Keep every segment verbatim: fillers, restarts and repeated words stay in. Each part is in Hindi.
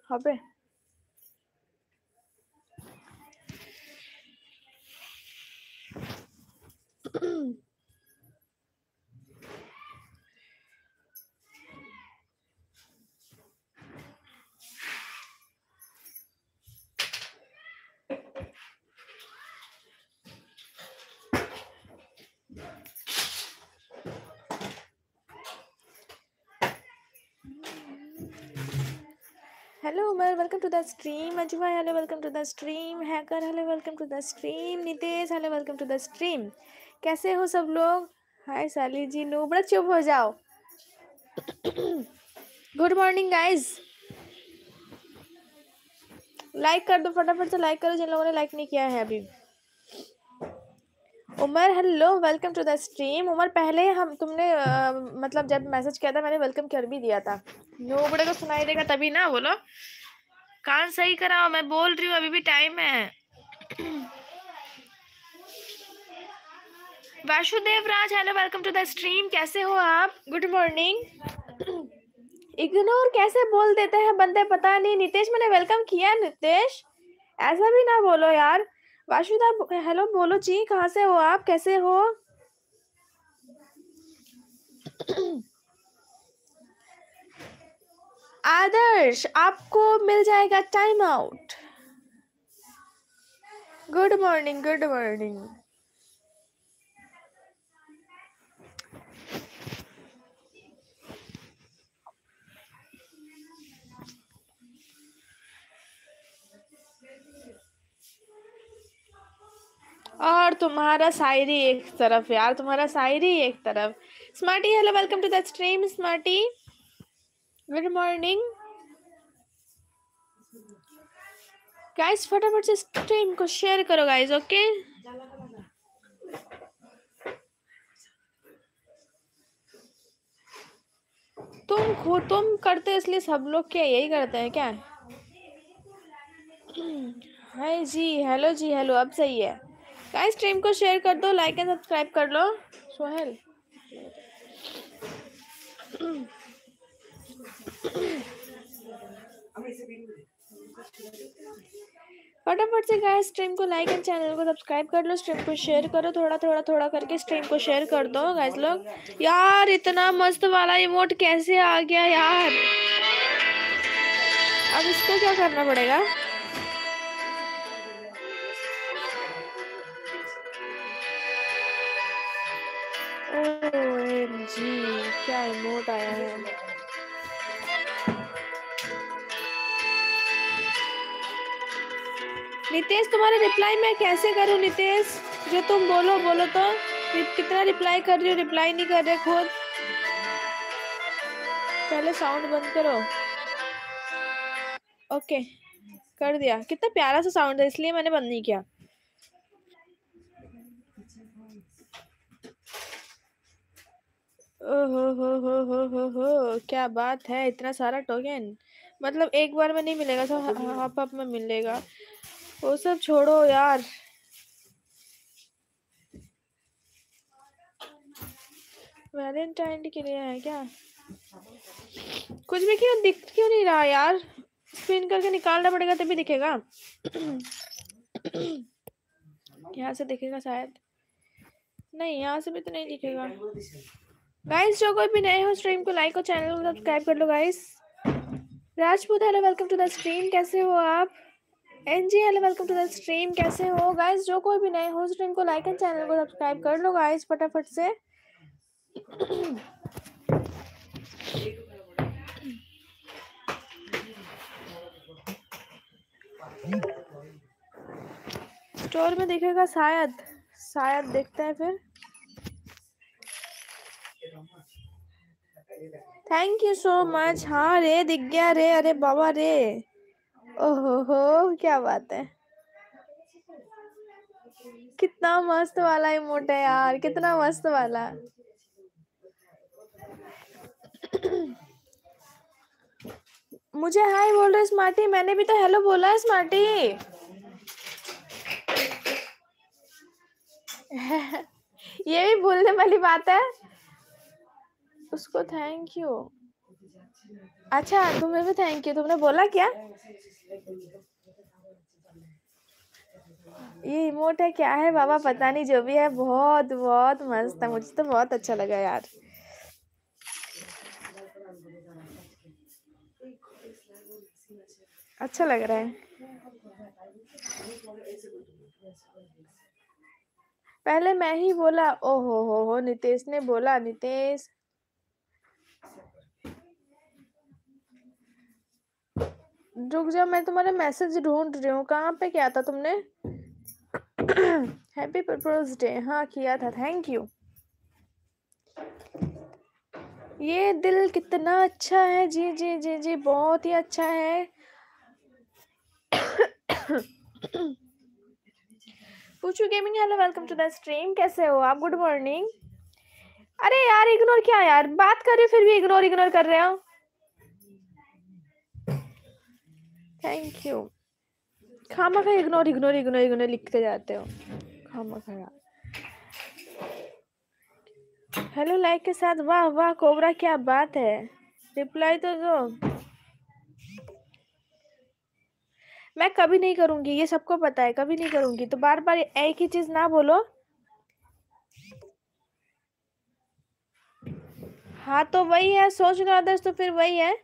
হবে Hello Umar, welcome to the stream. Ajwa, hello, welcome to the stream. Hacker, hello, welcome to the stream. Nitesh, hello, welcome to the stream. कैसे हो सब लोग? हाय साली जी, नो बड़ा चुप हो जाओ. Good morning guys. लाइक कर दो फटाफट से, लाइक करो जिन लोगों ने लाइक नहीं किया है अभी. Umar hello, welcome to the stream. Umar पहले हम तुमने आ, मतलब जब मैसेज किया था मैंने वेलकम कर भी दिया था. नो बड़े को सुनाई देगा तभी ना. बोलो कान सही कराओ, मैं बोल रही हूँ, अभी भी टाइम है. Vasudev Raj hello, welcome to the stream. कैसे हो आप? Good morning. इग्नोर कैसे बोल देते हैं बंदे, पता नहीं. नितेश मैंने वेलकम किया. नितेश ऐसा भी ना बोलो यार. वासुदेव हेलो बोलो जी, कहाँ से हो आप, कैसे हो? आदर्श आपको मिल जाएगा time out. Good morning, good morning. और तुम्हारा शायरी एक तरफ यार, तुम्हारा शायरी एक तरफ. Smarty hello, welcome to the stream. Smarty good morning. Guys फटाफट से स्ट्रीम को शेयर करो गाइस. ओके तुम खुद तुम करते इसलिए सब लोग क्या यही करते हैं क्या? हाय जी, हेलो जी, हेलो. अब सही है गाइस. स्ट्रीम को शेयर कर दो, लाइक एंड सब्सक्राइब कर लो. सोहेल फटाफट से गाइस स्ट्रीम को लाइक एंड चैनल को सब्सक्राइब कर लो. स्ट्रीम को शेयर करो, थोड़ा थोड़ा थोड़ा करके स्ट्रीम को शेयर कर दो गाइस लोग. यार इतना मस्त वाला इमोट कैसे आ गया यार? अब इसको क्या करना पड़ेगा? ओएमजी क्या इमोट आया है. नितेश तुम्हारे रिप्लाई मैं कैसे करूं? नितेश जो तुम बोलो बोलो तो. कितना रिप्लाई कर रही हो, रिप्लाई नहीं कर रहे खुद. पहले साउंड बंद करो. ओके कर दिया. कितना प्यारा सा साउंड है, इसलिए मैंने बंद नहीं किया. ओहो हो हो हो हो हो क्या बात है. इतना सारा टोकन मतलब एक बार में नहीं मिलेगा, सब हॉप अप में मिलेगा. वो सब छोड़ो यार. वैलेंटाइन के लिए है क्या? कुछ भी क्यों दिख क्यों नहीं रहा यार? स्पिन करके निकालना पड़ेगा तभी दिखेगा. यहाँ से दिखेगा शायद. नहीं यहाँ से भी तो नहीं दिखेगा. गाइस जो कोई भी नए हो स्ट्रीम को लाइक और चैनल को सब्सक्राइब कर लो guys. Rajput hello, welcome to the stream. कैसे हो आप? NG hello, welcome to the stream. कैसे हो गाइस? जो कोई भी नए हो स्ट्रीम को लाइक एंड चैनल को सब्सक्राइब कर लो गाइस फटाफट से. स्टोर में दिखेगा शायद. शायद देखते हैं फिर. Thank you so much. हाँ रे दिख गया रे. अरे बाबा रे. ओहो हो क्या बात है. कितना मस्त वाला इमोट है यार, कितना मस्त वाला. मुझे हाय बोल रहे स्मार्टी. मैंने भी तो हेलो बोला है स्मार्टी. ये भी भूलने वाली बात है. उसको थैंक यू. अच्छा तुम्हें भी थैंक यू। तुमने बोला क्या? ये इमोट है क्या है बाबा, पता नहीं, जो भी है बहुत बहुत मस्त है, मुझे तो बहुत अच्छा लगा यार। अच्छा लग रहा है। पहले मैं ही बोला, ओहो हो हो नितेश ने बोला। नितेश रुक जाओ, मैं तुम्हारा मैसेज ढूंढ रही हूँ। कहाँ पे किया था तुमने? हैप्पी प्रपोज डे, हाँ किया था, थैंक यू। ये दिल कितना अच्छा है, जी जी जी जी बहुत ही अच्छा है। पूछू gaming, hello welcome to the stream, कैसे हो आप? Good morning. अरे यार इग्नोर क्या यार, बात कर रहे फिर भी इग्नोर इग्नोर कर रहे हो। Thank you. खामा खा इग्नोर इग्नोर इग्नोर इग्नोर लिखते जाते हो खामा खा। हेलो लाइक के साथ, वाह वाह कोबरा क्या बात है, रिप्लाई तो दो। मैं कभी नहीं करूंगी, ये सबको पता है, कभी नहीं करूंगी, तो बार बार एक ही चीज ना बोलो। हाँ तो वही है, सोच लो आदर्श, तो फिर वही है।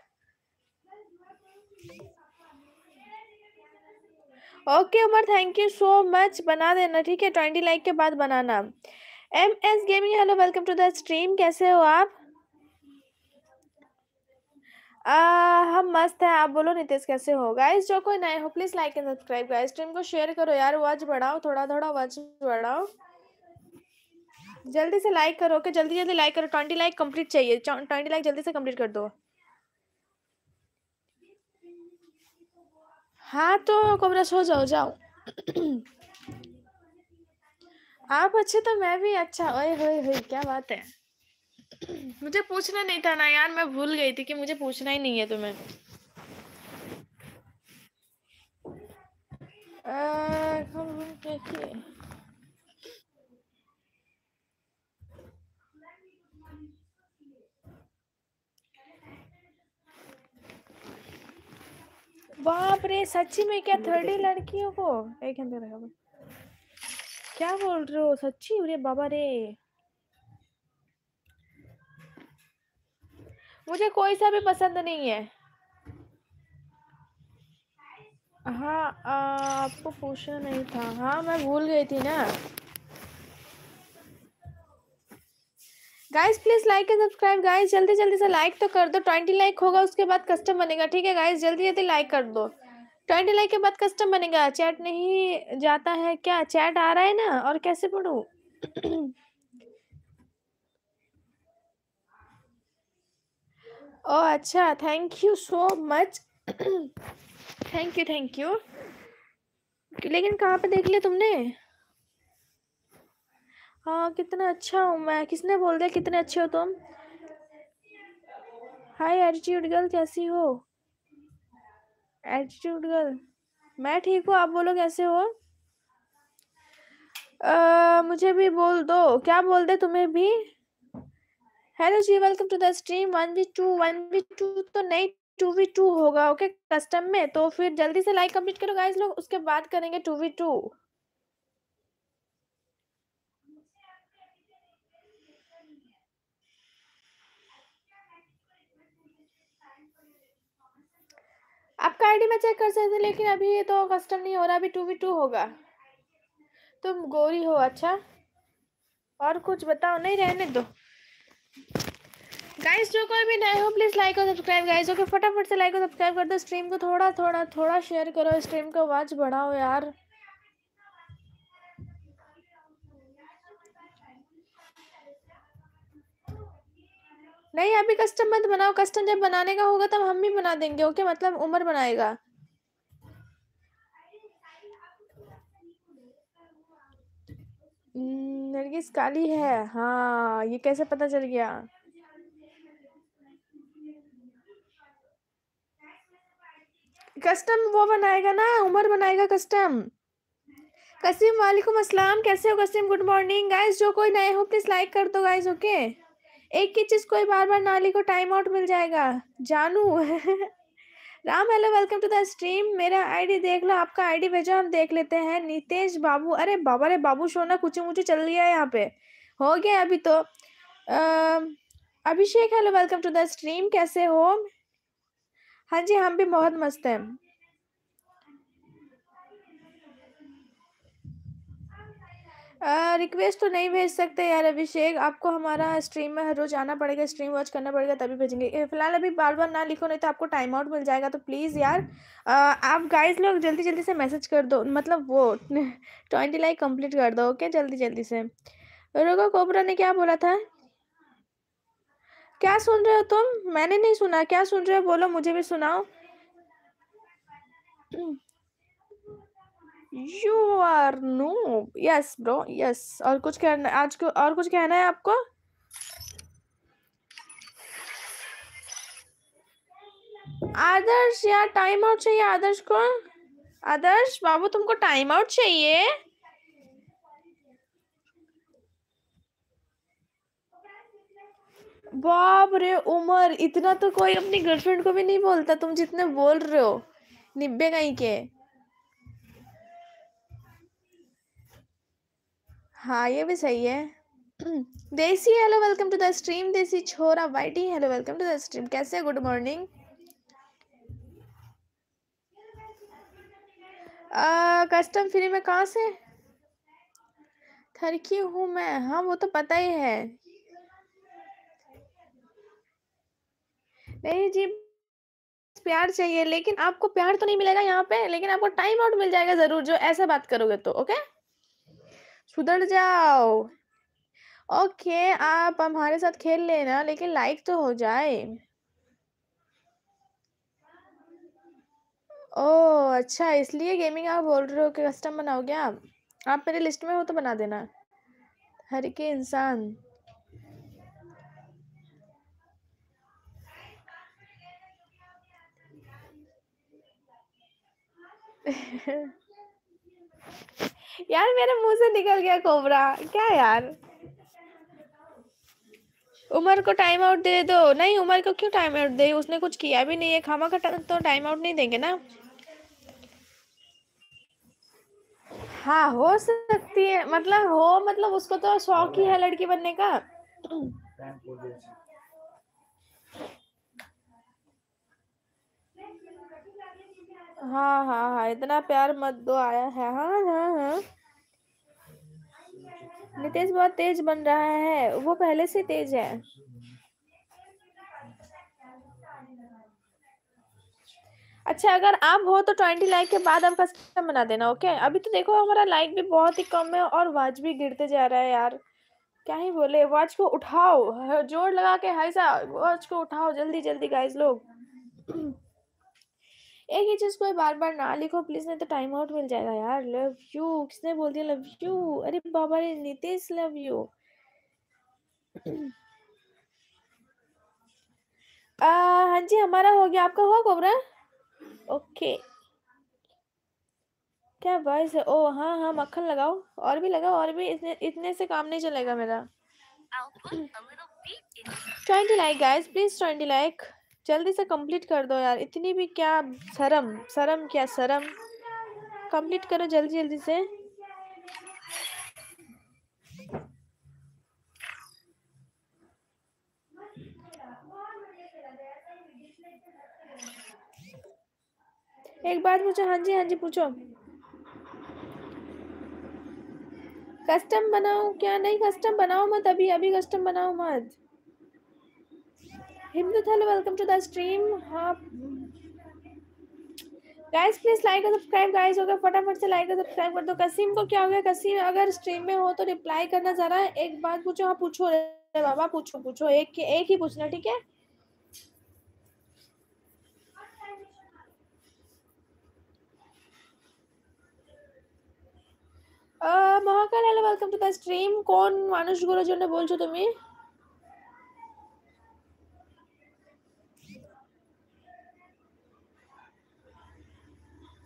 Okay Umar, thank you so much, बना देना ठीक है, ट्वेंटी लाइक के बाद बनाना। M S gaming, hello welcome to the stream, कैसे हो आप? आ, हम मस्त है, आप बोलो नितेश कैसे हो? गाइस जो कोई नए हो please like and subscribe, guys stream को शेयर करो यार, वॉच बढ़ाओ, थोड़ा थोड़ा वॉच बढ़ाओ, जल्दी से लाइक करो। ओके जल्दी जल्दी लाइक करो, ट्वेंटी लाइक कंप्लीट चाहिए, ट्वेंटी लाइक जल्दी से कंप्लीट कर दो। हाँ तो कोबरा सो जाओ जाओ। आप अच्छे तो मैं भी अच्छा। ओए होए होए क्या बात है। मुझे पूछना नहीं था ना यार, मैं भूल गई थी कि मुझे पूछना ही नहीं है तुम्हें। देखिए बाप रे, सच्ची में क्या थर्डी लड़कियों को एक घंटे लगा? क्या बोल रहे हो सच्ची? अरे बाबा रे, मुझे कोई सा भी पसंद नहीं है। हाँ आपको पूछना नहीं था, हाँ मैं भूल गई थी ना। Guys please like and subscribe, guys जल्दी जल्दी से लाइक तो कर दो, ट्वेंटी लाइक होगा उसके बाद कस्टम बनेगा, ठीक है गाइस जल्दी जल्दी लाइक कर दो, ट्वेंटी लाइक के बाद कस्टम बनेगा। चैट नहीं जाता है क्या? चैट आ रहा है ना, और कैसे पढ़ूं? ओ अच्छा, thank you so much, thank you thank you. लेकिन कहाँ पे देख लिया तुमने? हाँ कितना अच्छा हूँ मैं, किसने बोल दिया कितने अच्छे हो तुम? हाय एटीट्यूड गर्ल, कैसी हो? एटीट्यूड गर्ल, मैं ठीक हूँ, आप बोलो कैसे हो? आ, मुझे भी बोल दो, क्या बोल दे तुम्हें भी? Hello ji welcome to the stream. One V two one V two तो नहीं, टू वी टू होगा ओके कस्टम में, तो फिर जल्दी से लाइक कंप्लीट करो गाइस लोग, उसके बाद करेंगे टू वी टू। आपका आईडी में चेक कर सकते, लेकिन अभी तो कस्टम नहीं हो रहा, अभी टू वी टू होगा। तुम गोरी हो, अच्छा और कुछ बताओ, नहीं रहने दो। गाइस जो कोई भी नए हो प्लीज लाइक और सब्सक्राइब, गाइस ओके फटाफट से लाइक और सब्सक्राइब कर दो, स्ट्रीम को थोड़ा थोड़ा थोड़ा शेयर करो, स्ट्रीम को आवाज बढ़ाओ यार। नहीं अभी कस्टम मत बनाओ, कस्टम जब बनाने का होगा तब हम भी बना देंगे ओके, मतलब उमर बनाएगा। नरगिस काली है, हाँ ये कैसे पता चल गया? कस्टम वो बनाएगा ना, उमर बनाएगा कस्टम। कसीम वालेकुम अस्सलाम, कैसे हो कसीम? गुड मॉर्निंग गाइस, जो कोई नए हो प्लीज लाइक कर दो गाइस ओके। एक ही चीज कोई बार बार ना लिखो, टाइम आउट मिल जाएगा जानू। Ram hello welcome to the stream. मेरा आईडी देख लो, आपका आईडी भेजो हम देख लेते हैं। नितेश बाबू, अरे बाबा रे बाबू सोना कुछ मुझे चल गया है यहाँ पे, हो गया अभी तो। अ, Abhishek hello welcome to the stream, कैसे हो? हाँ जी हम भी बहुत मस्त हैं। रिक्वेस्ट तो नहीं भेज सकते यार अभिषेक, आपको हमारा स्ट्रीम में हर रोज आना पड़ेगा, स्ट्रीम वॉच करना पड़ेगा तभी भेजेंगे। ए, फिलहाल अभी बार बार ना लिखो नहीं तो आपको टाइम आउट मिल जाएगा, तो प्लीज़ यार अ, आप गाइस लोग जल्दी जल्दी से मैसेज कर दो, मतलब वो ट्वेंटी लाइक कंप्लीट कर दो, ओके जल्दी जल्दी से। रोको कोबरा ने क्या बोला था? क्या सुन रहे हो तुम? मैंने नहीं सुना, क्या सुन रहे हो बोलो, मुझे भी सुनाओ। You are no, yes bro yes. और कुछ कहना आज को, और कुछ कहना है आपको? आदर्श यार टाइम आउट चाहिए आदर्श को। आदर्श बाबू तुमको टाइम आउट चाहिए? बाप रे उमर, इतना तो कोई अपनी गर्लफ्रेंड को भी नहीं बोलता तुम जितने बोल रहे हो, निब्बे कहीं के। हाँ ये भी सही है। Desi hello welcome to the stream. देसी छोरा वाइटी hello welcome to the stream, कैसे गुड मॉर्निंग। कस्टम फ्री में कहाँ से? थरकी हूँ मैं, हाँ वो तो पता ही है। नहीं जी प्यार चाहिए, लेकिन आपको प्यार तो नहीं मिलेगा यहाँ पे, लेकिन आपको टाइम आउट मिल जाएगा जरूर, जो ऐसे बात करोगे तो। ओके सुधर जाओ। ओके आप हमारे साथ खेल लेना, लेकिन लाइक तो हो जाए। ओह अच्छा, इसलिए गेमिंग आप बोल रहे हो कि कस्टम बनाओगे आप? आप मेरे लिस्ट में हो तो बना देना। हर के इंसान। यार मेरे मुंह से निकल गया कोबरा, क्या यार। उमर को टाइम आउट दे दो। नहीं उमर को क्यों टाइम आउट दे, उसने कुछ किया भी नहीं है, खामा का तो टाइम आउट नहीं देंगे ना। हाँ हो सकती है, मतलब हो, मतलब उसको तो शौक ही है लड़की बनने का। हाँ हाँ हाँ इतना प्यार मत दो, आया है। हाँ हाँ हाँ नितेश बहुत तेज बन रहा है, वो पहले से तेज है। अच्छा अगर आप हो तो ट्वेंटी लाइक के बाद आप कस्टम बना देना, ओके। अभी तो देखो हमारा लाइक भी बहुत ही कम है और वाच भी गिरते जा रहा है यार, क्या ही बोले। वाच को उठाओ, जोर लगा के, हाई सा वाच को उठाओ जल्दी जल्दी गाइस लोग। एक ही चीज कोई बार बार ना लिखो प्लीज, नहीं तो टाइम आउट मिल जाएगा यार। लव यू किसने बोल दिया लव यू? अरे बाबा रे नितेश लव यू। हाँ जी हमारा हो गया, आपका हुआ कोबरा? ओके क्या वॉइस है? ओ हाँ हाँ मक्खन लगाओ, और भी लगाओ, और भी, इतने इतने से काम नहीं चलेगा मेरा। Twenty like guys please, twenty like जल्दी से कंप्लीट कर दो यार, इतनी भी क्या शर्म, शर्म क्या शर्म, कंप्लीट करो जल्दी जल्दी से। एक बात पूछो, हाँ जी हाँ जी पूछो। कस्टम बनाओ क्या? नहीं कस्टम बनाओ मत, अभी अभी कस्टम बनाओ मत। Hindu hello welcome to the stream. हाँ गाइस प्लीज लाइक और सब्सक्राइब गाइस, हो गया फटाफट से लाइक और सब्सक्राइब कर दो। कसीम को क्या हो गया? कसीम अगर स्ट्रीम में हो तो रिप्लाई करना जरा। एक बात पूछो, हाँ पूछो रे बाबा, पूछो पूछो, एक एक ही पूछना ठीक है। Mahakal hello welcome to the stream. কোন মানুষগুলোর জন্য বলছো তুমি?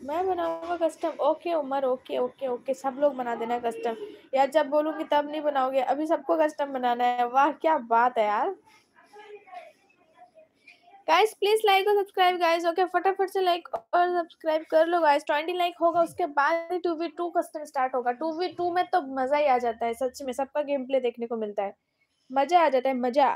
मैं बनाऊंगा custom. Okay Umar, okay okay okay, सब लोग बना देना कस्टम यार। जब बोलूंगी तब नहीं बनाओगे, अभी सबको कस्टम बनाना है। वाह क्या बात है यार। गाइस प्लीज लाइक और सब्सक्राइब गाइस। ओके फटाफट से लाइक और सब्सक्राइब कर लो गाइस। ट्वेंटी लाइक होगा उसके बाद ही two we two custom start होगा। टू वी टू में तो मजा ही आ जाता है सच में, सबका गेम प्ले देखने को मिलता है, मजा आ जाता है मजा।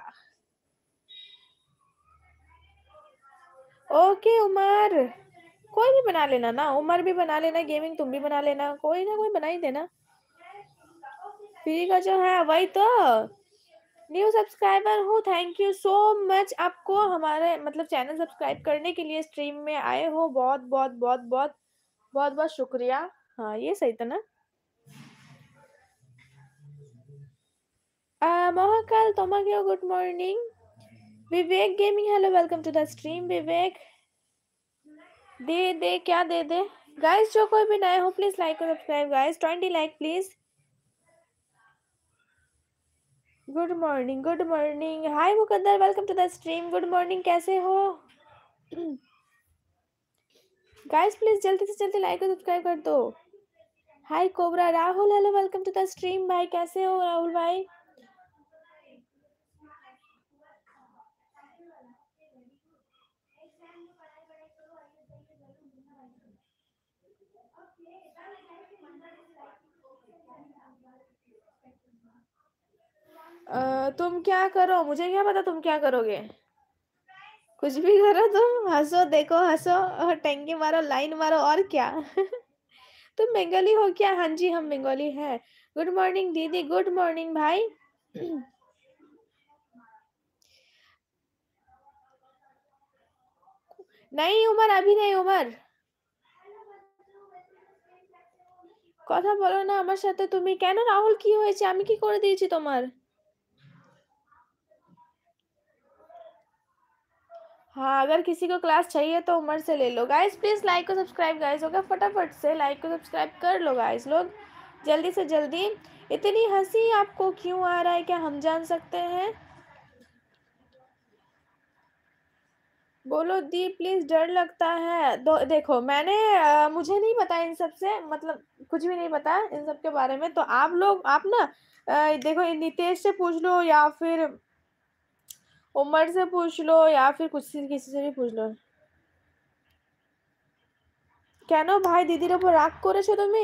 ओके उमर, कोई भी बना लेना ना, उमर भी बना लेना, गेमिंग तुम भी बना लेना, कोई ना कोई बना ही देना। फ्री का जो है वही तो। न्यू सब्सक्राइबर हूँ, थैंक यू सो मच। आपको हमारे मतलब चैनल सब्सक्राइब करने के लिए स्ट्रीम में आए हो, बहुत बहुत बहुत बहुत बहुत बहुत शुक्रिया। हाँ ये सही था ना। महाकाल तोमागियो good morning. Vivek gaming hello, welcome to the stream Vivek. दे दे क्या दे दे गाइस, जो कोई भी नए हो प्लीज लाइक और subscribe guys. Twenty like please. Good morning good morning, hi Muqaddar, welcome to the stream. Good morning, कैसे हो गाइस? प्लीज जल्दी से जल्दी लाइक और सब्सक्राइब कर दो। Hi cobra Rahul, hello welcome to the stream भाई, कैसे हो राहुल भाई? आ, तुम क्या करो, मुझे क्या पता तुम क्या करोगे। कुछ भी करो तुम, हंसो देखो हंसो और टेंगे मारो, लाइन मारो, और क्या तुम बंगाली हो क्या? हाँ जी हम बंगाली है। गुड मॉर्निंग दीदी, गुड मॉर्निंग भाई नहीं उमर, अभी नहीं उमर, কথা বলো না আমার সাথে তুমি। কেন রাহুল কি হয়েছে, আমি কি করে দিয়েছি তোমার? हाँ अगर किसी को क्लास चाहिए तो उमर से ले लो गाइस। प्लीज लाइक और सब्सक्राइब गाइस, होगा फटाफट से लाइक और सब्सक्राइब कर लो गाइस लोग, जल्दी से जल्दी। इतनी हंसी आपको क्यों आ रहा है, क्या हम जान सकते हैं? बोलो दी प्लीज, डर लगता है। दो देखो मैंने आ, मुझे नहीं पता इन सब से, मतलब कुछ भी नहीं पता इन सब के बारे में। तो आप लोग आप ना आ, देखो नितेश से पूछ लो या फिर उमर से पूछ लो या फिर कुछ से किसी से भी पूछ लो। কেন ভাই দিদির উপর রাগ করেছো তুমি?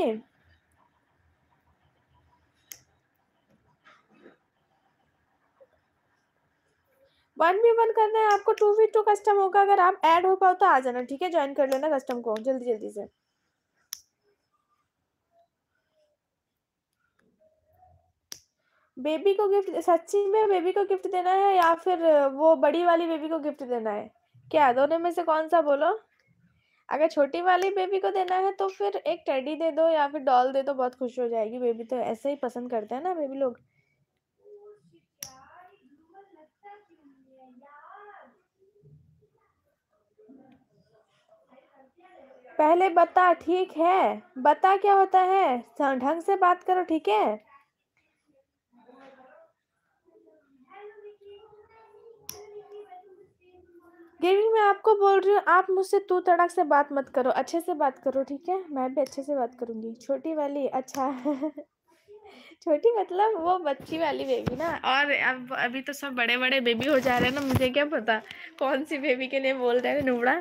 वन वी वन करना है आपको, टू वी टू कस्टम होगा। अगर आप ऐड हो पाओ तो आ जाना, ठीक है? ज्वाइन कर लेना कस्टम को जल्दी जल्दी से। बेबी को गिफ्ट, सच्ची में बेबी को गिफ्ट देना है या फिर वो बड़ी वाली बेबी को गिफ्ट देना है? क्या दोनों में से कौन सा बोलो? अगर छोटी वाली बेबी को देना है तो फिर एक टेडी दे दो या फिर डॉल दे दो, बहुत खुश हो जाएगी। बेबी तो ऐसे ही पसंद करते हैं ना बेबी लोग। पहले बता, ठीक है? बता क्या होता है, ढंग से बात करो, ठीक है? गेमिंग में आपको बोल रही हूँ, आप मुझसे तू तड़क से बात मत करो, अच्छे से बात करो, ठीक है? मैं भी अच्छे से बात करूंगी। छोटी वाली, अच्छा छोटी मतलब वो बच्ची वाली बेबी ना। और अब अभी तो सब बड़े बड़े बेबी हो जा रहे हैं ना, मुझे क्या पता कौन सी बेबी के लिए बोल रहे हैं नुबड़ा।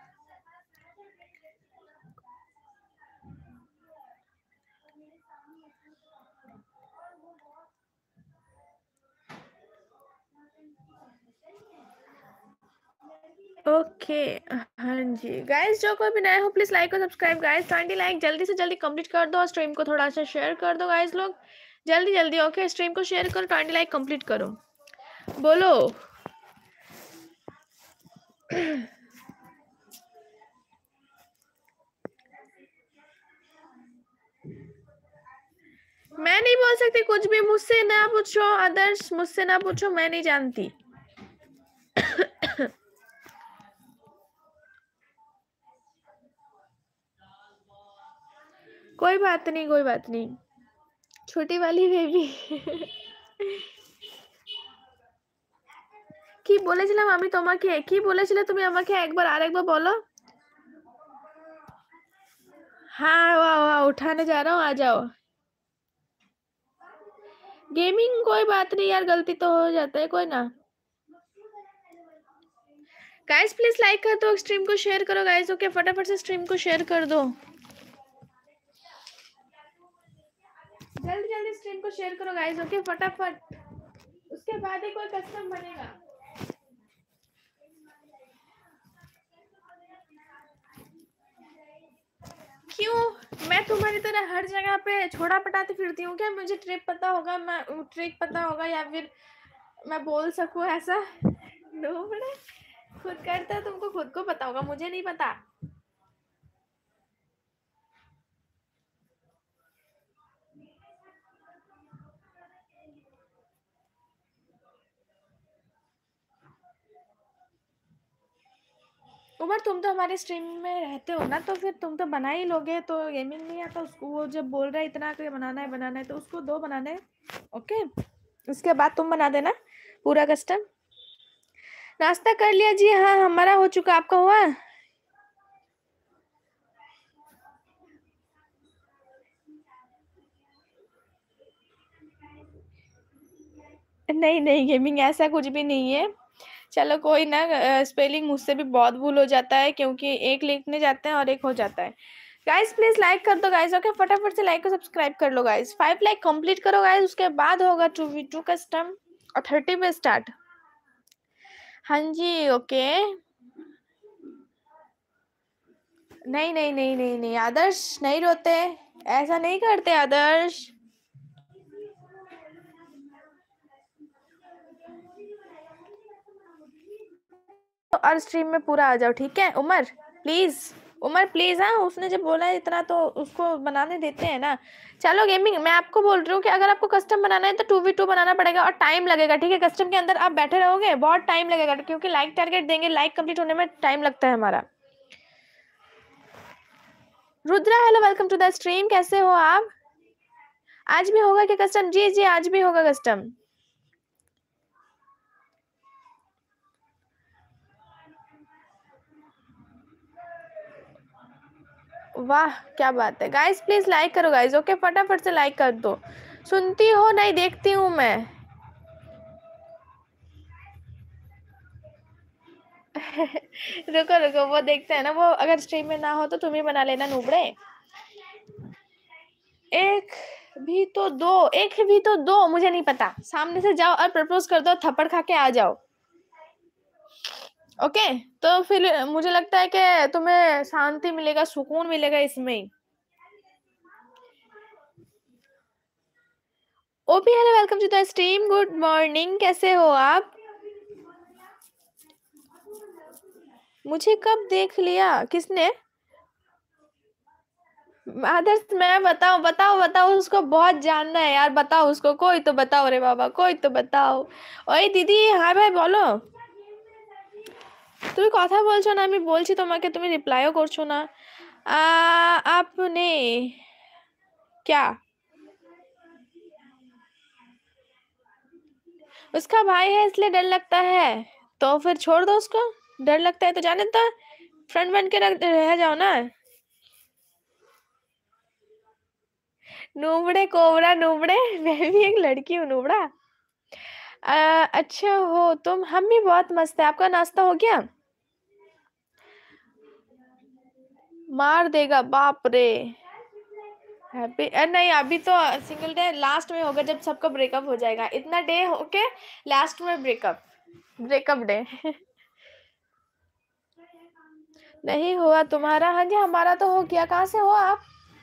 ओके हाँ जी गाइस, जो कोई भी नया हो प्लीज लाइक और सब्सक्राइब गाइस। ट्वेंटी लाइक जल्दी से जल्दी कंप्लीट कर दो और स्ट्रीम को थोड़ा सा शेयर कर दो गाइस लोग, जल्दी जल्दी। ओके स्ट्रीम को शेयर करो, ट्वेंटी लाइक कंप्लीट करो। बोलो मैं नहीं बोल सकती कुछ भी, मुझसे ना पूछो आदर्श, मुझसे ना पूछो, मैं नहीं जानती कोई बात नहीं कोई बात नहीं, छोटी वाली बेबी কি বলেছিলাম আমি তোমাকে, কি বলেছিলে তুমি আমাকে একবার আরেকবার বলো। हाँ वाह वाह, उठाने जा रहा हूँ, आ जाओ। गेमिंग कोई बात नहीं यार, गलती तो हो जाता है, कोई ना। गाइस प्लीज लाइक कर दो, स्ट्रीम को शेयर करो गाइस। ओके फटाफट से स्ट्रीम को शेयर कर दो, जल्दी जल्दी स्ट्रीम को शेयर करो गाइस। ओके फटाफट, उसके बाद ही कोई कस्टम बनेगा। क्यों मैं तुम्हारी तरह हर जगह पे छोड़ा पटाती फिरती हूँ क्या? मुझे ट्रिक पता होगा, मैं ट्रिक पता होगा, या फिर मैं बोल सकूँ ऐसा? नो बड़े, खुद करता है, तुमको खुद को पता होगा, मुझे नहीं पता। उमर तुम तो हमारे स्ट्रीम में रहते हो ना, तो फिर तुम तो बना ही लोगे। तो गेमिंग नहीं आता उसको, वो जब बोल रहा है इतना कि बनाना है बनाना है, तो उसको दो बनाने। ओके, उसके बाद तुम बना देना पूरा कस्टम। नाश्ता कर लिया जी? हाँ हमारा हो चुका, आपका हुआ? नहीं नहीं गेमिंग ऐसा कुछ भी नहीं है। चलो कोई ना, स्पेलिंग मुझसे भी बहुत भूल हो जाता है, क्योंकि एक लिखने जाते हैं और एक हो जाता है। गाइस प्लीज लाइक कर दो गाइस। ओके फटाफट से लाइक को सब्सक्राइब कर लो गाइस। फाइव लाइक कंप्लीट करो गाइस, उसके बाद होगा टू वी टू कस्टम और थर्टी पे स्टार्ट। हाँ जी ओके। नहीं नहीं नहीं नहीं नहीं आदर्श नहीं रोते, ऐसा नहीं करते आदर्श। तो और स्ट्रीम में पूरा आ जाओ, ठीक है उमर प्लीज। उमर प्लीज, हाँ उसने जब बोला है इतना तो उसको बनाने देते हैं ना। चलो गेमिंग, मैं आपको बोल रही हूँ कि अगर आपको कस्टम बनाना है तो टू वी टू बनाना पड़ेगा और टाइम लगेगा, ठीक है? कस्टम के अंदर आप बैठे रहोगे, बहुत टाइम लगेगा, क्योंकि लाइक टारगेट देंगे, लाइक कंप्लीट होने में टाइम लगता है हमारा। Rudra hello, welcome to the stream, कैसे हो आप? आज भी होगा क्या कस्टम? जी जी आज भी होगा कस्टम। वाह क्या बात है। गाइस प्लीज लाइक करो गाइस। ओके फटाफट से लाइक कर दो। सुनती हो? नहीं देखती हूँ मैं। रुको रुको, वो देखते हैं ना, वो अगर स्ट्रीम में ना हो तो तुम ही बना लेना नूबड़े। एक भी तो दो, एक भी तो दो, मुझे नहीं पता। सामने से जाओ और प्रपोज कर दो, थप्पड़ खा के आ जाओ। ओके तो फिर मुझे लगता है कि तुम्हें शांति मिलेगा, सुकून मिलेगा इसमें। OP hello, welcome to the stream, good morning, कैसे हो आप? मुझे कब देख लिया किसने? आदर्श मैं बताओ बताओ बताओ, उसको बहुत जानना है यार, बताओ उसको, कोई तो बताओ रे बाबा, कोई तो बताओ। ओए दीदी, हाँ भाई बोलो। তুমি কথা বলছো না, আমি বলছি তোমাকে, তুমি রিপ্লাইও করছো না। आ, आपने क्या? उसका भाई है इसलिए डर लगता है, तो फिर छोड़ दो उसको। डर लगता है तो जाने दो, फ्रेंड बन के रख रह जाओ ना। नूबड़े कोबरा नूबड़े, मैं भी एक लड़की हूँ नूबड़ा। आ, अच्छा हो तुम, हम भी बहुत मस्त है। आपका नाश्ता हो गया? मार देगा बाप रे। हैप्पी नहीं, अभी तो सिंगल डे लास्ट में होगा जब सबका ब्रेकअप हो जाएगा, इतना डे होके लास्ट में ब्रेकअप, ब्रेकअप डे। नहीं हुआ तुम्हारा? हाँ जी हमारा तो हो गया। कहाँ से हो आप?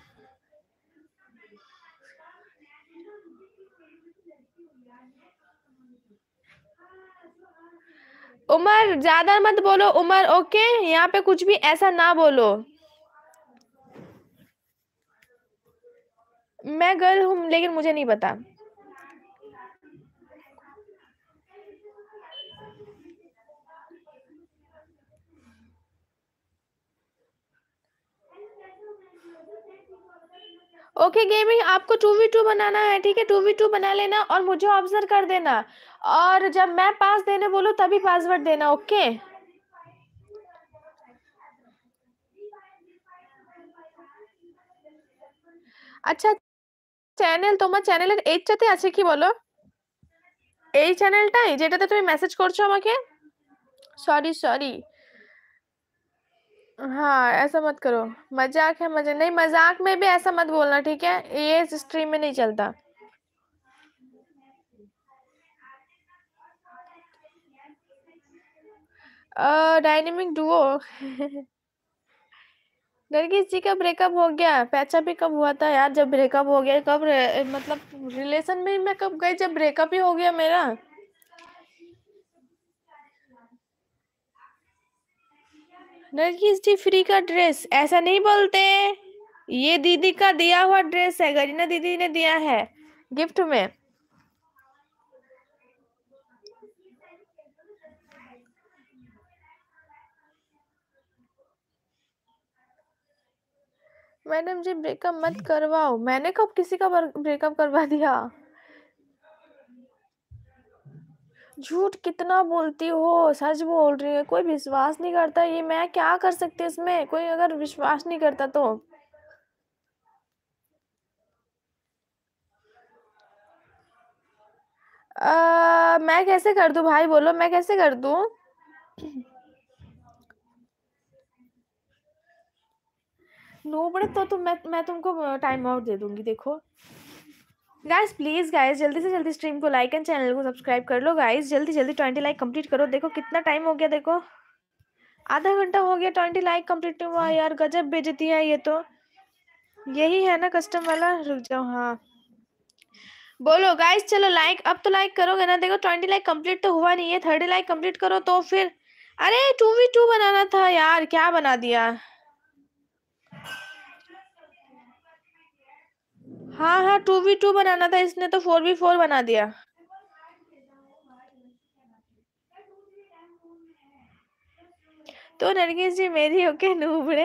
उमर ज्यादा मत बोलो उमर, ओके? यहाँ पे कुछ भी ऐसा ना बोलो। मैं गर्ल हूँ लेकिन मुझे नहीं पता। ओके गेमिंग, आपको टू वी टू बनाना है, ठीक है? टू वी टू बना लेना और मुझे ऑब्जर्व कर देना, और जब मैं पास देने बोलूँ तभी पासवर्ड देना, ओके? আচ্ছা চ্যানেল তোমার চ্যানেলের এইচটাতে আছে কি বলো? এই চ্যানেলটাই যেটাতে তুমি মেসেজ करছো আমাকে? Sorry sorry. हाँ ऐसा मत करो, मजाक है मजा नहीं, मजाक में भी ऐसा मत बोलना ठीक है, ये इस स्ट्रीम में नहीं चलता। डायनेमिक डुओ नरगिस जी का ब्रेकअप हो गया, पैचा भी कब हुआ था यार? जब ब्रेकअप हो गया कब रे, मतलब रिलेशन में मैं कब गई जब ब्रेकअप ही हो गया मेरा। नरगिस जी फ्री का ड्रेस ऐसा नहीं बोलते, ये दीदी का दिया हुआ ड्रेस है, गरीना दीदी ने दिया है गिफ्ट में। मैडम जी ब्रेकअप मत करवाओ, मैंने कब किसी का ब्रेकअप करवा दिया? झूठ कितना बोलती हो, सच बोल रही है, कोई विश्वास नहीं करता, ये मैं क्या कर सकती हूँ इसमें, कोई अगर विश्वास नहीं करता तो। आ, मैं कैसे कर दूं भाई, बोलो मैं कैसे कर दूं? नो बड़े तो तुम मैं मैं तुमको टाइम आउट दे दूंगी। देखो गाइस प्लीज गाइस जल्दी से जल्दी स्ट्रीम को लाइक एंड चैनल को सब्सक्राइब कर लो गाइस, जल्दी जल्दी ट्वेंटी लाइक कंप्लीट करो। देखो कितना टाइम हो गया, देखो आधा घंटा हो गया, ट्वेंटी लाइक कंप्लीट हुआ यार, गजब बेइज्जती है ये तो। यही है ना कस्टम वाला, रुक जाओ। हाँ बोलो गाइस, चलो लाइक अब तो लाइक करोगे ना? देखो ट्वेंटी लाइक कंप्लीट तो हुआ नहीं है, थर्टी लाइक कंप्लीट करो तो फिर। अरे टू वी टू बनाना था यार, क्या बना दिया। हाँ हाँ टू वी टू बनाना था, इसने तो फोर वी फोर बना दिया। तो नरगिस जी मेरी होके नूबड़े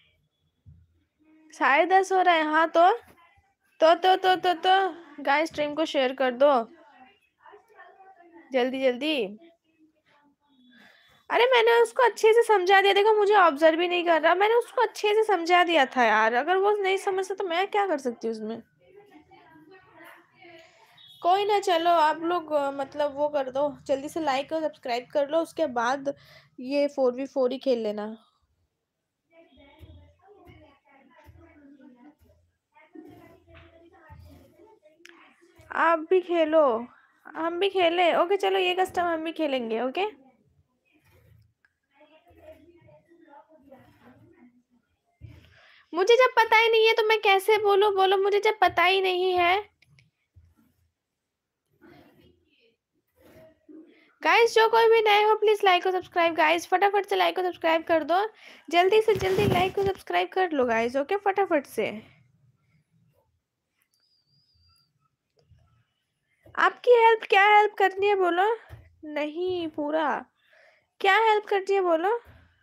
साढ़े दस हो रहा है। हाँ तो तो तो तो तो, तो गाइस स्ट्रीम को शेयर कर दो जल्दी जल्दी। अरे मैंने उसको अच्छे से समझा दिया, देखो मुझे ऑब्जर्व भी नहीं कर रहा, मैंने उसको अच्छे से समझा दिया था यार, अगर वो नहीं समझता तो मैं क्या कर सकती हूँ उसमें। कोई ना, चलो आप लोग अ, मतलब वो कर दो, जल्दी से लाइक और सब्सक्राइब कर लो, उसके बाद ये फोर वी फोर ही खेल लेना। आप भी खेलो, हम भी खेले, ओके चलो ये कस्टम हम भी खेलेंगे, ओके। मुझे जब पता ही नहीं है तो मैं कैसे बोलूं, बोलो मुझे जब पता ही नहीं है। गाइस जो कोई भी नए हो प्लीज लाइक और सब्सक्राइब, गाइस फटाफट से लाइक और सब्सक्राइब कर दो, जल्दी से जल्दी लाइक और सब्सक्राइब कर लो गाइस, ओके फटाफट से। आपकी हेल्प, क्या हेल्प करनी है बोलो? नहीं पूरा, क्या हेल्प करनी है बोलो?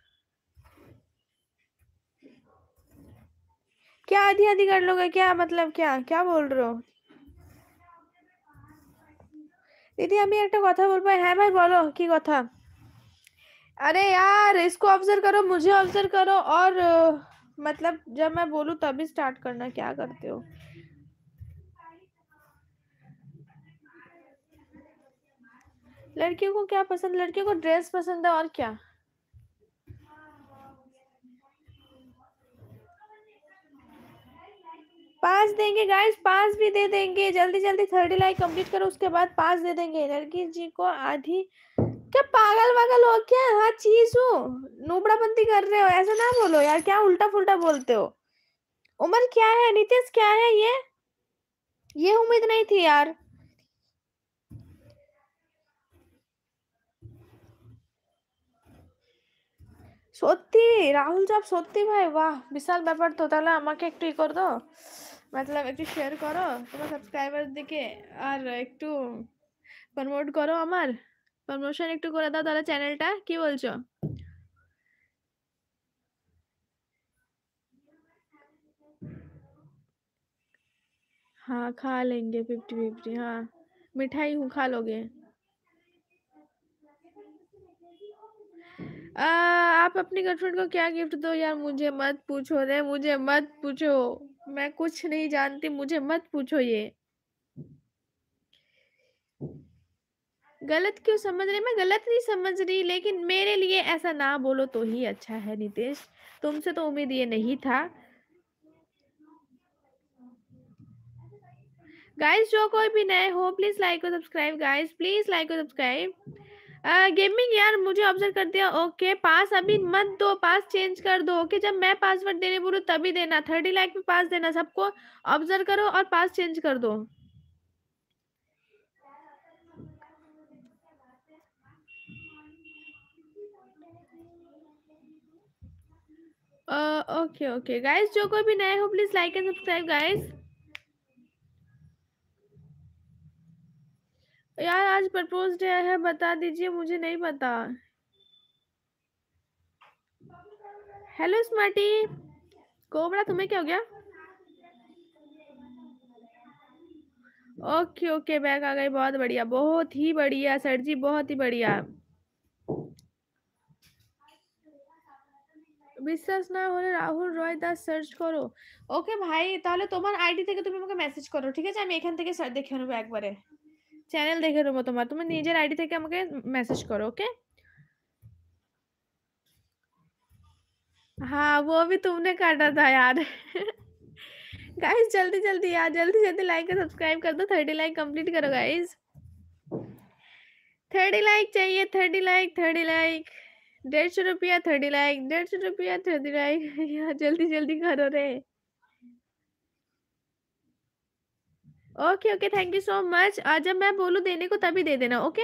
क्या आधी आधी कर लोगे क्या, मतलब क्या क्या बोल रहे हो? दीदी আমি একটা কথা বলবো, হ্যাঁ ভাই বলো কি কথা। अरे यार इसको ऑब्जर्व करो, मुझे ऑब्जर्व करो, और अ, मतलब जब मैं बोलूं तभी स्टार्ट करना, क्या करते हो? लड़कियों को क्या पसंद, लड़कियों को ड्रेस पसंद है और क्या। पास देंगे गाइस, पास भी दे देंगे, जल्दी जल्दी थर्टी लाइक कंप्लीट करो उसके बाद पास दे देंगे। लड़की जी को आधी, क्या पागल वागल हो क्या? हाँ चीज हूँ, नूबड़ाबंदी कर रहे हो, ऐसा ना बोलो यार, क्या उल्टा फुल्टा बोलते हो। उम्र क्या है नितिश, क्या है ये ये उम्मीद नहीं थी यार। সত্যি রাহুল চাপ, সত্যি ভাই, বাহ বিশাল ব্যাপার তো। তাহলে আমাকে একটু ই করে দাও, मतलब একটু শেয়ার করো তোমার সাবস্ক্রাইবার দিকে, আর একটু প্রমোট করো, আমার প্রমোশন একটু করে দাও তাহলে চ্যানেলটা, কি বলছো? हाँ खा लेंगे फिफ्टी फिफ्टी, हाँ मिठाई हूँ, खा लोगे। आ, आप अपनी गर्लफ्रेंड को क्या गिफ्ट दो यार, मुझे मत पूछो रे, मुझे मत पूछो, मैं कुछ नहीं जानती, मुझे मत पूछो ये। गलत क्यों समझ रही? मैं गलत नहीं समझ रही, लेकिन मेरे लिए ऐसा ना बोलो तो ही अच्छा है नितेश, तुमसे तो उम्मीद ये नहीं था। गाइस जो कोई भी नए हो प्लीज लाइक और सब्सक्राइब, गाइस प्लीज लाइक और सब्सक्राइब। गेमिंग यार मुझे ऑब्जर्व कर दिया, ओके पास अभी मत दो, पास चेंज कर दो, ओके जब मैं पासवर्ड देने बोलूं तभी देना, थर्टी लाइक में पास देना, सबको ऑब्जर्व करो और पास चेंज कर दो। ओके ओके गाइस जो कोई भी नए हो please like and subscribe guys. यार आज प्रपोज डे है, बता दीजिए, मुझे नहीं पता। हेलो स्मार्टी कोबरा, तुम्हें क्या हो गया? ओके ओके बैग आ गई, बहुत बढ़िया, बहुत ही बढ़िया सर जी, बहुत ही बढ़िया। বিশ্বাস না হলে রাহুল রয় দাস সার্চ করো। ওকে ভাই তাহলে তোমার আইডি থেকে তুমি আমাকে মেসেজ করো, ঠিক আছে? আমি এখান থেকে স্যার দেখে নেবো একবারে, চ্যানেল দেখে নেবো তোমার, তুমি নিজের আইডি থেকে আমাকে মেসেज करो, ओके? हाँ वो भी तुमने काटा था यार। गाइस जल्दी जल्दी यार, जल्दी जल्दी लाइक और सब्सक्राइब कर दो, थर्टी लाइक कंप्लीट करो गाइस, थर्टी लाइक चाहिए, थर्टी लाइक, थर्टी लाइक, डेढ़ सौ रुपया थर्टी लाइक, डेढ़ सौ रुपया थर्टी लाइक। यार जल्दी जल्दी करो रे। Okay okay thank you so much, आज जब मैं बोलूँ देने को तभी दे देना, ओके?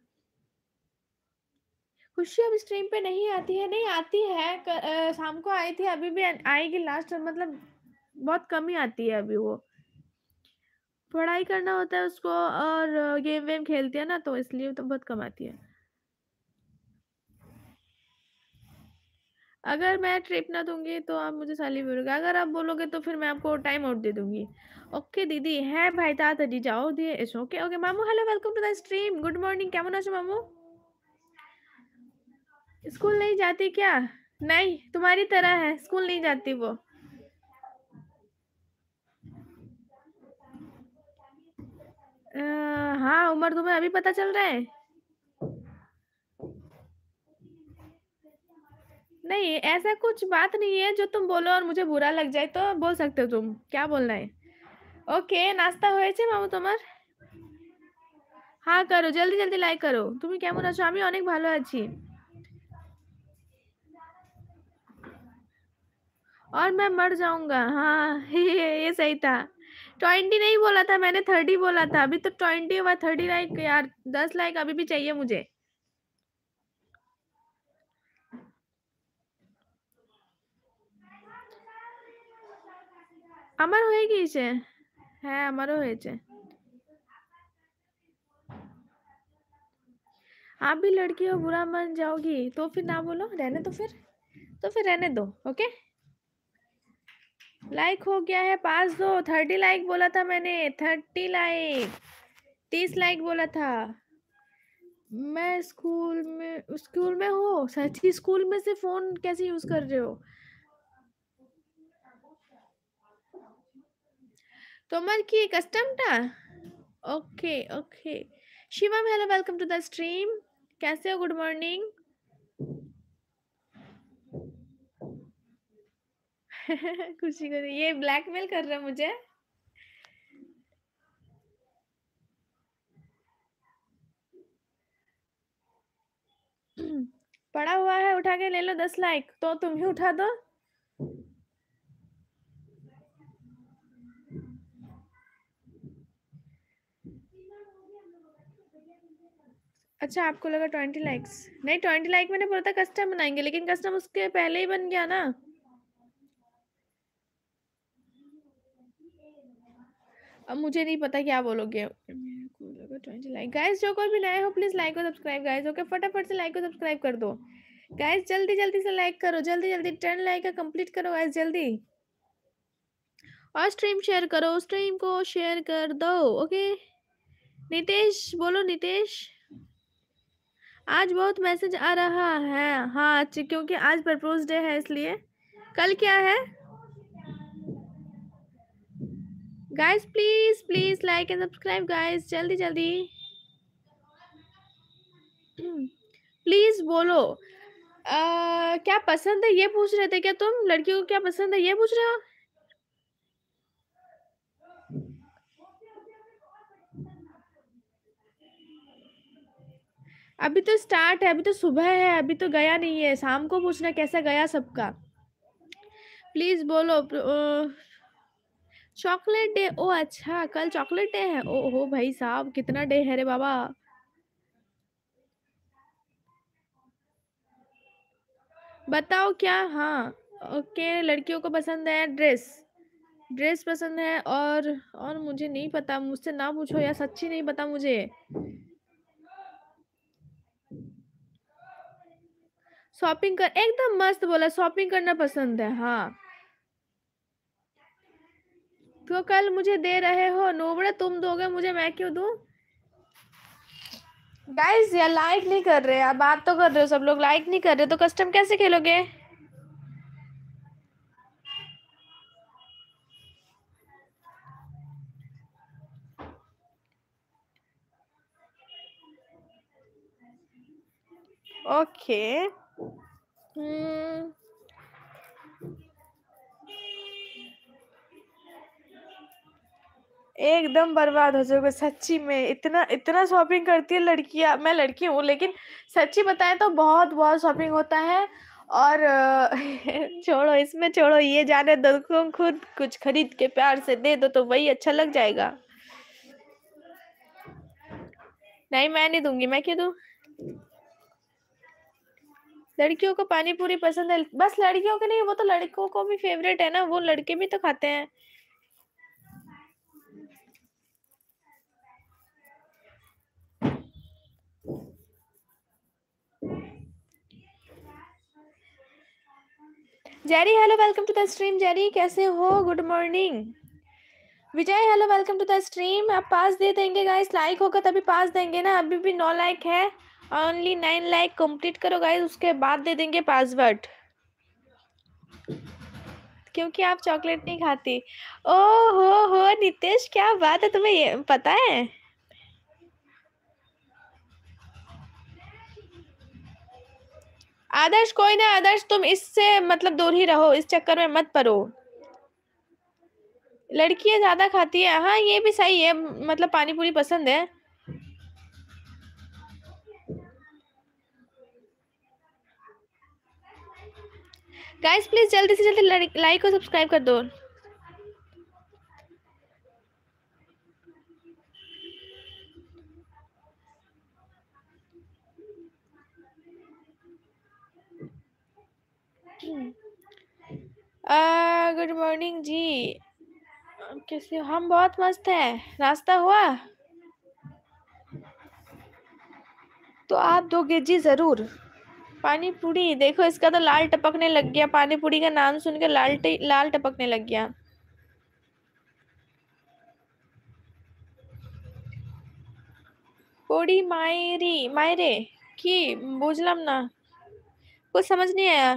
खुशी अब स्ट्रीम पे नहीं आती है, नहीं आती है, क, आ, शाम को आई थी, अभी भी आएगी लास्ट, मतलब बहुत कम ही आती है अभी, वो पढ़ाई करना होता है उसको और गेम वेम खेलती है ना, तो इसलिए तो बहुत कम आती है। अगर मैं ट्रिप ना दूंगी तो आप मुझे साली बोलोगे, अगर आप बोलोगे तो फिर मैं आपको टाइम आउट दे दूंगी। ओके दीदी है भाई ताड़ी जाओ दिए इट्स ओके ओके मामू hello welcome to the stream, good morning, केमन आছো मामू? स्कूल नहीं जाती क्या? नहीं तुम्हारी तरह है, स्कूल नहीं जाती वो। आ, हाँ उम्र तुम्हें अभी पता चल रहा है? नहीं ऐसा कुछ बात नहीं है, जो तुम बोलो और मुझे बुरा लग जाए तो बोल सकते हो, तुम क्या बोलना है। ओके नाश्ता হয়েছে মামু তোমার? हाँ करो जल्दी जल्दी लाइक करो। তুমি কেমন আছো? আমি অনেক ভালো আছি। और मैं मर जाऊंगा, हाँ ये ये सही था। ट्वेंटी नहीं बोला था मैंने, थर्टी बोला था, अभी तो ट्वेंटी हुआ, थर्टी लाइक यार, दस लाइक अभी भी चाहिए मुझे। আমার হয়ে গিয়েছে, হ্যাঁ আমারও হয়েছে। आप भी लड़की हो, बुरा मान जाओगी तो फिर ना बोलो, रहने दो फिर, तो फिर रहने दो, ओके? लाइक हो गया है, पास दो, थर्टी लाइक बोला था मैंने, थर्टी लाइक, तीस लाइक बोला था। मैं स्कूल में, स्कूल में हो सच ही, स्कूल में से फोन कैसे यूज कर रहे हो? তোমার কি কাস্টমটা? Okay okay Shivam hello welcome to the stream, कैसे हो? Good morning. खुशी को ये ब्लैकमेल कर रहा है मुझे। पड़ा हुआ है उठा के ले लो, दस लाइक तो तुम ही उठा दो। अच्छा आपको लगा ट्वेंटी लाइक्स, नहीं ट्वेंटी लाइक मैंने बोला था कस्टम बनाएंगे, लेकिन कस्टम उसके पहले ही बन गया ना। अब मुझे नहीं पता क्या बोलोगे। ट्वेंटी लाइक गाइस, जो कोई भी नए हो प्लीज लाइक और सब्सक्राइब गाइस, ओके फटाफट से लाइक और सब्सक्राइब कर दो गाइस, जल्दी जल्दी से लाइक करो, जल्दी जल्दी टेन लाइक का कंप्लीट करो गाइस जल्दी, और स्ट्रीम शेयर करो, स्ट्रीम को शेयर कर दो, ओके? नितेश बोलो नितेश। आज बहुत मैसेज आ रहा है। हाँ च- क्योंकि आज प्रपोज डे है इसलिए। कल क्या है guys? Please please like and subscribe guys, जल्दी जल्दी प्लीज बोलो। आ, क्या पसंद है ये पूछ रहे थे क्या तुम? लड़कियों को क्या पसंद है ये पूछ रहे हो? अभी तो स्टार्ट है, अभी तो सुबह है, अभी तो गया नहीं है। शाम को पूछना कैसा गया सबका। प्लीज बोलो। Chocolate day? ओ अच्छा, कल चॉकलेट डे है। ओ हो भाई साहब, कितना डे है रे बाबा। बताओ क्या? हाँ ओके, लड़कियों को पसंद है ड्रेस। ड्रेस पसंद है, और और मुझे नहीं पता, मुझसे ना पूछो यार, सच्ची नहीं पता मुझे। शॉपिंग कर, एकदम मस्त बोला, शॉपिंग करना पसंद है। हाँ तो कल मुझे दे रहे हो? नोबड़े तुम दोगे मुझे, मैं क्यों दूं? गाइस यार लाइक नहीं कर रहे, आप बात तो कर रहे हो, सब लोग लाइक नहीं कर रहे, तो कस्टम कैसे खेलोगे? ओके। हम्म एकदम बर्बाद हो जाओगे सच्ची में। इतना इतना शॉपिंग करती है लड़कियां। मैं लड़की हूँ लेकिन सच्ची बताएं तो बहुत बहुत शॉपिंग होता है। और अ, छोड़ो, इसमें छोड़ो, ये जाने दो। तुम खुद कुछ खरीद के प्यार से दे दो तो वही अच्छा लग जाएगा। नहीं मैं नहीं दूंगी, मैं क्यों दूं? लड़कियों को पानी पूरी पसंद है, बस लड़कियों के नहीं, वो तो लड़कों को भी फेवरेट है ना, वो लड़के भी तो खाते हैं। Jerry hello, welcome to the stream. Jerry कैसे हो? Good morning. Vijay hello, welcome to the stream. आप पास दे देंगे गाइस? लाइक होगा तभी पास देंगे ना, अभी भी नौ लाइक है। ओनली नाइन लाइक कंप्लीट करो गाइस, उसके बाद दे देंगे पासवर्ड। क्योंकि आप चॉकलेट नहीं खाती। ओ हो हो नितेश, क्या बात है, तुम्हें ये पता है? आदर्श कोई ना, आदर्श तुम इससे मतलब दूर ही रहो, इस चक्कर में मत पड़ो। लड़कियां ज्यादा खाती है, हाँ ये भी सही है, मतलब पानी पूरी पसंद है। गाइस प्लीज जल्दी से जल्दी लाइक और सब्सक्राइब कर दो। गुड मॉर्निंग जी। कैसे हो? हम बहुत मस्त है। नाश्ता हुआ? तो आप दोगे जी जरूर। पानी पूरी देखो, इसका तो लाल टपकने लग गया, पानी पूरी का नाम सुनकर लाल टे- लाल टपकने लग गया। पोड़ी मायरी मायरे की बुझलम ना, कुछ समझ नहीं आया।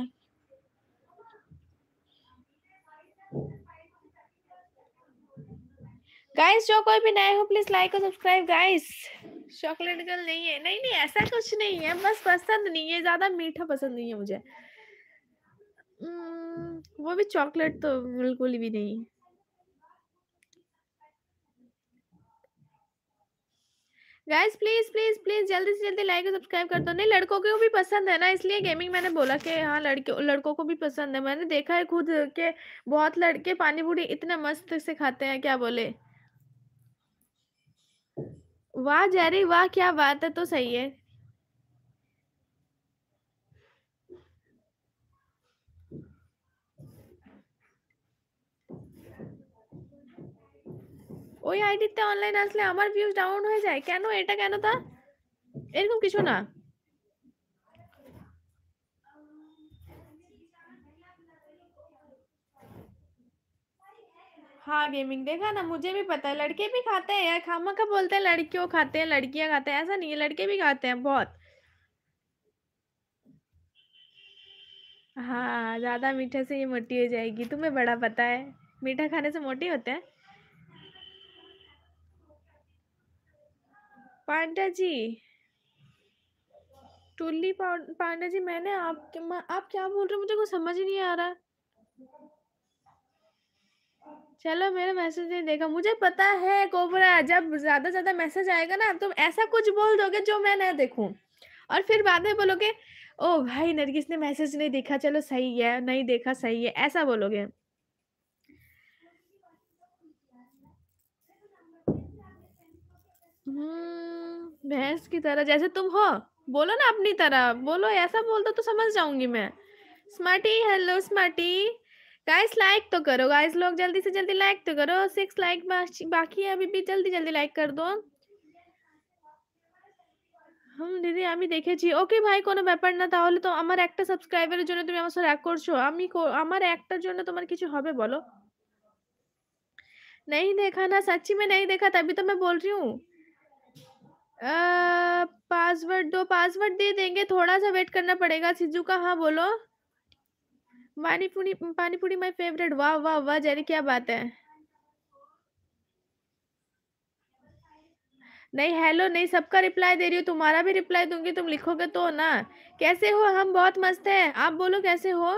गाइस जो कोई भी नए हो प्लीज लाइक और सब्सक्राइब गाइस। चॉकलेट गर्ल नहीं है, नहीं नहीं ऐसा कुछ नहीं है, बस पसंद नहीं है, ज्यादा मीठा पसंद नहीं है मुझे। उम्म, वो भी चॉकलेट तो बिल्कुल भी नहीं। गाइस प्लीज प्लीज प्लीज जल्दी से जल्दी लाइक और सब्सक्राइब कर दो। नहीं लड़कों को भी पसंद है ना, इसलिए गेमिंग मैंने बोला कि हाँ लड़के लड़कों को भी पसंद है। मैंने देखा है खुद के बहुत लड़के पानी पूरी इतने मस्त से खाते हैं, क्या बोले। वाह जैरी वाह, क्या बात है, तो सही है। ওই আইডিতে অনলাইন আসলে আমার ভিউজ ডাউন হয়ে যায় কেন? এটা কেন তা? এরকম কিছু না। हाँ गेमिंग देखा ना, मुझे भी पता है, लड़के भी खाते हैं यार, खामा का बोलते हैं लड़कियों खाते हैं लड़कियां खाते हैं, ऐसा नहीं है, लड़के भी खाते हैं बहुत। हाँ, ज़्यादा मीठे से ये मोटी हो जाएगी, तुम्हें बड़ा पता है। मीठा खाने से मोटी होते हैं। पांडा जी, टुल्ली पाउ- पांडा जी, मैंने आप आप क्या बोल रहे हो, मुझे कुछ समझ ही नहीं आ रहा। चलो, मेरा मैसेज नहीं देखा, मुझे पता है कोबरा, जब ज्यादा ज्यादा मैसेज आएगा ना तुम ऐसा कुछ बोल दोगे जो मैं ना देखूं, और फिर बाद में बोलोगे ओ भाई नरगिस ने मैसेज नहीं देखा, चलो सही है, नहीं देखा सही है, ऐसा बोलोगे। हम्म भैंस की तरह जैसे तुम हो, बोलो ना अपनी तरह बोलो, ऐसा बोल दो तो समझ जाऊंगी मैं। Smarty, hello smarty. Guys like तो करो, गाइस लोग जल्दी से जल्दी लाइक तो करो, सिक्स लाइक बाकी है अभी भी, जल्दी जल्दी लाइक कर दो। হুম দিদি আমি দেখেছি। ওকে ভাই কোনো ব্যাপার না, তাহলে তো আমার একটা সাবস্ক্রাইবারের জন্য তুমি আমার সাথে রাগ করছো, আমি কো- আমার একটার জন্য তোমার কিছু হবে বলো। नहीं देखा ना, सच्ची में नहीं देखा, तभी तो मैं बोल रही हूँ। पासवर्ड दो, पासवर्ड दे देंगे, थोड़ा सा वेट करना पड़ेगा। सिजू का हाँ बोलो। पानी पूरी, पानी पूरी माय फेवरेट, वाह वाह वाह जेरी, क्या बात है। नहीं हेलो नहीं, सबका रिप्लाई दे रही हूँ, तुम्हारा भी रिप्लाई दूंगी, तुम लिखोगे तो ना। कैसे हो, हम बहुत मस्त हैं, आप बोलो कैसे हो।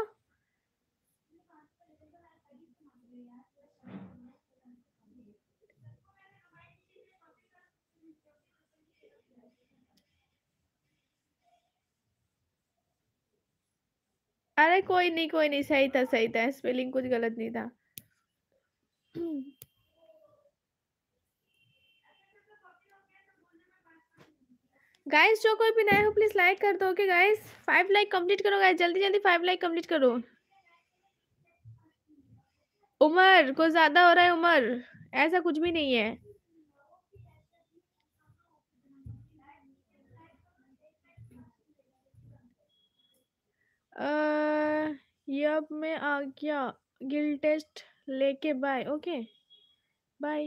अरे कोई नहीं कोई नहीं, सही था सही था, स्पेलिंग कुछ गलत नहीं था। गाइस जो कोई भी नया हो प्लीज लाइक कर दो, okay guys, five like complete करो गाइस, जल्दी जल्दी फाइव लाइक कंप्लीट करो। उमर को ज्यादा हो रहा है, उमर ऐसा कुछ भी नहीं है। अ, ये अब मैं आ गया, गिल टेस्ट लेके, बाय, ओके बाय।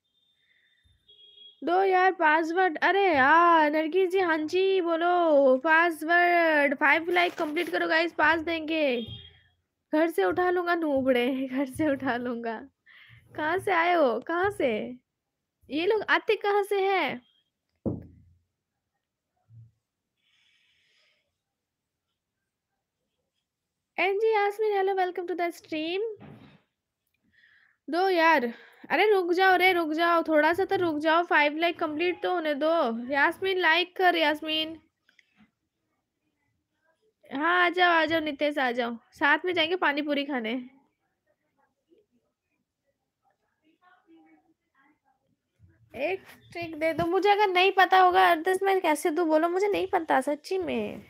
दो यार पासवर्ड, अरे यार नरगिस जी, हाँ जी बोलो पासवर्ड, फाइव लाइक कंप्लीट करो गाइस, पास देंगे। घर से उठा लूंगा नूबड़े, घर से उठा लूंगा। कहाँ से आए हो, कहाँ से, ये लोग आते कहाँ से हैं। NG Yasmin, hello welcome to the stream. दो यार, अरे रुक जाओ रे, रुक जाओ थोड़ा सा तो रुक जाओ, फाइव लाइक कंप्लीट तो होने दो। यास्मीन लाइक कर, यास्मीन। हाँ आ जाओ आ जाओ नितेश, आ जाओ, साथ में जाएंगे पानी पूरी खाने। एक ट्रिक दे दो मुझे, अगर नहीं पता होगा अर्धस मैं कैसे दूं, बोलो, मुझे नहीं पता सच्ची में।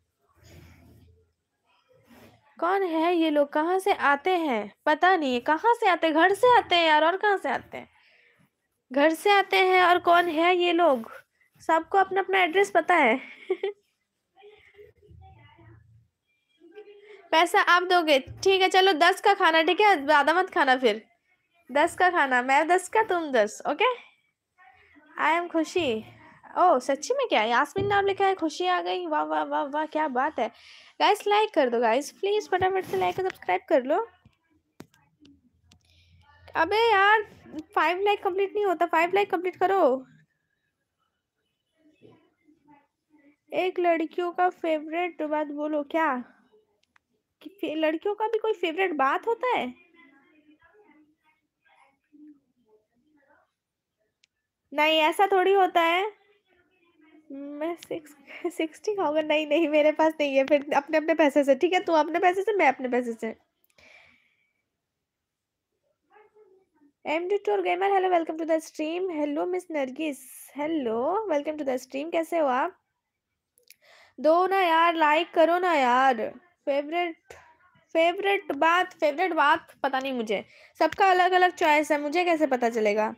कौन है ये लोग, कहाँ से आते हैं, पता नहीं है कहाँ से आते हैं, घर से आते हैं यार, और कहाँ से आते हैं, घर से आते हैं, और कौन है ये लोग, सबको अपना अपना एड्रेस पता है। पैसा आप दोगे, ठीक है चलो, दस का खाना, ठीक है ज्यादा मत खाना फिर। दस का खाना, मैं दस का तुम दस, ओके। आई एम खुशी। ओ सच्ची में क्या, यास्मीन नाम लिखा है, खुशी आ गई, वाह वाह वाह वाह, क्या बात है। गाइस लाइक कर दो गाइस, प्लीज फटाफट से लाइक और सब्सक्राइब कर लो। अबे यार, फाइव लाइक कंप्लीट नहीं होता, फाइव लाइक कंप्लीट करो। एक लड़कियों का फेवरेट बात बोलो, क्या कि लड़कियों का भी कोई फेवरेट बात होता है। नहीं ऐसा थोड़ी होता है। मैं सिक्स सिक्सटी खाऊंगा, नहीं नहीं मेरे पास नहीं है, फिर अपने अपने पैसे से, ठीक है, तू अपने पैसे से, मैं अपने पैसे से। M D tour gamer, hello welcome to the stream, hello miss Nargis, hello welcome to the stream, कैसे हो आप। दो ना यार, लाइक करो ना यार। फेवरेट, फेवरेट बात, फेवरेट बात पता नहीं मुझे, सबका अलग अलग चॉइस है, मुझे कैसे पता चलेगा।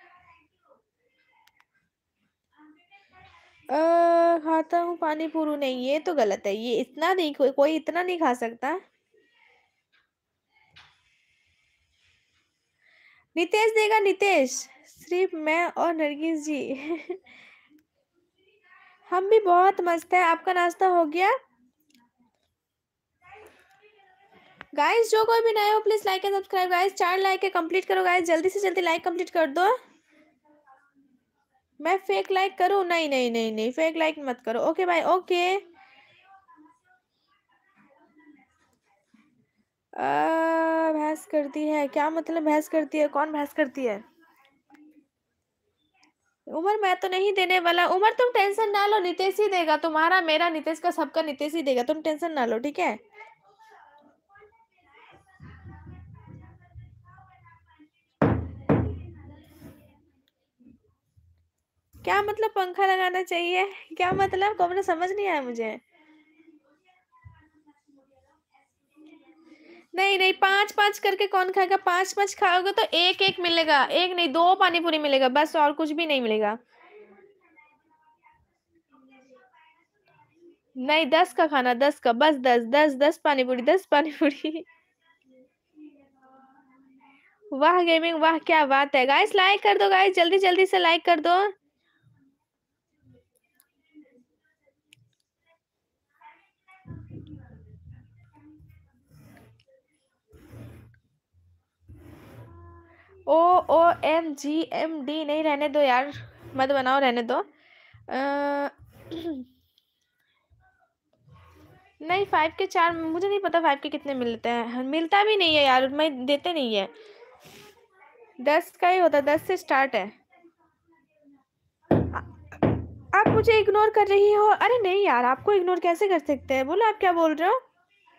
अ खाता हूँ पानी पूरी, नहीं ये तो गलत है, ये इतना नहीं, कोई कोई इतना नहीं खा सकता। नितेश देगा, नितेश, सिर्फ मैं और नरगिस जी। हम भी बहुत मस्त है, आपका नाश्ता हो गया। गाइस जो कोई भी नए हो please like and subscribe guys. चार लाइक के कंप्लीट करो गाइस, जल्दी से जल्दी लाइक कंप्लीट कर दो। मैं फेक लाइक करूं? नहीं नहीं नहीं नहीं, फेक लाइक मत करो। ओके भाई ओके। भैंस करती है? क्या मतलब भैंस करती है? कौन भैंस करती है? उमर मैं तो नहीं देने वाला। उमर तुम टेंशन ना लो, नितेश ही देगा। तुम्हारा मेरा नितेश का सबका नितेश ही देगा, तुम टेंशन ना लो ठीक है। क्या मतलब पंखा लगाना चाहिए? क्या मतलब? को समझ नहीं आया मुझे। नहीं नहीं, पांच पांच करके कौन खाएगा? पांच पांच खाओगे तो एक एक मिलेगा, एक नहीं दो पानी पूरी मिलेगा बस, और कुछ भी नहीं मिलेगा। नहीं दस का खाना, दस का बस, दस दस दस पानी पूरी, दस पानी पूरी। वाह गेमिंग वाह, क्या बात है गाइस। लाइक कर दो गाइस, जल्दी जल्दी से लाइक कर दो। O O M G M D नहीं, रहने दो यार, मत बनाओ, रहने दो। आ, नहीं फाइव के चार, मुझे नहीं पता फाइव के कितने मिलते हैं, मिलता भी नहीं है यार, मैं देते नहीं है। दस का ही होता, दस से स्टार्ट है। आप मुझे इग्नोर कर रही हो? अरे नहीं यार, आपको इग्नोर कैसे कर सकते हैं? बोलो आप क्या बोल रहे हो।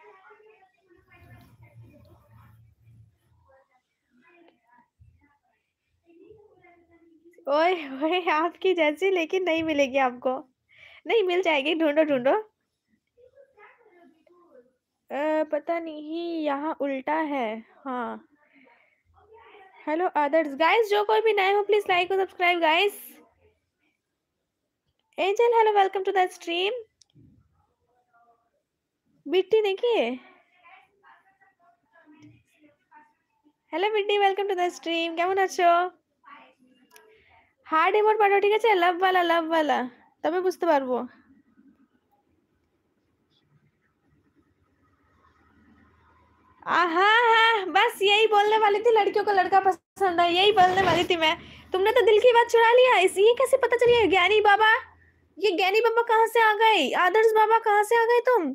ओए ओए आपकी जैसी लेकिन नहीं मिलेगी आपको। नहीं मिल जाएगी, ढूंढो ढूंढो। अ, पता नहीं, यहाँ उल्टा है। हाँ हेलो अदर्स गाइस, जो कोई भी नए हो प्लीज लाइक और subscribe guys. Angel hello, welcome to the stream. Bitti देखिए। Hello Bitti, welcome to the stream. কেমন আছো? হার্ড ইমোট পাঠাও ঠিক আছে, লাভ वाला লাভ वाला, তবে বুঝতে পারবো। हाँ हाँ, बस यही बोलने वाली थी, लड़कियों को लड़का पसंद है, यही बोलने वाली थी मैं। तुमने तो दिल की बात चुरा लिया। इस ये कैसे पता चली? ज्ञानी बाबा, ये ज्ञानी बाबा कहाँ से आ गए? आदर्श बाबा कहाँ से आ गए तुम?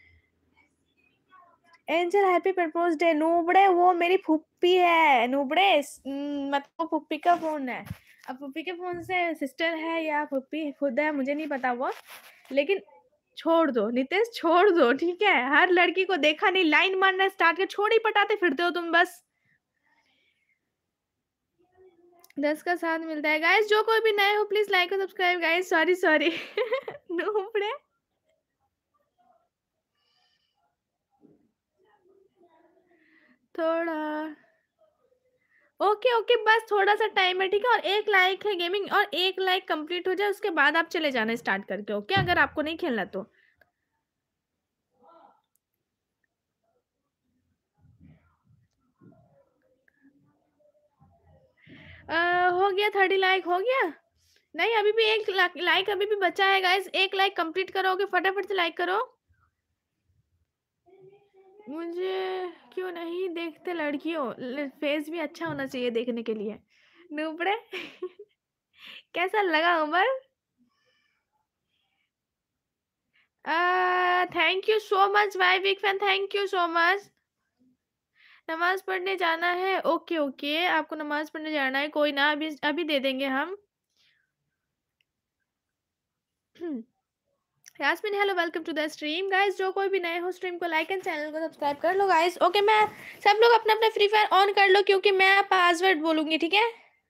Angel happy propose day. नूबड़े वो मेरी फूफी है नूबड़े, मतलब फूफी का फोन है। अब फूफी के फोन से सिस्टर है या फूफी खुद है मुझे नहीं पता वो, लेकिन छोड़ दो नितेश, छोड़ दो ठीक है। हर लड़की को देखा नहीं, लाइन मारना स्टार्ट कर, छोड़ ही पटाते फिरते हो तुम बस। दस का साथ मिलता है गाइस। जो कोई भी नए हो प्लीज लाइक और सब्सक्राइब गाइस। सॉरी सॉरी नूबड़े। थोड़ा ओके ओके, बस थोड़ा सा टाइम है ठीक है, और एक लाइक है गेमिंग, और एक लाइक कंप्लीट हो जाए उसके बाद आप चले जाना स्टार्ट करके, ओके अगर आपको नहीं खेलना तो। आ, हो गया, थर्टी लाइक हो गया। नहीं अभी भी एक लाइक अभी भी बचा है गाइस, एक लाइक कंप्लीट करोगे, फटाफट से लाइक करो। मुझे क्यों नहीं देखते लड़कियों, फेस भी अच्छा होना चाहिए देखने के लिए। नूबड़े कैसा लगा Umar? Thank you so much भाई, big fan, thank you so much. नमाज पढ़ने जाना है? ओके ओके, आपको नमाज पढ़ने जाना है, कोई ना, अभी अभी दे देंगे हम। Yasmin hello, welcome to the stream guys. जो कोई भी नए हो स्ट्रीम को लाइक एंड चैनल को सब्सक्राइब कर लो गाइस। ओके मैं, सब लोग अपना अपना फ्री फायर ऑन कर लो क्योंकि मैं पासवर्ड बोलूंगी ठीक है।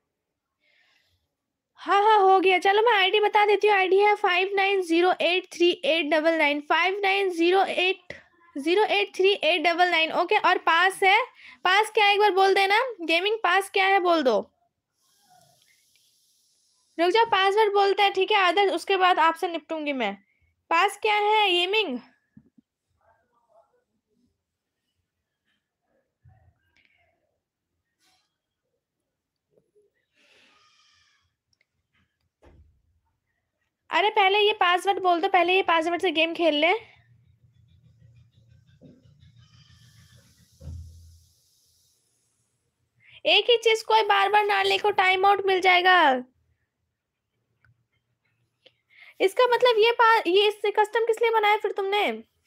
हाँ हाँ हो गया, चलो मैं आईडी बता देती हूँ। आईडी है five nine zero eight three eight double nine, five nine zero eight zero eight three eight double nine. Okay, और पास है, पास क्या है एक बार बोल देना गेमिंग, पास क्या है बोल दो। रुक जाओ, पासवर्ड बोलते हैं ठीक है आदर्श, उसके बाद आपसे निपटूंगी मैं। पास क्या है गेमिंग? अरे पहले ये पासवर्ड बोल दो, पहले ये पासवर्ड से गेम खेल ले। एक ही चीज कोई बार बार ना लिखो, टाइम आउट मिल जाएगा। इसका मतलब ये पा ये इससे कस्टम किस लिए बनाया फिर तुमने?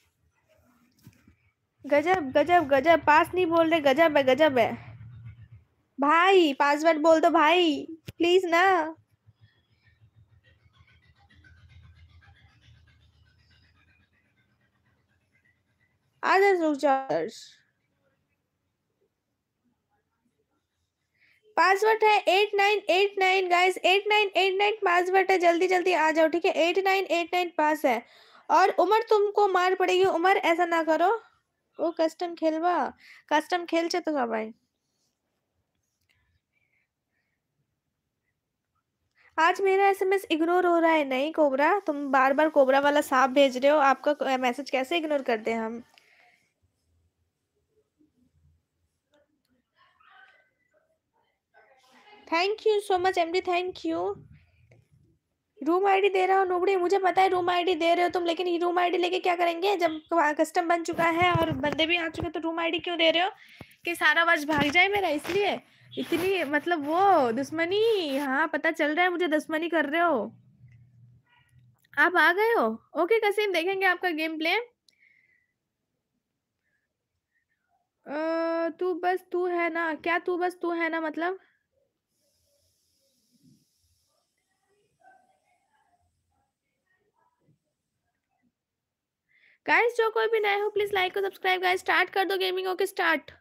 गजब गजब गजब, पास नहीं बोल रहे, गजब है गजब है भाई। पासवर्ड बोल दो भाई प्लीज ना। आदर्श रुक जाओ। पासवर्ड है eight nine eight nine guys, eight nine eight nine password है, जल्दी जल्दी आ जाओ ठीक है। Eight nine eight nine pass है। और उमर तुमको मार पड़ेगी, उमर ऐसा ना करो। वो कस्टम खेलवा, कस्टम खेलছে तो सबाई। आज मेरा एसएमएस इग्नोर हो रहा है। नहीं कोबरा, तुम बार बार कोबरा वाला सांप भेज रहे हो, आपका मैसेज कैसे इग्नोर करते हैं हम? Thank you so much MD, thank you. Room ID दे रहा हूँ नोबड़ी, मुझे पता है रूम आईडी दे रहे हो तुम, लेकिन ये रूम आईडी लेके क्या करेंगे जब कस्टम बन चुका है और बंदे भी आ चुके, तो रूम आईडी क्यों दे रहे हो? कि सारा वज भाग जाए मेरा, इसलिए इतनी मतलब वो दुश्मनी? हाँ पता चल रहा है मुझे, दुश्मनी कर रहे हो आप। आ गए हो? ओके कसीम, देखेंगे आपका गेम प्ले। तू बस तू है ना क्या? तू बस तू है ना मतलब? गाइस जो कोई भी नए हो प्लीज लाइक और सब्सक्राइब। गाइस स्टार्ट कर दो gaming. Okay start.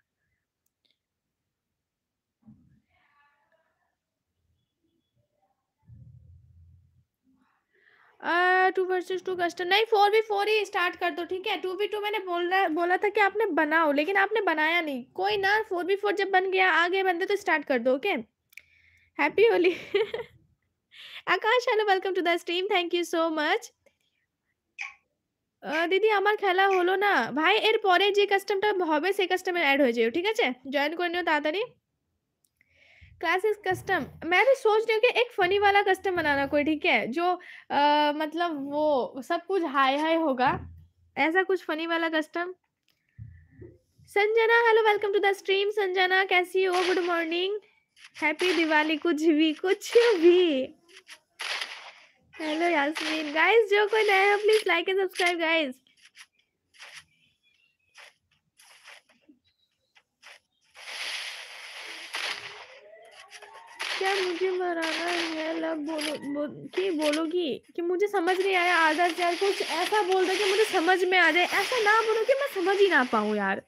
Two versus two custom नहीं, फोर वी फोर ही स्टार्ट कर दो ठीक है। टू वी टू मैंने बोला बोला था कि आपने बनाओ, लेकिन आपने बनाया नहीं। कोई ना, फोर वी फोर जब बन गया आगे बंदे तो स्टार्ट कर दो। Okay happy Holi. Akash hello, welcome to the stream, thank you so much. দিদি আমার খেলা হলো না ভাই, এর পরে যে কাস্টমটা হবে সেই কাস্টমে অ্যাড হয়ে যাও ঠিক আছে। জয়েন করে নিও তাড়াতাড়ি। क्लासेस कस्टम मैं भी सोच रही हूँ कि एक फनी वाला कस्टम बनाना कोई, ठीक है, जो आ, मतलब वो सब कुछ हाई हाई होगा, ऐसा कुछ फनी वाला custom. Sanjana hello, welcome to the stream. Sanjana कैसी हो? गुड मॉर्निंग, हैप्पी दिवाली, कुछ भी कुछ भी। हेलो यास्मीन। गाइस जो कोई नया है please like and subscribe guys. क्या मुझे मराना है? लग बोलो बो, कि बोलोगी कि मुझे समझ नहीं आया। आदर्श यार कुछ ऐसा बोल दो कि मुझे समझ में आ जाए, ऐसा ना बोलो कि मैं समझ ही ना पाऊँ यार।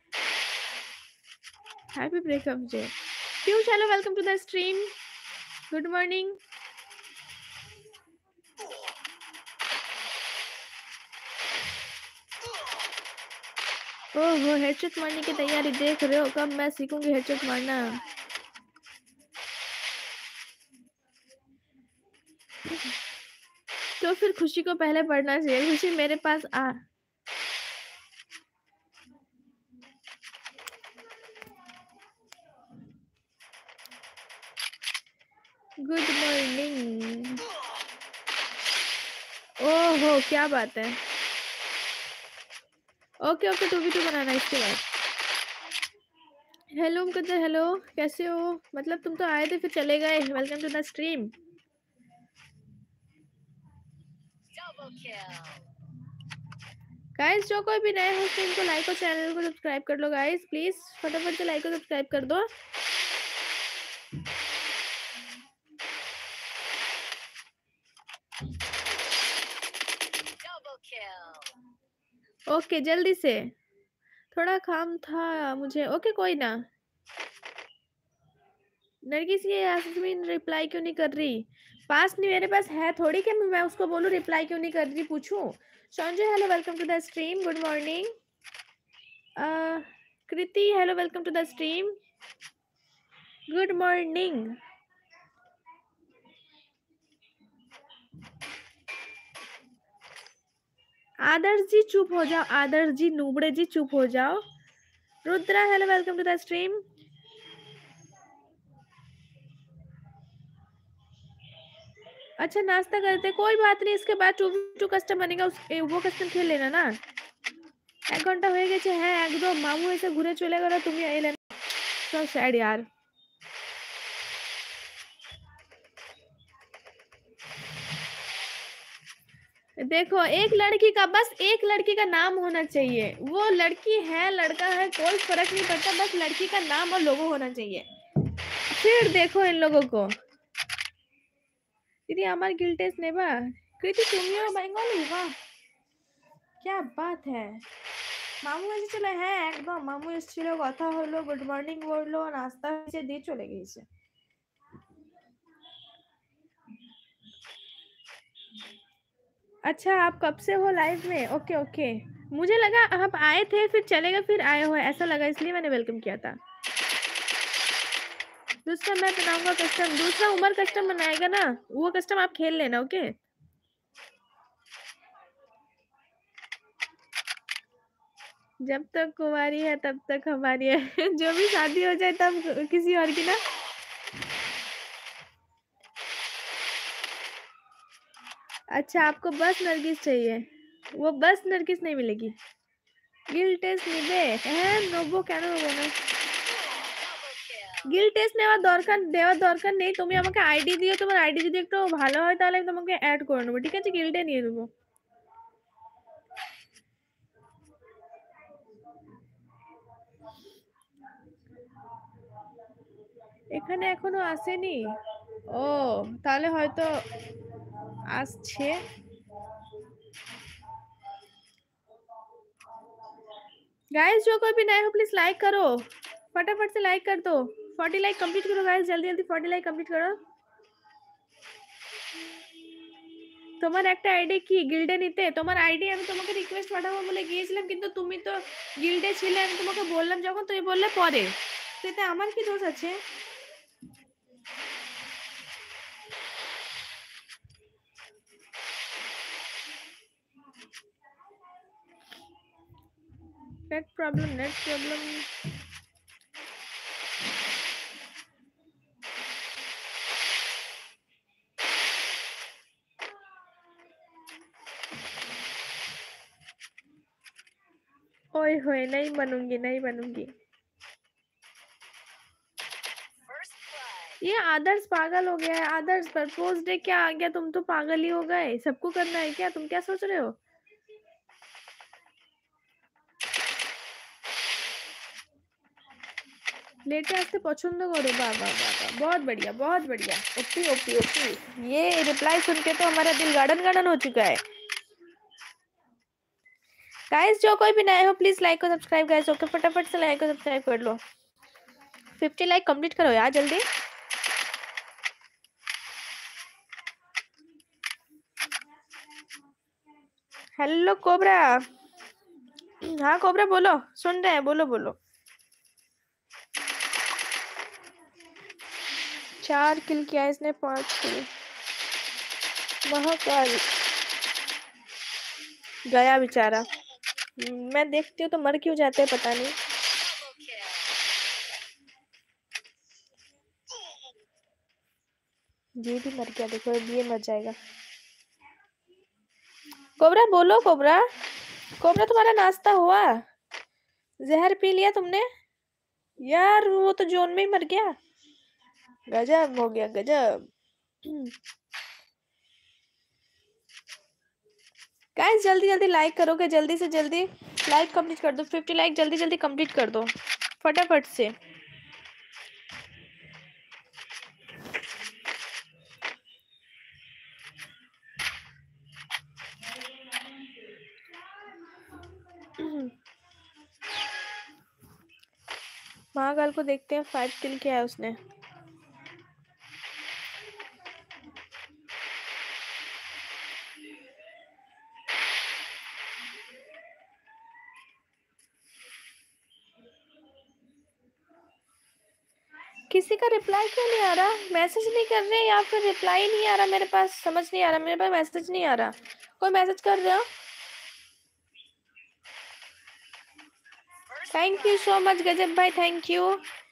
Happy breakup day. क्यों? चलो welcome to the stream, good morning. ओहो हेडशॉट मारने की तैयारी देख रहे हो? कब मैं सीखूंगी हेडशॉट मारना? तो फिर खुशी को पहले पढ़ना चाहिए। खुशी मेरे पास आ। Good morning. ओहो क्या बात है। Okay okay two B two बनाना इसके बाद। हेलो मुकद्दर, हेलो कैसे हो? मतलब तुम तो आए थे फिर चले गए। Welcome to the stream. Guys जो कोई भी नए हो स्ट्रीम को लाइक और चैनल को सब्सक्राइब कर लो गाइस, प्लीज फटाफट से लाइक और सब्सक्राइब कर दो। ओके जल्दी से, थोड़ा काम था मुझे। ओके कोई ना। नरगिस ये यास्मीन रिप्लाई क्यों नहीं कर रही? पास नहीं मेरे पास है थोड़ी कि मैं उसको बोलूं रिप्लाई क्यों नहीं कर रही, पूछूं? Sanjay hello, welcome to the stream, good morning. Kriti hello, welcome to the stream, good morning. Adarsh ji चुप हो जाओ, आदर्श जी नूबड़े जी चुप हो जाओ। Rudra hello, welcome to the stream. अच्छा नाश्ता करते, कोई बात नहीं, इसके बाद टू टू कस्टम बनेगा, उस वो कस्टम खेल लेना ना। एक घंटा হয়ে গেছে। হ্যাঁ একদম মামু এসে ঘুরে চলে গেল, তুমি এলে না। সো স্যাড यार। देखो एक लड़की का, बस एक लड़की का नाम होना चाहिए, वो लड़की है लड़का है कोई फर्क नहीं पड़ता, बस लड़की का नाम और लोगो होना चाहिए। फिर देखो इन लोगों को। दीदी আমার গিল্টেস নেবা কৃতি তুমিও বেঙ্গলি? বাহ क्या बात है। মামু এসেছিল? হ্যাঁ একদম, মামু এসেছিল, কথা হলো, গুড মর্নিং বললো, নাস্তা হয়েছে, দিয়ে চলে গিয়েছে। अच्छा आप कब से हो लाइव में? ओके ओके, मुझे लगा आप आए थे फिर चले गए फिर आए हो, ऐसा लगा, इसलिए मैंने वेलकम किया था। दूसरा मैं बनाऊंगा कस्टम, दूसरा उमर कस्टम बनाएगा ना, वो कस्टम आप खेल लेना। ओके जब तक कुंवारी है तब तक हमारी है। जो भी शादी हो जाए तब किसी और की ना। अच्छा आपको बस नरगिस चाहिए, वो बस नरगिस नहीं मिलेगी। গিল টেস্ট নিবে? হ্যাঁ নেবো, কেন নেবো না। গিল টেস্ট নেওয়ার দরকার দেওয়ার দরকার নেই, তুমি আমাকে আইডি দিও, তোমার আইডি যদি একটু ভালো হয় তাহলে আমি তোমাকে অ্যাড করে নেবো, ঠিক আছে? গিল্ডে নিয়ে নেবো। এখানে এখনো আসেনি? ও তাহলে হয়তো আসছে। गाइस जो कोई भी नए हो प्लीज लाइक करो, फटाफट से लाइक कर दो। चालीस लाइक कंप्लीट करो गाइस, जल्दी जल्दी चालीस लाइक कंप्लीट करो। তোমার একটা আইডি কি গিল্ডে নিতে? তোমার আইডি আমি তোমাকে রিকোয়েস্ট পাঠাবো বলে গিয়েছিলাম, কিন্তু তুমি তো গিল্ডে ছিলে, আমি তোমাকে বললাম যখন তুমি বললে পরে, সেটা আমার কি দোষ আছে? नेट प्रॉब्लम नेट प्रॉब्लम ओए होए, नहीं बनूंगी नहीं बनूंगी। ये आदर्श पागल हो गया है। आदर्श प्रपोज डे क्या आ गया, तुम तो पागल ही हो गए, सबको करना है क्या? तुम क्या सोच रहे हो? लेटे आस्ते पसंद करो, वाह वाह वाह वाह, बहुत बढ़िया बहुत बढ़िया। ओपी ओपी ओपी, ये रिप्लाई सुन के तो हमारा दिल गार्डन गार्डन हो चुका है। गाइस जो कोई भी नए हो प्लीज लाइक और सब्सक्राइब गाइस, ओके फटाफट से लाइक और सब्सक्राइब कर लो। पचास लाइक कंप्लीट करो यार जल्दी। हेलो कोबरा, हाँ कोबरा बोलो, सुन रहे हैं, बोलो बोलो। चार किल किया इसने, पांच किल। महाकाल गया बेचारा, मैं देखती हूँ तो मर क्यों जाते हैं पता नहीं। ये भी मर गया, देखो ये मर जाएगा। कोबरा बोलो, कोबरा कोबरा तुम्हारा नाश्ता हुआ? जहर पी लिया तुमने? यार वो तो जोन में ही मर गया, गजब हो गया गजब। गाइस जल्दी जल्दी लाइक करोगे, जल्दी से जल्दी लाइक कंप्लीट कर दो, पचास लाइक जल्दी जल्दी कंप्लीट कर दो फटाफट से। महाकाल को देखते हैं, फाइव किल किया है उसने। किसी का रिप्लाई क्यों नहीं आ रहा? मैसेज नहीं कर रहे या फिर रिप्लाई नहीं आ रहा मेरे पास, समझ नहीं आ रहा, मेरे पास मैसेज नहीं आ रहा। कोई मैसेज कर रहे हो? थैंक यू सो मच गजब भाई, थैंक यू,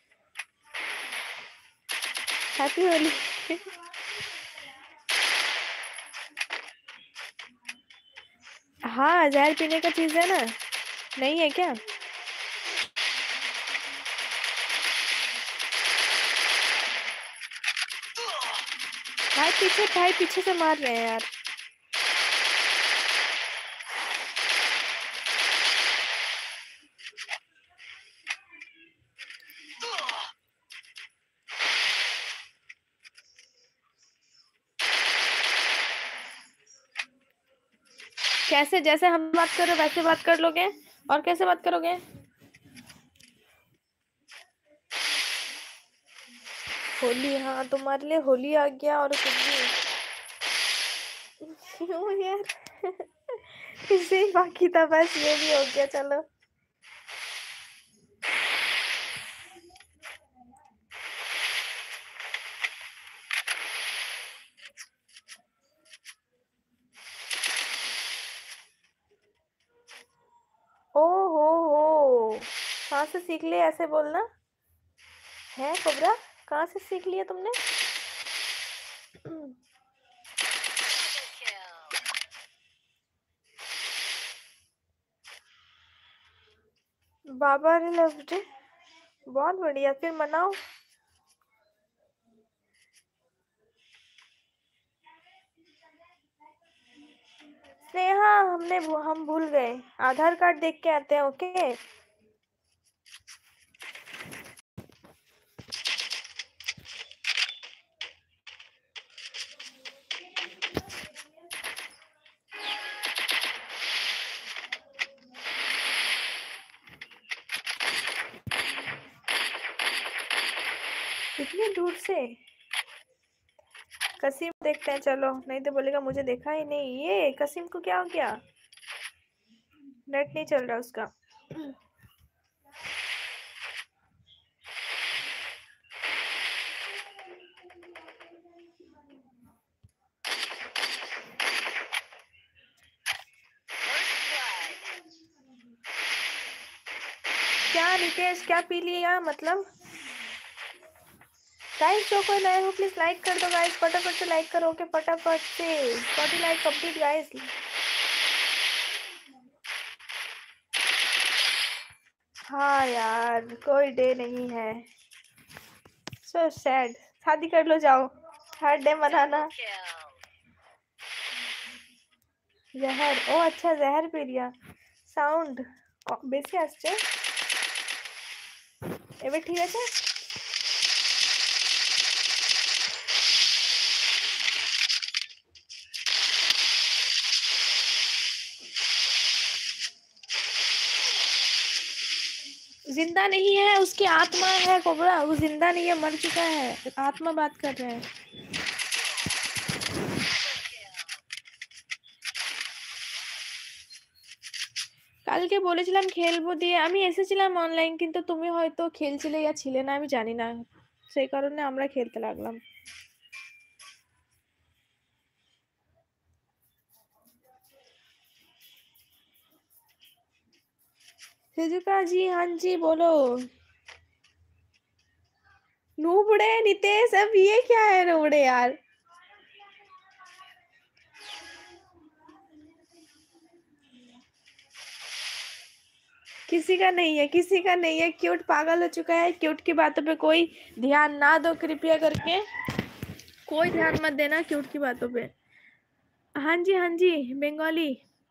हैप्पी होली। हाँ जहर पीने का चीज है ना, नहीं है क्या? भाई पीछे भाई पीछे से मार रहे हैं यार। कैसे? जैसे हम बात कर रहे वैसे बात कर लोगे? और कैसे बात करोगे? होली, हाँ तुम्हारे लिए होली आ गया और कुछ भी क्यों यार? इससे ही बाकी था, बस ये भी हो गया। चलो ओ हो हो, कहाँ से सीख लिया ऐसे बोलना है कोबरा? कहाँ से सीख लिया तुमने? बाबा ने लव्ड इट। बहुत बढ़िया, फिर मनाओ। स्नेहा, हमने भू- हम भूल गए, आधार कार्ड देख के आते हैं। ओके इतनी दूर से कसीम देखते हैं। चलो, नहीं तो बोलेगा मुझे देखा ही नहीं। ये कसीम को क्या हो गया? नेट नहीं चल रहा उसका। क्या रितेश, क्या पी लिया मतलब? गाइस जो कोई नए हो प्लीज लाइक कर दो गाइस, फटाफट से लाइक करो। ओके फटाफट से फोर्टी लाइक कंप्लीट गाइस। हाँ यार, कोई डे नहीं है। So sad. शादी कर लो, जाओ हर डे मनाना। जहर, ओ अच्छा जहर पी लिया। साउंड बेसी আসছে এবার ঠিক আছে? जिंदा नहीं है, उसकी आत्मा है कोबरा। वो जिंदा नहीं है, मर चुका है। आत्मा बात कर रहे हैं। কালকে বলেছিলাম খেলবো দিয়ে আমি এসেছিলাম অনলাইন, কিন্তু তুমি হয়তো খেলছিলে या ছিলে না আমি জানি না, সেই কারণে আমরা খেলতে লাগলাম। सिजुका जी, हाँ जी बोलो। नूबड़े नितेश, अब ये क्या है नूबड़े यार? किसी का नहीं है, किसी का नहीं है। क्यूट पागल हो चुका है। क्यूट की बातों पे कोई ध्यान ना दो कृपया करके। कोई ध्यान मत देना क्यूट की बातों पे। हाँ जी हाँ जी, বেঙ্গলি।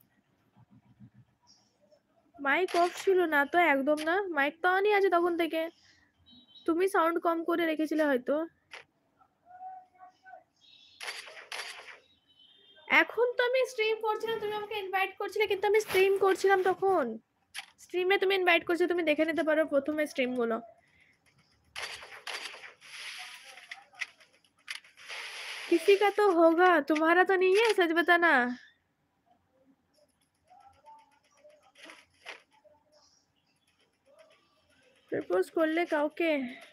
মাইক অফ ছিল না তো একদম না, মাইক তো অনই আছে তখন থেকে। তুমি সাউন্ড কম করে রেখেছিলে হয়তো। এখন তো আমি স্ট্রিম করছিলাম, তুমি আমাকে ইনভাইট করছিলে, কিন্তু আমি স্ট্রিম করছিলাম তখন। স্ট্রিমে তুমি ইনভাইট করছো, তুমি দেখে নিতে পারো প্রথমে স্ট্রিম গুলো। किसी का तो होगा, तुम्हारा तो नहीं है, सच बताना। প্রপোজ করলে কাউকে?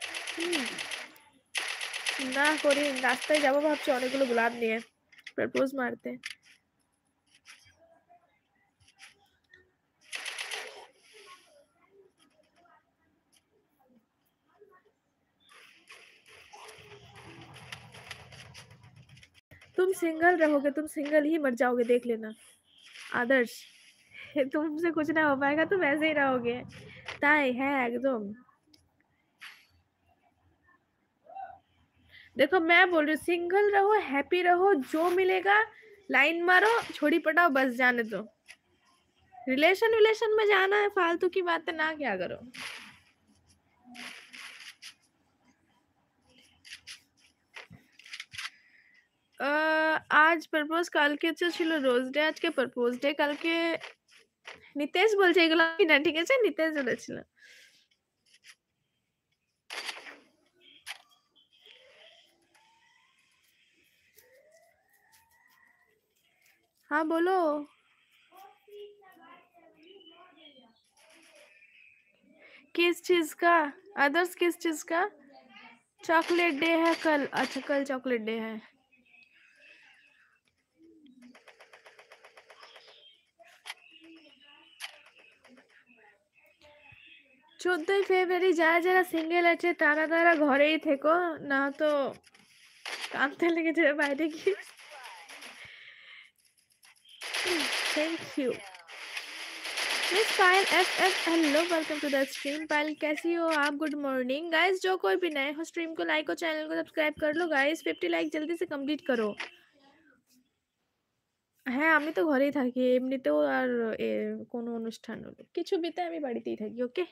না করি, রাস্তায় যাবো ভাবছি অনেকগুলো গোলাপ নিয়ে প্রপোজ মারতে। तुम सिंगल रहोगे, तुम सिंगल ही मर जाओगे, देख लेना आदर्श। तुमसे कुछ ना हो पाएगा, तुम ऐसे ही रहोगे। ताई है एकदम। देखो मैं बोल रही हूँ, सिंगल रहो, हैप्पी रहो, जो मिलेगा लाइन मारो, छोड़ी पटाओ, बस जाने दो। रिलेशन रिलेशन में जाना है, फालतू की बातें ना क्या करो। आ, আজ প্রপোজ কালকে তো ছিল রোজ ডে, আজকে প্রপোজ ডে, কালকে নিতেশ বলছে, এগুলো আমি না, ঠিক আছে, নিতেশ বলেছিল। हाँ बोलो। किस चीज का? अदर्स किस चीज का? चॉकलेट डे है कल। अच्छा कल चॉकलेट डे है। চোদ্দই ফেব্রুয়ারি যারা যারা সিঙ্গেল আছে তারা তারা ঘরেই থেকো, না তো কাঁদতে লেগে যাবে বাইরে গিয়ে। Thank you miss Payal F F. Hello welcome to the stream. Payal कैसी हो आप? Good morning guys. जो कोई भी नए हो स्ट्रीम को लाइक और चैनल को सब्सक्राइब कर लो गाइस। फिफ्टी लाइक जल्दी से कंप्लीट करो। হ্যাঁ আমি তো ঘরেই থাকি এমনিতেও, আর এ, কোনো অনুষ্ঠান হলো কিছু বিতে আমি বাড়িতেই থাকি। ওকে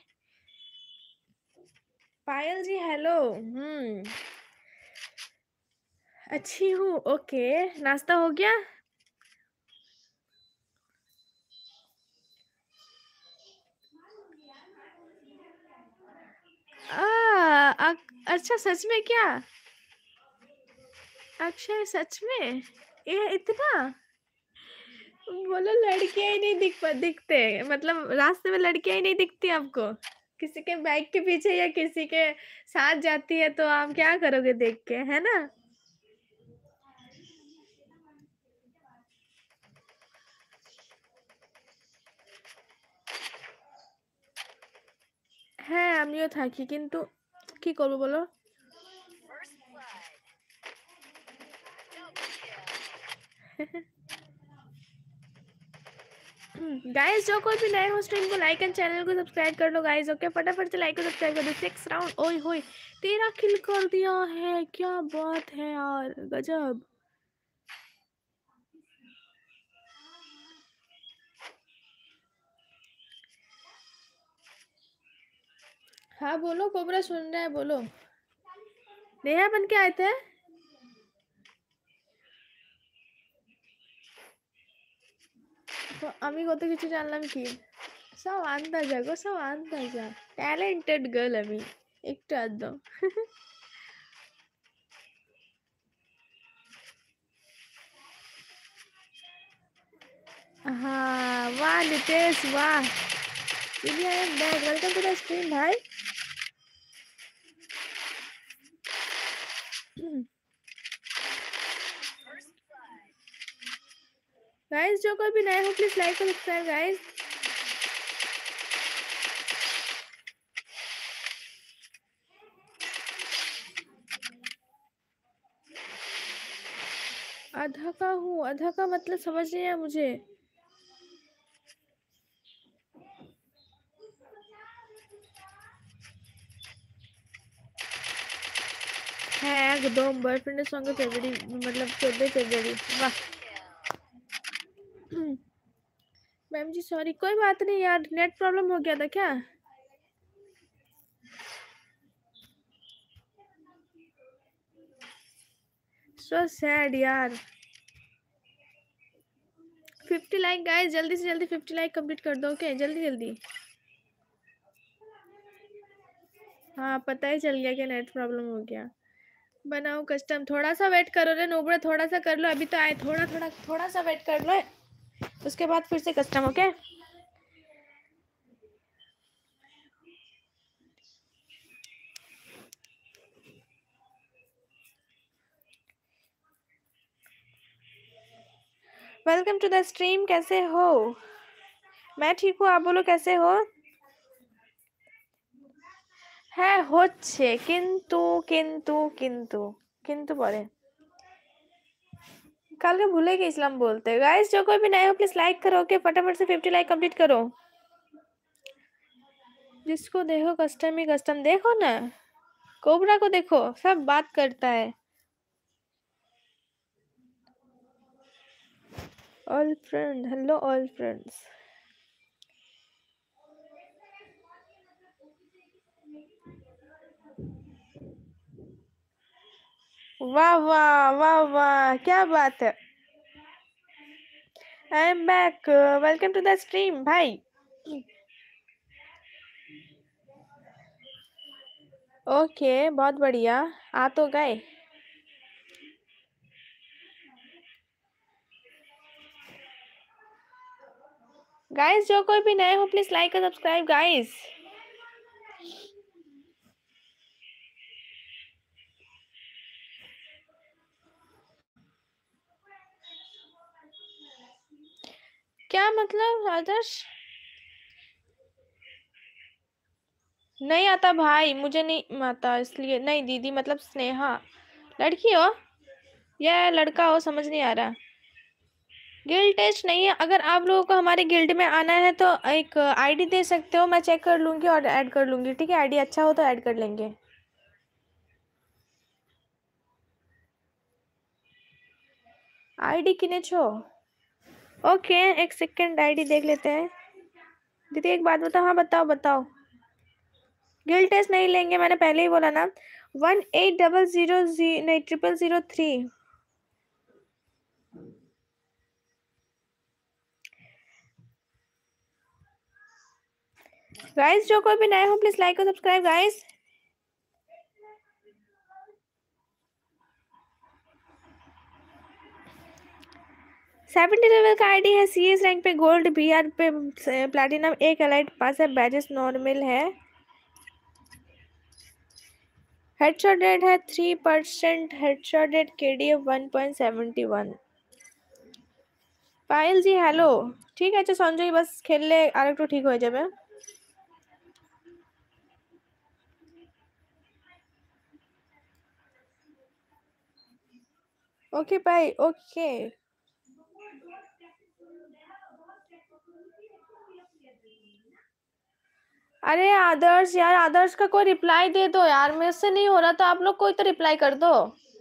पायल जी हेलो। हम्म अच्छी हूँ। ओके नाश्ता हो गया? आ, अक- अच्छा सच में क्या? अक्षय सच में? ये इतना? बोलो लड़कियां ही नहीं दिख पा दिखते, मतलब रास्ते में लड़कियां ही नहीं दिखती आपको? किसी के बाइक के पीछे या किसी के साथ जाती है तो आप क्या करोगे देख के, है ना? হ্যাঁ আমিও থাকি, কিন্তু কি করবো বলো? गाइस जो कोई भी नए हो स्ट्रीम को लाइक एंड चैनल को सब्सक्राइब कर लो गाइस। ओके फटाफट से लाइक और सब्सक्राइब कर दो। सिक्स राउंड ओए होए तेरह किल कर दिया है, क्या बात है यार, गजब। हाँ बोलो कोबरा सुन रहा है, बोलो। नेहा बन के आए थे? তো আমি কত কিছু জানলাম কি? সব আন্দাজা গো, সব আন্দাজা। ট্যালেন্টেড গার্ল আমি, একটু আধটু। हाँ वाह नितेश वाह। दीदी I am back, welcome to the stream भाई। गाइस जो कोई भी नए हो प्लीज लाइक और सब्सक्राइब गाइस। आधा का हूँ, आधा का मतलब समझ नहीं आया मुझे। হ্যাঁ একদম বয়ফ্রেন্ডের সঙ্গে ফেব্রুয়ারি मतलब चौदह फरवरी। वाह मैम जी सॉरी, कोई बात नहीं यार, नेट प्रॉब्लम हो गया था क्या? सो सैड यार। फिफ्टी लाइक गाइस, जल्दी से जल्दी फिफ्टी लाइक कंप्लीट कर दो। ओके जल्दी जल्दी। हाँ पता ही चल गया कि नेट प्रॉब्लम हो गया। बनाओ कस्टम, थोड़ा सा वेट करो रे नोबड़े, थोड़ा सा कर लो, अभी तो आए, थोड़ा थोड़ा थोड़ा सा वेट कर लो, उसके बाद फिर से custom. Okay welcome to the stream. कैसे हो? मैं ठीक हूँ, आप बोलो कैसे हो? হ্যাঁ হচ্ছে, কিন্তু কিন্তু কিন্তু কিন্তু পরে কালকে ভুলে গেছিলাম বলতে। गाइस जो कोई भी नए हो प्लीज लाइक करो। ओके फटाफट से फिफ्टी लाइक कंप्लीट करो। जिसको देखो कस्टम ही कस्टम, देखो ना कोबरा को देखो, सब बात करता है। All friend hello all friends. वाह वाह वाह वाह क्या बात है। I am back, welcome to the stream भाई। ओके बहुत बढ़िया, आ तो गए। गाइस जो कोई भी नए हो प्लीज लाइक और सब्सक्राइब गाइस। क्या मतलब आदर्श? नहीं आता भाई, मुझे नहीं आता इसलिए। नहीं दीदी मतलब स्नेहा। लड़की हो या लड़का हो समझ नहीं आ रहा। गिल्ड टेस्ट नहीं है। अगर आप लोगों को हमारे गिल्ड में आना है तो एक आईडी दे सकते हो, मैं चेक कर लूंगी और ऐड कर लूंगी। ठीक है, आईडी अच्छा हो तो ऐड कर लेंगे। आईडी किने छो? ओके एक सेकंड आईडी देख लेते हैं। दीदी एक बात बताओ। हाँ बताओ बताओ। गिल्ड टेस्ट नहीं लेंगे, मैंने पहले ही बोला ना। वन एट डबल जीरो जी नहीं ट्रिपल जीरो थ्री। गाइस जो कोई भी नए हो प्लीज लाइक और सब्सक्राइब गाइस। सेवेंटी लेवल का आईडी है, सीएस रैंक पे गोल्ड, बीआर पे प्लैटिनम, एक एलाइट पास है, बैजेस नॉर्मल है, हेडशॉट रेट है three percent, headshot rate KDF one point seventy one. Payal ji hello. ठीक है अच्छा संजय बस खेल ले आर तो ठीक हो जाए। ओके भाई ओके। अरे आदर्श यार, आदर्श का कोई रिप्लाई दे दो यार, मेरे से नहीं हो रहा तो आप लोग कोई तो रिप्लाई कर दो।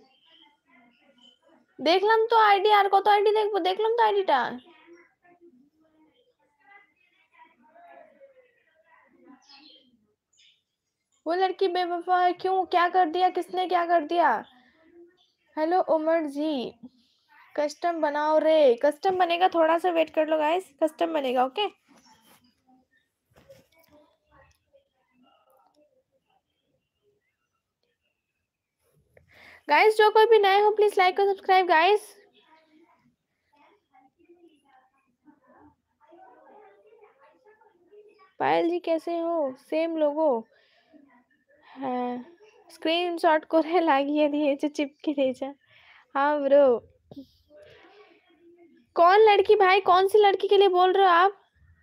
देख लम तो आईडी यार को तो आईडी देख देख लम तो आईडी टा। वो लड़की बेवफा है क्यों? क्या कर दिया? किसने क्या कर दिया? हेलो उमर जी। कस्टम बनाओ रे। कस्टम बनेगा, थोड़ा सा वेट कर लो गाइस, कस्टम बनेगा ओके। गाइस जो कोई भी नए हो प्लीज लाइक और सब्सक्राइब गाइस। पायल जी कैसे हो? सेम लोगो है। स्क्रीनशॉट করে লাগিয়ে দিয়েছে चिपके भेजा। हाँ ब्रो। कौन लड़की भाई? कौन सी लड़की के लिए बोल रहे हो आप?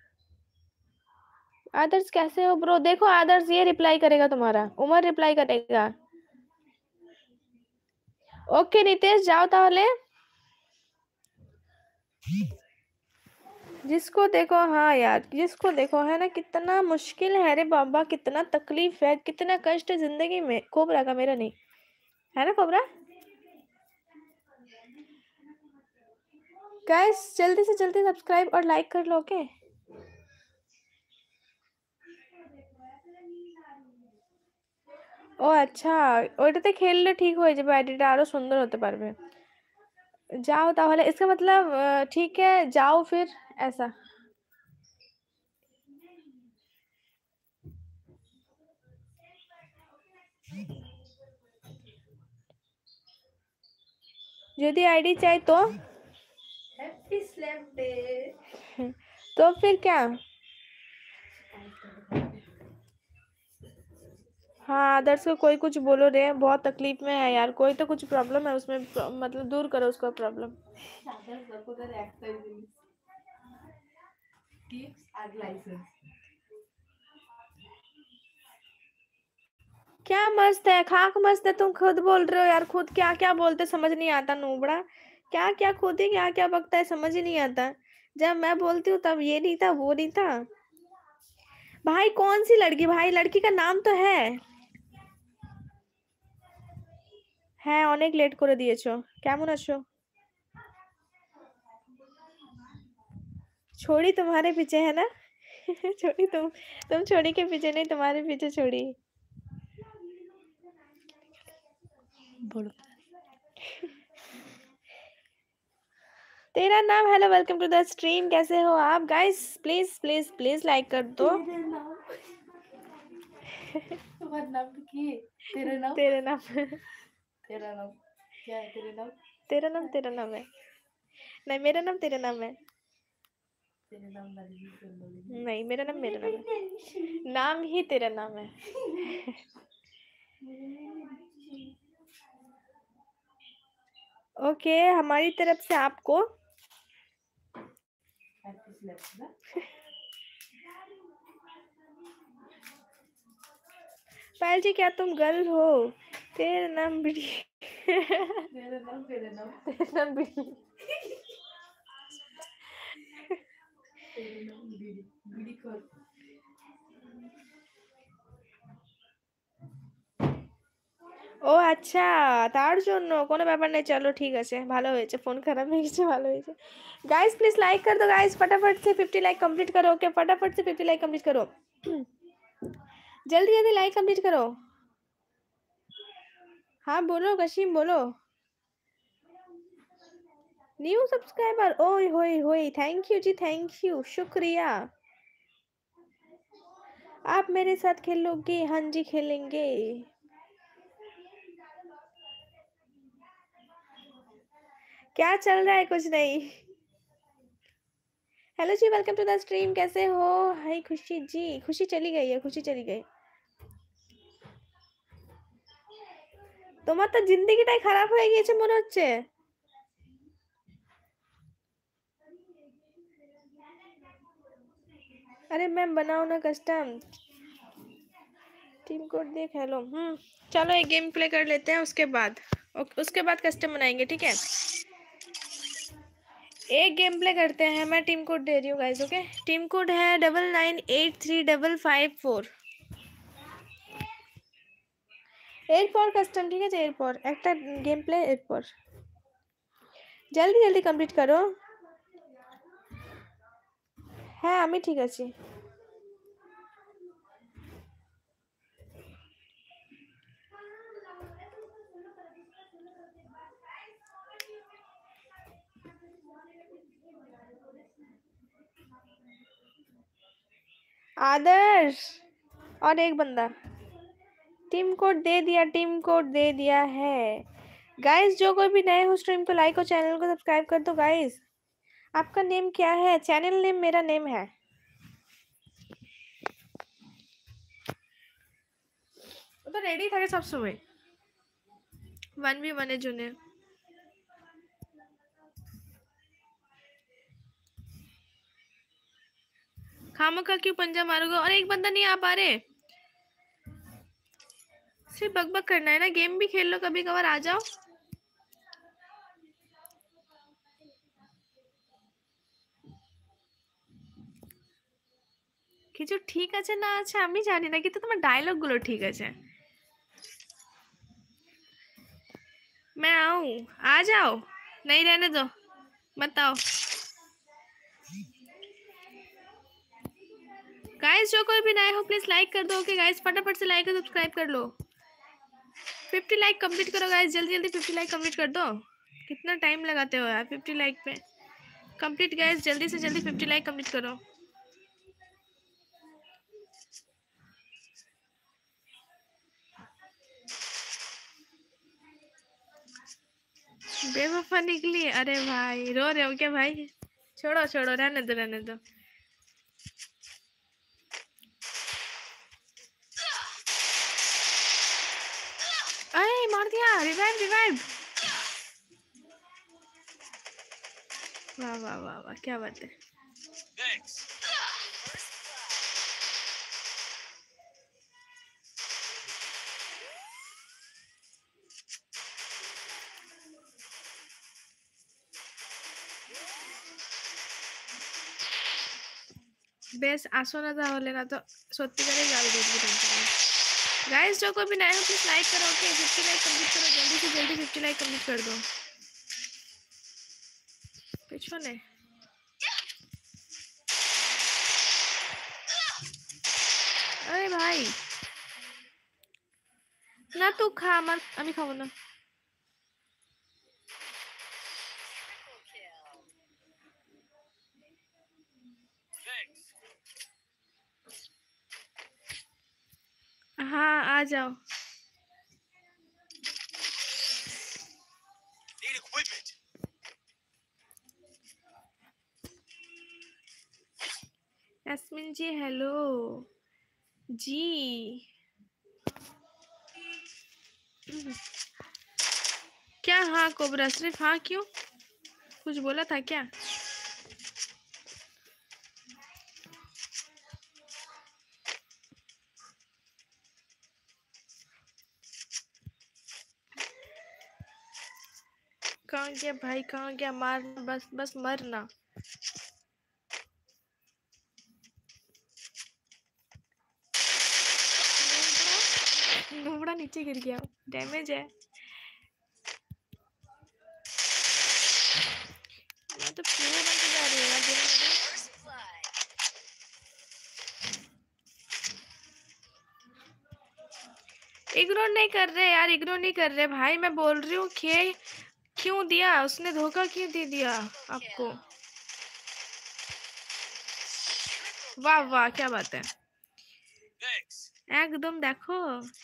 आदर्श कैसे हो ब्रो? देखो आदर्श ये रिप्लाई करेगा तुम्हारा, उमर रिप्लाई करेगा। ओके नितेश जाओ ताहले। जिसको देखो हाँ यार, जिसको देखो है ना, कितना मुश्किल है रे बाबा, कितना तकलीफ है, कितना कष्ट है जिंदगी में। कोबरा का, मेरा नहीं है ना कोबरा। गाइस जल्दी से जल्दी सब्सक्राइब और लाइक कर लो ओके। ও আচ্ছা, ওইটাতে খেললে ঠিক হয়ে যাবে, আইডিটা আরো সুন্দর হতে পারবে। जाओ ताहले, इसका मतलब अ, ठीक है जाओ फिर ऐसा। यदि आईडी चाहिए तो हैप्पी स्लैप डे। तो फिर क्या? हाँ आदर्श को कोई कुछ बोलो रे, बहुत तकलीफ में है यार, कोई तो कुछ प्रॉब्लम है उसमें, प्र- मतलब दूर करो उसका प्रॉब्लम। क्या मस्त है, खाक मस्त है, तुम खुद बोल रहे हो यार, खुद क्या क्या बोलते समझ नहीं आता नूबड़ा। क्या क्या खुद ही क्या क्या बकता है समझ ही नहीं आता। जब मैं बोलती हूँ तब ये नहीं था वो नहीं था। भाई कौन सी लड़की भाई? लड़की का नाम तो है। হ্যাঁ অনেক লেট করে দিয়েছো। কেমন আছো? छोड़ी तुम्हारे पीछे है ना। छोड़ी तुम तुम छोड़ी के पीछे नहीं, तुम्हारे पीछे छोड़ी। बोलो। तेरा नाम। Hello welcome to the stream. कैसे हो आप guys? Please please please like कर दो। तुम्हारा नाम की तेरा नाम तेरे नाम तेरा नाम क्या है? तेरे नाम तेरा नाम तेरा नाम है। नहीं, मेरा नाम तेरा नाम है। तेरे नाम नहीं नहीं, मेरा नाम मेरा नाम है। नाम ही तेरा नाम है। ओके, हमारी तरफ से आपको पायल जी, क्या तुम गर्ल हो? तेरा नाम बिड़ी। तेरा नाम तेरा नाम तेरा नाम बिड़ी। तेरा नाम बीड़ी बीड़ी खोल। ও আচ্ছা, তার জন্য কোনো ব্যাপার নেই। চলো ঠিক আছে, ভালো হয়েছে, ফোন খারাপ হয়ে গেছে, ভালো হয়েছে। गाइस प्लीज लाइक कर दो गाइस, फटाफट से फिफ्टी लाइक कंप्लीट करो। ओके, फटाफट से फिफ्टी लाइक कंप्लीट करो। जल्दी जल्दी लाइक कंप्लीट करो। हाँ बोलो कशीम, बोलो। न्यू सब्सक्राइबर, ओए होए होए, थैंक यू जी, थैंक यू, शुक्रिया। आप मेरे साथ खेलोगे? हाँ जी खेलेंगे। क्या चल रहा है? कुछ नहीं। Hello ji, welcome to the stream. कैसे हो? हाय खुशी जी। खुशी चली गई है, खुशी चली गई। তোমার তো জিন্দেগিটাই খারাপ হয়ে গিয়েছে মনে হচ্ছে। अरे मैम बनाओ ना कस्टम। टीम कोड देख हेलो। हम्म चलो एक गेम प्ले कर लेते हैं, उसके बाद उसके बाद कस्टम बनाएंगे, ठीक है? एक गेम प्ले करते हैं। मैं टीम कोड दे रही हूँ गाइस। ओके, टीम कोड है double nine eight three double five four. এরপর কাস্টম, ঠিক আছে? এরপর একটা গেম প্লে, এরপর জলদি জলদি কমপ্লিট করো। হ্যাঁ আমি ঠিক আছি। आदर्श और एक बंदा। टीम कोड दे दिया, टीम कोड दे दिया है। गाइस जो कोई भी नए हो स्ट्रीम को लाइक और चैनल को सब्सक्राइब कर दो गाइस। आपका नेम क्या है? चैनल नेम मेरा नेम है। ও তো রেডি থাকে সব সময়। वन वी वन এর জন্য। खामखा क्यों पंजा मारोगे? और एक बंदा नहीं आ पा रहे। सिर्फ बकबक करना है ना, गेम भी खेल लो कभी कभार, आ जाओ। কিছু ঠিক আছে না আছে আমি জানি না, কিন্তু তোমার ডায়লগ গুলো ঠিক আছে। मैं आऊं? आ जाओ। नहीं रहने दो, मत आओ। गाइस जो कोई भी नए हो प्लीज लाइक कर दो। ओके गाइस, फटाफट से लाइक और सब्सक्राइब कर लो। फिफ्टी लाइक कंप्लीट करो गाइस, जल्दी जल्दी फिफ्टी लाइक कंप्लीट कर दो। कितना टाइम लगाते हो यार फिफ्टी लाइक पे? कंप्लीट गाइस, जल्दी से जल्दी फिफ्टी लाइक कंप्लीट करो। बेवफा निकली? अरे भाई रो रहे हो क्या भाई? छोड़ो छोड़ो, रहने दो रहने दो। अरे मार दिया, रिवाइव रिवाइव। वाह वाह वाह वाह, क्या बात है। বেশ আসো না তাহলে, না তো সত্যিকারের গাল দিয়ে দিবি। गाइस जो कोई भी नया हो प्लीज लाइक करो। ओके फिफ्टी लाइक कंप्लीट करो, जल्दी से जल्दी फिफ्टी लाइक कंप्लीट कर दो। পিছনে আরে ভাই না তো খা, আমার আমি খাবো না। हाँ आ जाओ। यास्मीन जी हेलो जी। क्या हाँ कोबरा सिर्फ हाँ क्यों, कुछ बोला था क्या? कहाँ गया भाई, कहाँ गया? मारना बस, बस मरना। नुबड़ा नीचे गिर गया, डैमेज है। मैं तो पूरे बनते जा रही हूँ यार दिन में। इग्नोर नहीं कर रहे यार, इग्नोर नहीं कर रहे भाई, मैं बोल रही हूँ खे क्यों दिया उसने, धोखा क्यों दे दिया आपको? वाह वाह क्या बात है, एकदम देखो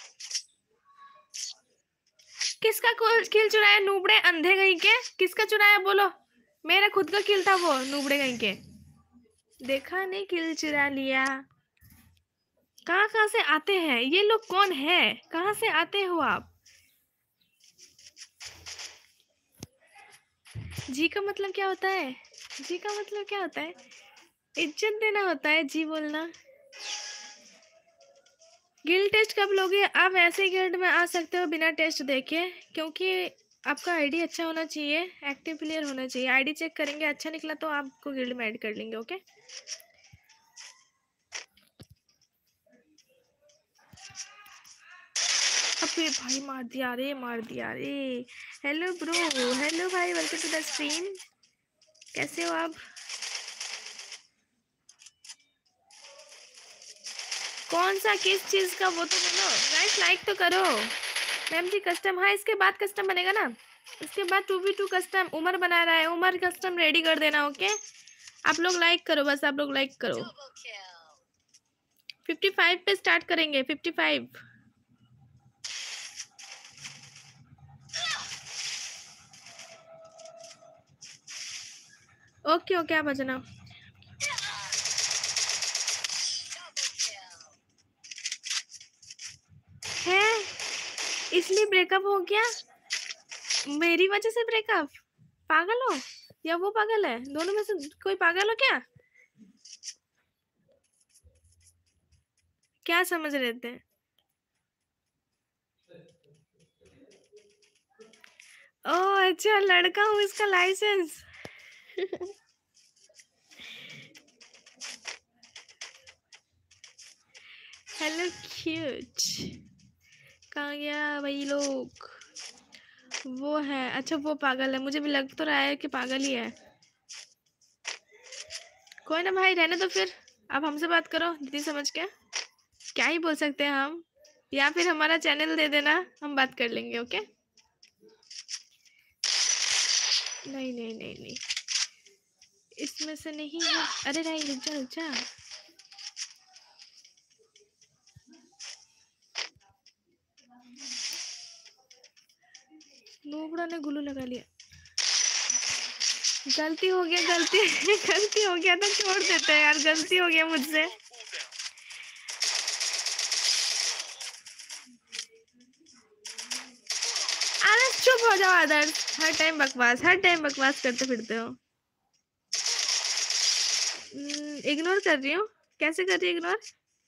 किसका किल चुराया, नूबड़े अंधे कहीं के, किसका चुराया बोलो? मेरा खुद का किल था वो, नूबड़े कहीं के, देखा नहीं किल चुरा लिया। कहाँ कहाँ से आते हैं ये लोग, कौन है, कहाँ से आते हो आप? जी का मतलब क्या होता है, जी का मतलब क्या होता है? इज्जत देना होता है जी बोलना। गिल्ड टेस्ट कब लोगे? आप ऐसे गिल्ड में आ सकते हो बिना टेस्ट देखे, क्योंकि आपका आईडी अच्छा होना चाहिए, एक्टिव प्लेयर होना चाहिए। आईडी चेक करेंगे, अच्छा निकला तो आपको गिल्ड में ऐड कर लेंगे। ओके अबे भाई मार दिया रे, मार दिया रे। हेलो ब्रो, हेलो भाई, वेलकम टू द स्ट्रीम। कैसे हो आप? कौन सा, किस चीज का, वो तो बोलो गाइस, लाइक तो करो। मैम जी कस्टम, हाँ इसके बाद कस्टम बनेगा ना, इसके बाद two B two custom Umar बना रहा है, उमर कस्टम रेडी कर देना। ओके आप लोग लाइक करो, बस आप लोग लाइक करो। फिफ्टी फाइव पे स्टार्ट करेंगे, फिफ्टी फाइव। ओके ओके आप बजना है, इसलिए ब्रेकअप हो गया, मेरी वजह से ब्रेकअप? पागल हो या वो पागल है, दोनों में से कोई पागल हो क्या? क्या समझ रहे थे? ओह अच्छा लड़का हूँ, इसका लाइसेंस। हेलो क्यूट, कहाँ गया वही लोग? वो है, अच्छा वो पागल है, मुझे भी लग तो रहा है कि पागल ही है। कोई ना भाई रहने दो फिर, आप हमसे बात करो दीदी समझ के, क्या ही बोल सकते हैं हम, या फिर हमारा चैनल दे देना, हम बात कर लेंगे। ओके नहीं नहीं नहीं नहीं इसमें से नहीं है। अरे नहीं रुक जा रुक जा, नूबड़ा ने गुल्लू लगा लिया। गलती हो गया, गलती गलती हो गया तो छोड़ देते हैं यार, गलती हो गया मुझसे। अरे चुप हो जाओ आदर्श, हर टाइम बकवास, हर टाइम बकवास करते फिरते हो। इग्नोर कर रही हूँ, कैसे कर रही है इग्नोर?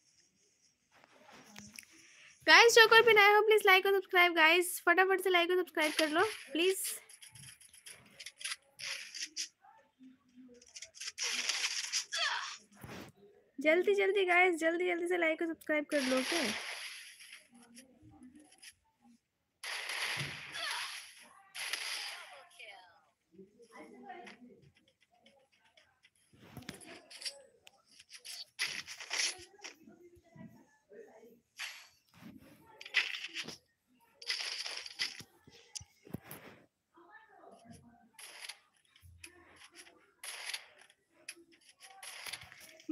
गाइस जो कोई भी नया हो प्लीज लाइक और सब्सक्राइब, गाइस फटाफट से लाइक और सब्सक्राइब कर लो प्लीज। जल्दी जल्दी गाइस, जल्दी जल्दी से लाइक और सब्सक्राइब कर लो। Okay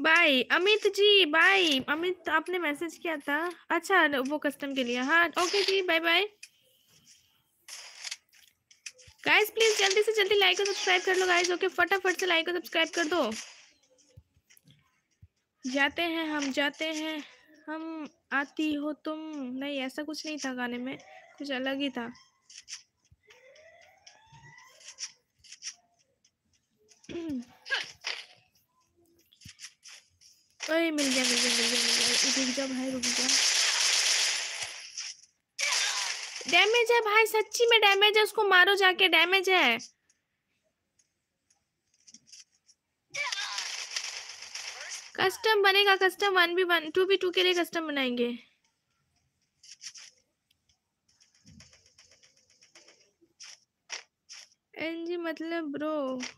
bye Amit ji, bye Amit, आपने मैसेज किया था। अच्छा वो कस्टम के लिए, हाँ ओके जी, बाय बाय। गाइस प्लीज जल्दी से जल्दी लाइक और सब्सक्राइब कर लो गाइस। ओके फटाफट से लाइक और सब्सक्राइब कर दो। जाते हैं हम, जाते हैं हम, आती हो तुम। नहीं ऐसा कुछ नहीं था गाने में, कुछ अलग ही था। ओए मिल गया मिल गया मिल गया मिल गया। रुक जा भाई रुक जा। डैमेज है भाई, सच्ची में डैमेज है, उसको मारो जाके, डैमेज है। कस्टम बनेगा, custom one B one two B two के लिए कस्टम बनाएंगे। एनजी मतलब ब्रो।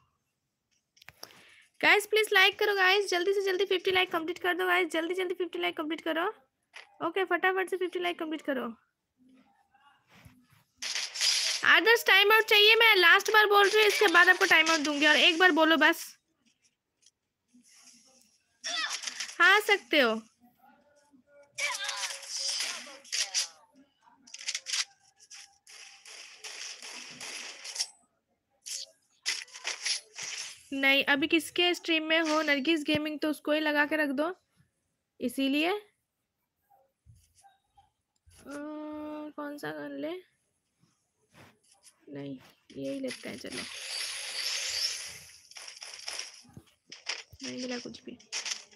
गाइस प्लीज लाइक करो गाइस, जल्दी से जल्दी फिफ्टी लाइक कंप्लीट कर दो गाइस, जल्दी जल्दी फिफ्टी लाइक कंप्लीट करो। ओके फटाफट से फिफ्टी लाइक कंप्लीट करो। आदर्श टाइम आउट चाहिए, मैं लास्ट बार बोल रही हूँ, इसके बाद आपको टाइम आउट दूंगी, और एक बार बोलो बस। हाँ सकते हो। नहीं अभी किसके स्ट्रीम में हो? नरगिस गेमिंग, तो उसको ही लगा के रख दो, इसीलिए। अह, कौन सा कर ले? नहीं यही लेते हैं, चलो। नहीं मिला कुछ भी।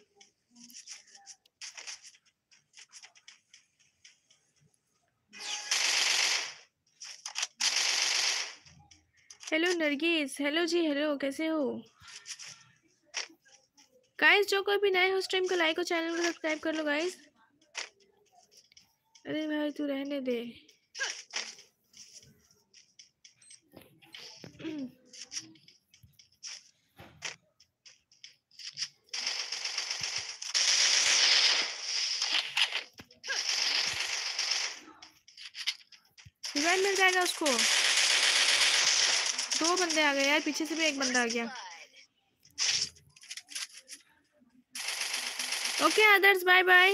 हेलो नरगिस, हेलो जी, हेलो कैसे हो गाइस? जो कोई भी नए हो स्ट्रीम को लाइक और चैनल को सब्सक्राइब कर लो गाइस। अरे भाई तू रहने दे। रिवाइव मिल जाएगा उसको। दो बंदे आ गए यार, पीछे से भी एक बंदा आ गया। Okay others bye bye.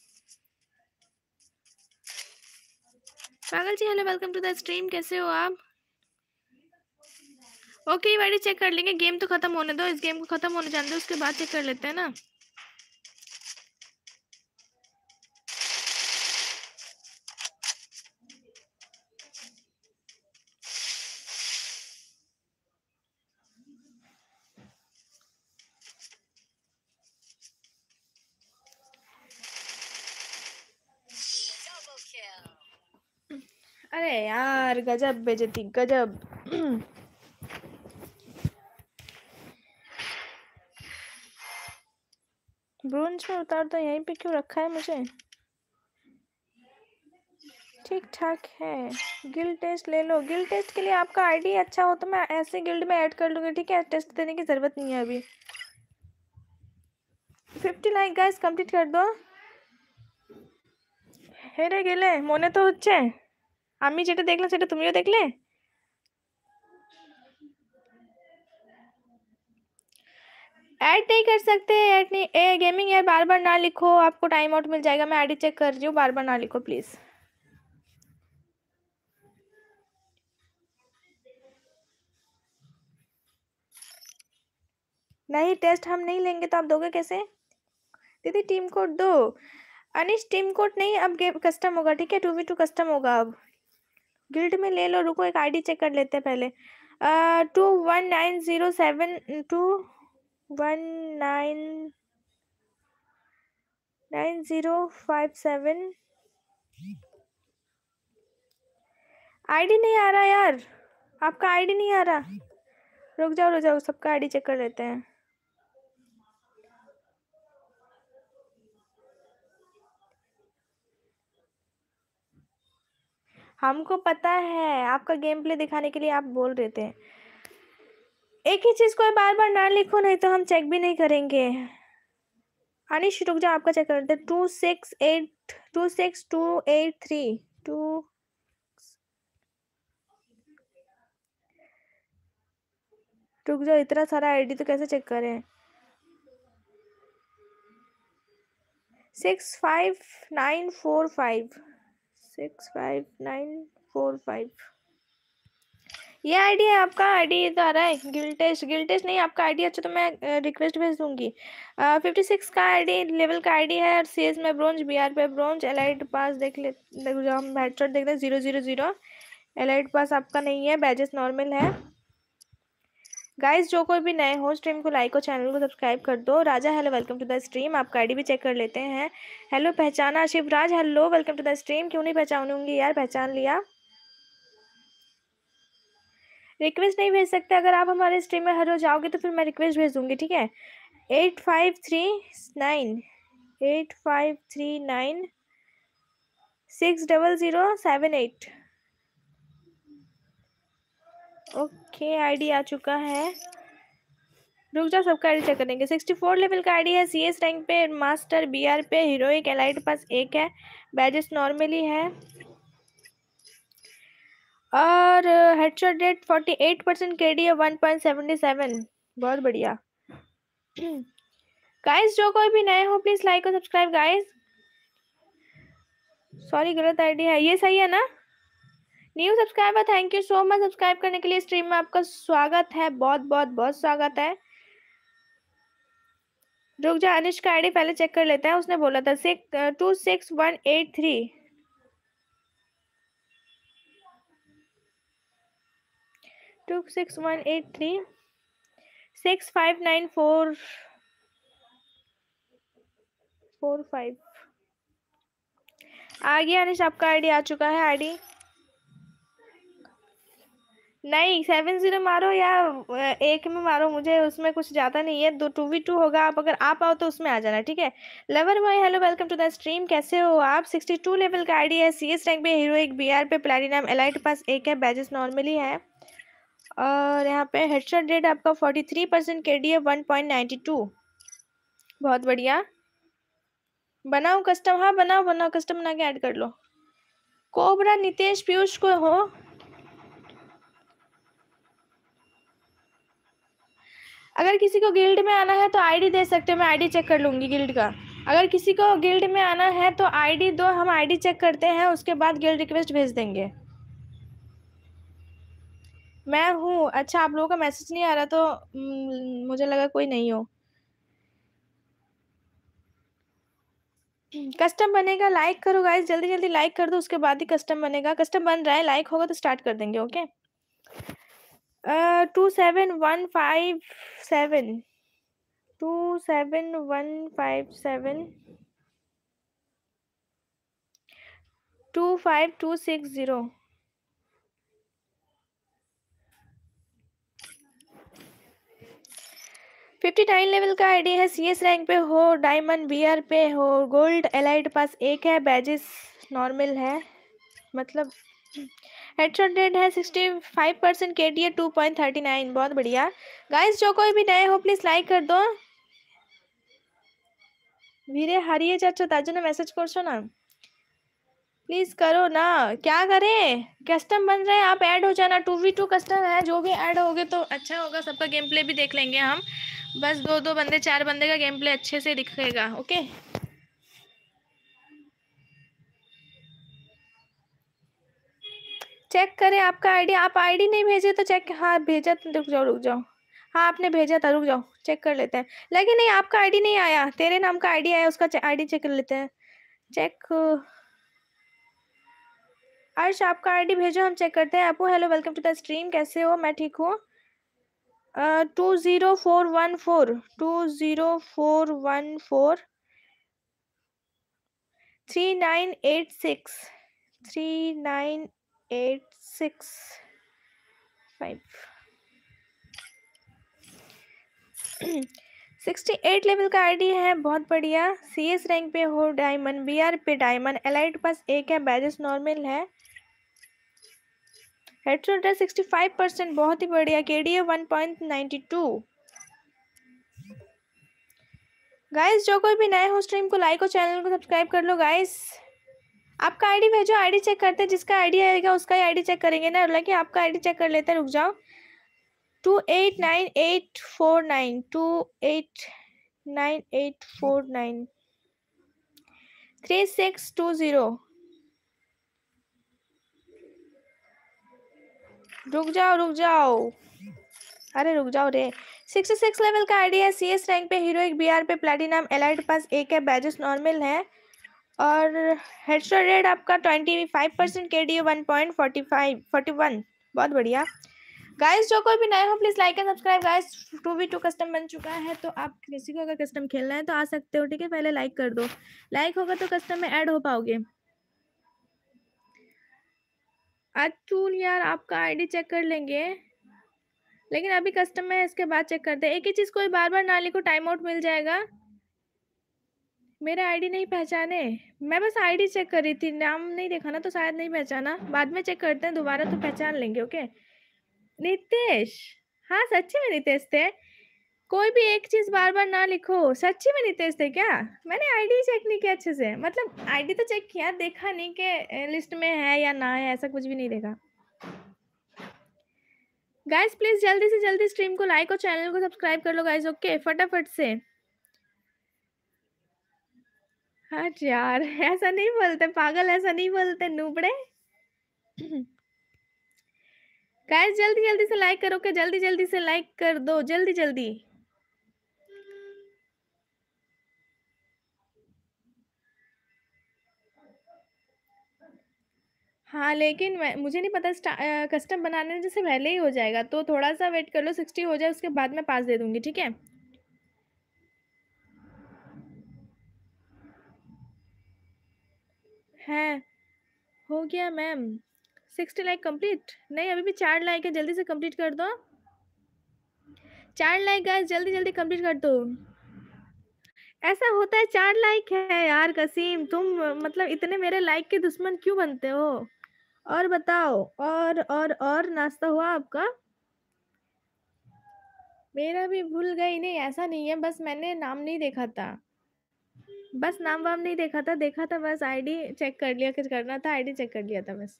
पागल जी hello, welcome to the stream, कैसे हो आप? ओके ये वाली चेक कर लेंगे, गेम तो खत्म होने दो, इस गेम को खत्म होने जाने दो, उसके बाद चेक कर लेते हैं ना। अरे यार गजब बेइज्जती, गजब। ब्रोंज में उतार दो, यहीं पे क्यों रखा है मुझे? ठीक ठाक है। गिल्ड टेस्ट ले लो, गिल्ड टेस्ट के लिए आपका आईडी अच्छा हो तो मैं ऐसे गिल्ड में ऐड कर लूंगी, ठीक है? टेस्ट देने की जरूरत नहीं है अभी। फिफ्टी लाइक गाइस कंप्लीट कर दो। হেরে গেলে মনে তো হচ্ছে, আমি যেটা দেখলাম সেটা তুমিও দেখলে। ऐड नहीं कर सकते, ऐड नहीं, ए गेमिंग यार बार बार ना लिखो, आपको टाइम आउट मिल जाएगा, मैं आईडी चेक कर रही हूँ, बार बार ना लिखो प्लीज। नहीं टेस्ट हम नहीं लेंगे तो आप दोगे कैसे? दीदी टीम कोड दो। अनिश टीम कोड नहीं, अब गेम कस्टम होगा, ठीक है? टू वी टू कस्टम होगा अब। गिल्ड में ले लो, रुको एक आईडी चेक कर लेते हैं पहले। Two one nine zero seven two one nine nine zero five seven. ID नहीं आ रहा यार, आपका आईडी नहीं आ रहा। रुक जाओ रुक जाओ, सबका आईडी चेक कर लेते हैं। हमको पता है, आपका गेम प्ले दिखाने के लिए आप बोल रहे थे। एक ही चीज को बार बार ना लिखो, नहीं तो हम चेक भी नहीं करेंगे। अनिश रुक जाओ, आपका चेक करते हैं। Two six eight two six two eight three two. रुक जाओ, इतना सारा आईडी तो कैसे चेक करें? Six five nine four five six five nine four five ये आईडी है आपका। आईडी ये तो आ रहा है गिल्टेश। गिल्टेश नहीं, आपका आईडी अच्छा तो मैं रिक्वेस्ट भेज दूंगी। फिफ्टी सिक्स का आईडी लेवल का आईडी है। और सीएस में ब्रोंज, बीआर पे ब्रोंज, एलाइट पास देख ले, हम हेडशॉट देखते हैं zero zero zero. Elite pass आपका नहीं है, बैजेस नॉर्मल है। गाइस जो कोई भी नए हो स्ट्रीम को लाइक और चैनल को सब्सक्राइब कर दो। Raja hello welcome to the stream. आपका आईडी भी चेक कर लेते हैं। हेलो पहचाना, Shivraj hello welcome to the stream. क्यों नहीं पहचानूंगी यार, पहचान लिया। रिक्वेस्ट नहीं भेज सकते, अगर आप हमारे स्ट्रीम में हर रोज आओगे तो फिर मैं रिक्वेस्ट भेज दूंगी, ठीक है। Eight five three nine eight five three nine six double zero seven eight. Okay ID आ चुका है। रुक जाओ, सबका आईडी चेक करेंगे। सिक्सटी फोर लेवल का आईडी है। सीएस रैंक पे, मास्टर, बीआर पे, हीरोइक, एलाइट पास एक है, बैजेस नॉर्मली है। और headshot rate forty eight percent, KD है वन पॉइंट सेवन सेवन। बहुत बढ़िया। गाइस जो कोई भी नए हो प्लीज लाइक और सब्सक्राइब गाइस। सॉरी गलत आईडी है, ये सही है ना। New subscriber thank you so much subscribe करने के लिए। स्ट्रीम में आपका स्वागत है, बहुत बहुत बहुत स्वागत है। रुक जा, अनिश का आईडी पहले चेक कर लेते हैं। उसने बोला था six two six one eight three two six one eight three six five nine four four five. आ गया अनिश, आपका आईडी आ चुका है। आईडी नहीं सेवन जीरो मारो या एक में मारो, मुझे उसमें कुछ जाता नहीं है। दो टू वी टू होगा। आप अगर आप आओ तो उसमें आ जाना, ठीक है। Lover boy hello welcome to the stream. कैसे हो आप। सिक्सटी टू लेवल का आईडी है। सीएस रैंक पे, हीरोइक, बीआर पे, प्लैटिनम, एलाइट पास एक है, बैजेस नॉर्मली है। और यहाँ पे हेडशॉट रेट आपका फोर्टी थ्री परसेंट, केडी है वन पॉइंट नाइन्टी टू। बहुत बढ़िया। बनाओ कस्टम, हाँ बनाओ बनाओ कस्टम बना के ऐड कर लो। कोबरा नितेश पीयूष को हो। अगर किसी को गिल्ड में आना है तो आईडी दे सकते हो, मैं आईडी चेक कर लूंगी गिल्ड का। अगर किसी को गिल्ड में आना है तो आईडी दो, हम आईडी चेक करते हैं, उसके बाद गिल्ड रिक्वेस्ट भेज देंगे। मैं हूँ। अच्छा आप लोगों का मैसेज नहीं आ रहा तो हम्म, मुझे लगा कोई नहीं हो। कस्टम बनेगा, लाइक करो गाइस, जल्दी जल्दी लाइक कर दो, उसके बाद ही कस्टम बनेगा। कस्टम बन रहा है, लाइक होगा तो स्टार्ट कर देंगे। Okay two seven one five seven two seven one five seven two five two six zero. Fifty nine level का आईडी है। सीएस रैंक पे हो, डायमंड, बीआर पे हो, गोल्ड, एलाइट पास एक है, बैजेस नॉर्मल है। मतलब हेडशॉट रेट है सिक्सटी फाइव परसेंट, केडी है टू पॉइंट थर्टी नाइन। बहुत बढ़िया। गाइस जो कोई भी नए हो प्लीज लाइक कर दो। वीरे हारिए चाचा ताजो ने मैसेज करशो ना, प्लीज करो ना। क्या करें, कस्टम बन रहे हैं, आप ऐड हो जाना। टू वी टू कस्टम है, जो भी ऐड होगे तो अच्छा होगा। सबका गेम प्ले भी देख लेंगे हम। बस दो दो बंदे चार बंदे का गेम प्ले अच्छे से दिखेगा। ओके चेक करें आपका आईडी। आप आईडी नहीं भेजे तो चेक, हाँ भेजा, रुक जाओ रुक जाओ, हाँ आपने भेजा था, रुक जाओ चेक कर लेते हैं। लेकिन नहीं आपका आईडी नहीं आया, तेरे नाम का आईडी आया, उसका आईडी चेक कर लेते हैं। चेक अर्श आपका आईडी भेजो, हम चेक करते हैं। आपको hello welcome to the stream. कैसे हो। मैं ठीक हूँ। Two zero four one four two zero four one four three nine eight six three nine eight six five sixty eight level का आईडी है। बहुत बढ़िया। सीएस रैंक पे हो, डायमंड, बीआर पे डायमंड, एलाइट पास एक है, बैजेस नॉर्मल है। हेडशॉट है सिक्सटी फाइव परसेंट, बहुत ही बढ़िया। केडी है one point ninety to. Guys जो कोई भी नए हो स्ट्रीम को लाइक और चैनल को सब्सक्राइब कर लो गाइस। आपका आईडी भेजो, आईडी चेक करते हैं। जिसका आईडी आएगा उसका ही आईडी चेक करेंगे ना। लगे आपका आईडी चेक कर लेते हैं, रुक जाओ। Two eight nine eight four nine two eight nine eight four nine three six two zero. रुक जाओ रुक जाओ, अरे रुक जाओ रे। सिक्सटी सिक्स लेवल का आईडी है, सीएस रैंक पे, हीरोइक बीआर पे, प्लैटिनम, एलाइट पास एक है, बैजेस नॉर्मल है और हेडशॉट रेट आपका twenty five percent, KDO one point forty five forty one. बहुत बढ़िया गाइस। जो कोई भी नए हो please like and subscribe guys. Two we two custom बन चुका है, तो आप किसी को अगर कस्टम खेलना है तो आ सकते हो, ठीक है। पहले लाइक कर दो, लाइक होगा तो कस्टम में ऐड हो पाओगे। अतुल यार आपका आईडी चेक कर लेंगे, लेकिन अभी कस्टम में है, इसके बाद चेक करते हैं। एक ही चीज कोई बार बार ना लिखो, टाइम आउट मिल जाएगा। मेरा आईडी नहीं पहचाने, मैं बस आईडी चेक कर रही थी, नाम नहीं देखा ना तो शायद नहीं पहचाना। बाद में चेक करते हैं दोबारा तो पहचान लेंगे। ओके नितेश, हाँ सच्ची में नितेश थे। कोई भी एक चीज बार बार ना लिखो, सच्ची में नितेश थे क्या? मैंने आईडी चेक नहीं किया अच्छे से, मतलब आईडी तो चेक किया, देखा नहीं कि लिस्ट में है या ना है, ऐसा कुछ भी नहीं देखा। गाइस प्लीज जल्दी से जल्दी स्ट्रीम को लाइक और चैनल को सब्सक्राइब कर लो गाइस। ओके फटाफट से। हाँ यार ऐसा नहीं बोलते पागल, ऐसा नहीं बोलते नूबड़े। गाइस जल्दी जल्दी से लाइक करो, के जल्दी जल्दी से लाइक कर दो, जल्दी जल्दी। हाँ लेकिन मैं मुझे नहीं पता, कस्टम बनाने जैसे पहले ही हो जाएगा, तो थोड़ा सा वेट कर लो, सिक्सटी हो जाए उसके बाद मैं पास दे दूंगी, ठीक है। है हो गया मैम, सिक्सटी लाइक कंप्लीट नहीं, अभी भी चार लाइक है, जल्दी से कंप्लीट कर दो। चार लाइक गाइस जल्दी जल्दी कंप्लीट कर दो। ऐसा होता है, चार लाइक है यार कसीम, तुम मतलब इतने मेरे लाइक के दुश्मन क्यों बनते हो? और बताओ, और और और नाश्ता हुआ आपका? मेरा भी भूल गई, नहीं ऐसा नहीं है, बस मैंने नाम नहीं देखा था, बस नाम वाम नहीं देखा था, देखा था बस आईडी चेक कर लिया, कुछ करना था आईडी चेक कर लिया था बस।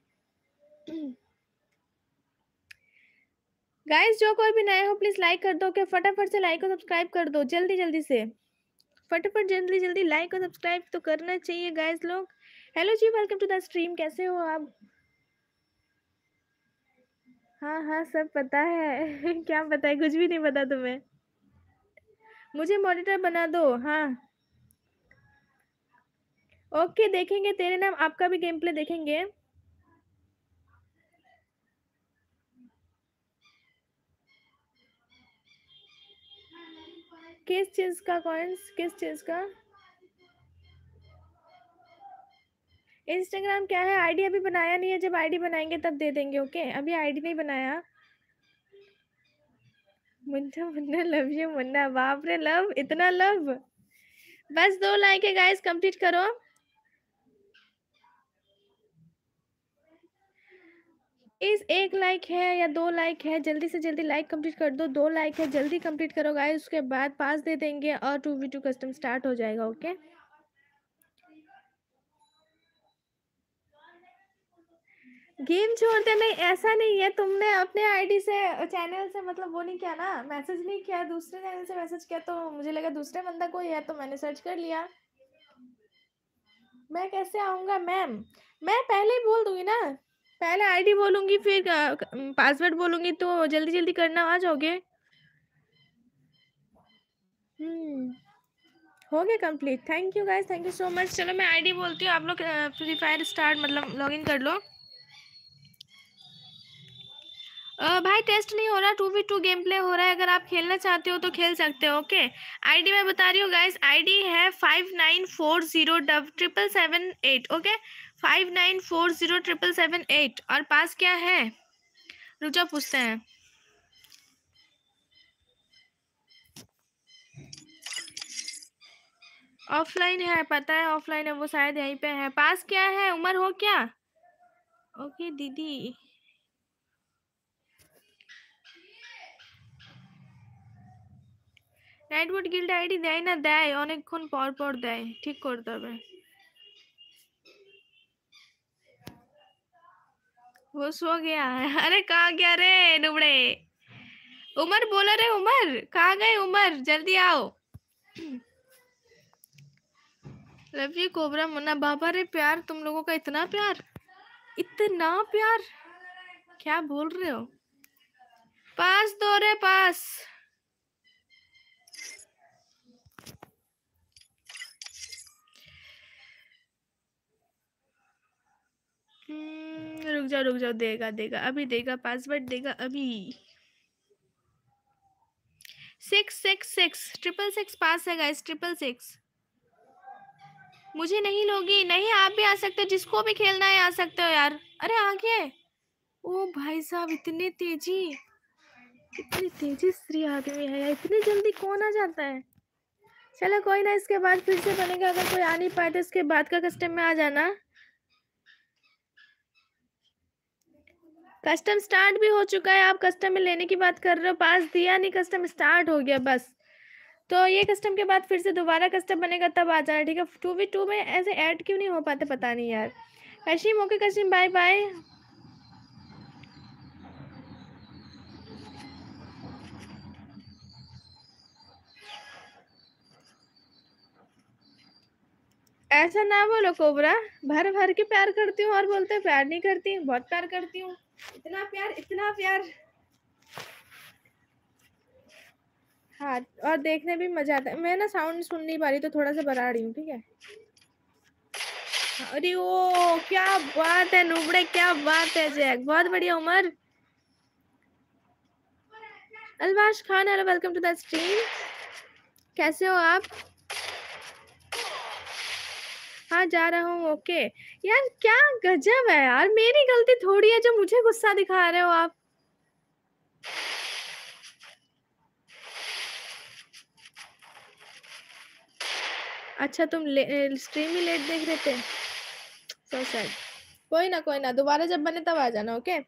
गाइस जो कोई भी नए हो प्लीज लाइक कर दो, क्या फटाफट से लाइक और सब्सक्राइब कर दो, जल्दी जल्दी से फटाफट जल्दी जल्दी लाइक और सब्सक्राइब तो करना चाहिए गाइस लोग। Hello ji, welcome to the stream, कैसे हो आप? हाँ हाँ सब पता है। क्या पता है? कुछ भी नहीं पता तुम्हें? मुझे मॉनिटर बना दो। हाँ ओके देखेंगे, तेरे नाम आपका भी गेम प्ले देखेंगे। किस चीज का कॉइंस, किस चीज का? इंस्टाग्राम क्या है? आईडी अभी बनाया नहीं है, जब आईडी बनाएंगे तब दे देंगे। ओके अभी आईडी नहीं बनाया। मुन्ना मुन्ना लव यू मुन्ना, बाप रे लव, इतना लव। बस दो लाइक है गाइस, कंप्लीट करो। इस एक लाइक है या दो लाइक है, जल्दी से जल्दी लाइक कंप्लीट कर दो। दो लाइक है, जल्दी कंप्लीट करो गाइस, उसके बाद पास दे देंगे और two we two custom start हो जाएगा। ओके गेम छोड़ते नहीं, ऐसा नहीं है, तुमने अपने आईडी से चैनल से मतलब वो नहीं किया ना, मैसेज नहीं किया, दूसरे चैनल से मैसेज किया, तो मुझे लगा दूसरे बंदा कोई है तो मैंने सर्च कर लिया। मैं कैसे आऊँगा मैम? मैं पहले ही बोल दूंगी ना, पहले आईडी बोलूंगी फिर पासवर्ड बोलूंगी, तो जल्दी जल्दी करना आ जाओगे। हम्म हो गया complete, thank you guys, thank you so much. चलो मैं आईडी बोलती हूँ, आप लोग फ्री फायर स्टार्ट मतलब लॉगिन कर लो। अ, भाई टेस्ट नहीं हो रहा, two we two game play हो रहा है, अगर आप खेलना चाहते हो तो खेल सकते हो। ओके आईडी मैं बता रही हूँ गाइस, आईडी है five nine four zero dub triple seven eight. Okay five nine four zero triple seven eight. और पास क्या है? रुक जाओ पूछते हैं। ऑफलाइन है, पता है ऑफलाइन है, वो शायद यहीं पे है। पास क्या है? उम्र हो क्या? ओके दीदी নাইটবোর্ড গিল্ড আইডি দেয় না, দেয় অনেকক্ষণ পর পর দেয়, ঠিক করতে হবে। वो सो गया है। अरे कहाँ गया रे नुबड़े? उमर बोला रे, उमर कहाँ गए? उमर जल्दी आओ। Love you Cobra Munna. बाबा रे प्यार, तुम लोगों का इतना प्यार, इतना प्यार, क्या बोल रहे हो? पास दो रे पास। हम्म, रुक जाओ रुक जाओ, देगा देगा अभी देगा, पासवर्ड देगा अभी। Six six six triple six pass है गाइस, ट्रिपल सिक्स। मुझे नहीं लोगी? नहीं, आप भी आ सकते हो, जिसको भी खेलना है आ सकते हो यार। अरे आगे, ओ भाई साहब इतने तेजी, इतनी तेजी स्त्री आदमी है यार, इतनी जल्दी कौन आ जाता है? चलो कोई ना, इसके बाद फिर से बनेगा, अगर कोई आ नहीं पाए तो इसके बाद का कस्टम में आ जाना। कस्टम स्टार्ट भी हो चुका है, आप कस्टम में लेने की बात कर रहे हो, पास दिया नहीं, कस्टम स्टार्ट हो गया बस। तो ये कस्टम के बाद फिर से दोबारा कस्टम बनेगा तब आ जाना, ठीक है? टू वी टू में ऐसे ऐड क्यों नहीं हो पाते पता नहीं यार। Kashim okay Kashim, bye bye. ऐसा ना बोलो कोबरा, भर भर के प्यार करती हूँ और बोलते प्यार नहीं करती, बहुत प्यार करती हूँ, इतना प्यार इतना प्यार। हाँ, और देखने भी मजा आता है। मैं ना साउंड सुन नहीं पा रही तो थोड़ा सा बढ़ा रही हूँ, ठीक है? अरे ओ क्या बात है नुबड़े, क्या बात है जैक, बहुत बढ़िया। Umar Alwash Khan, hello welcome to the stream, कैसे हो आप? हाँ जा रहा हूँ, ओके। यार क्या गजब है यार, मेरी गलती थोड़ी है जो मुझे गुस्सा दिखा रहे हो आप। अच्छा तुम स्ट्रीम ही लेट देख रहे थे, सो सैड। कोई ना कोई ना, दोबारा जब बने तब आ जाना, ओके?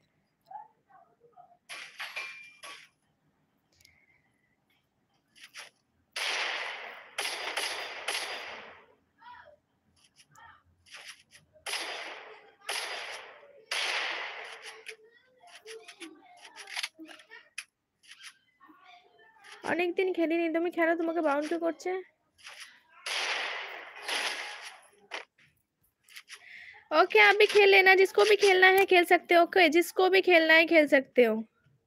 অনেক দিন খেলিনি, তুমি খেলো, তোমাকে বাউন্ড করছে। ओके आप भी खेल लेना, जिसको भी खेलना है खेल सकते हो, ओके? जिसको भी खेलना है खेल सकते हो।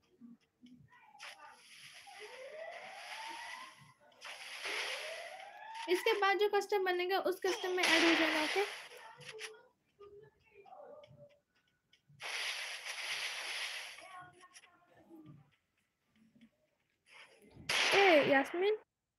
इसके बाद जो कस्टम बनेगा उस कस्टम में ऐड हो जाना, ओके? ए यास्मीन,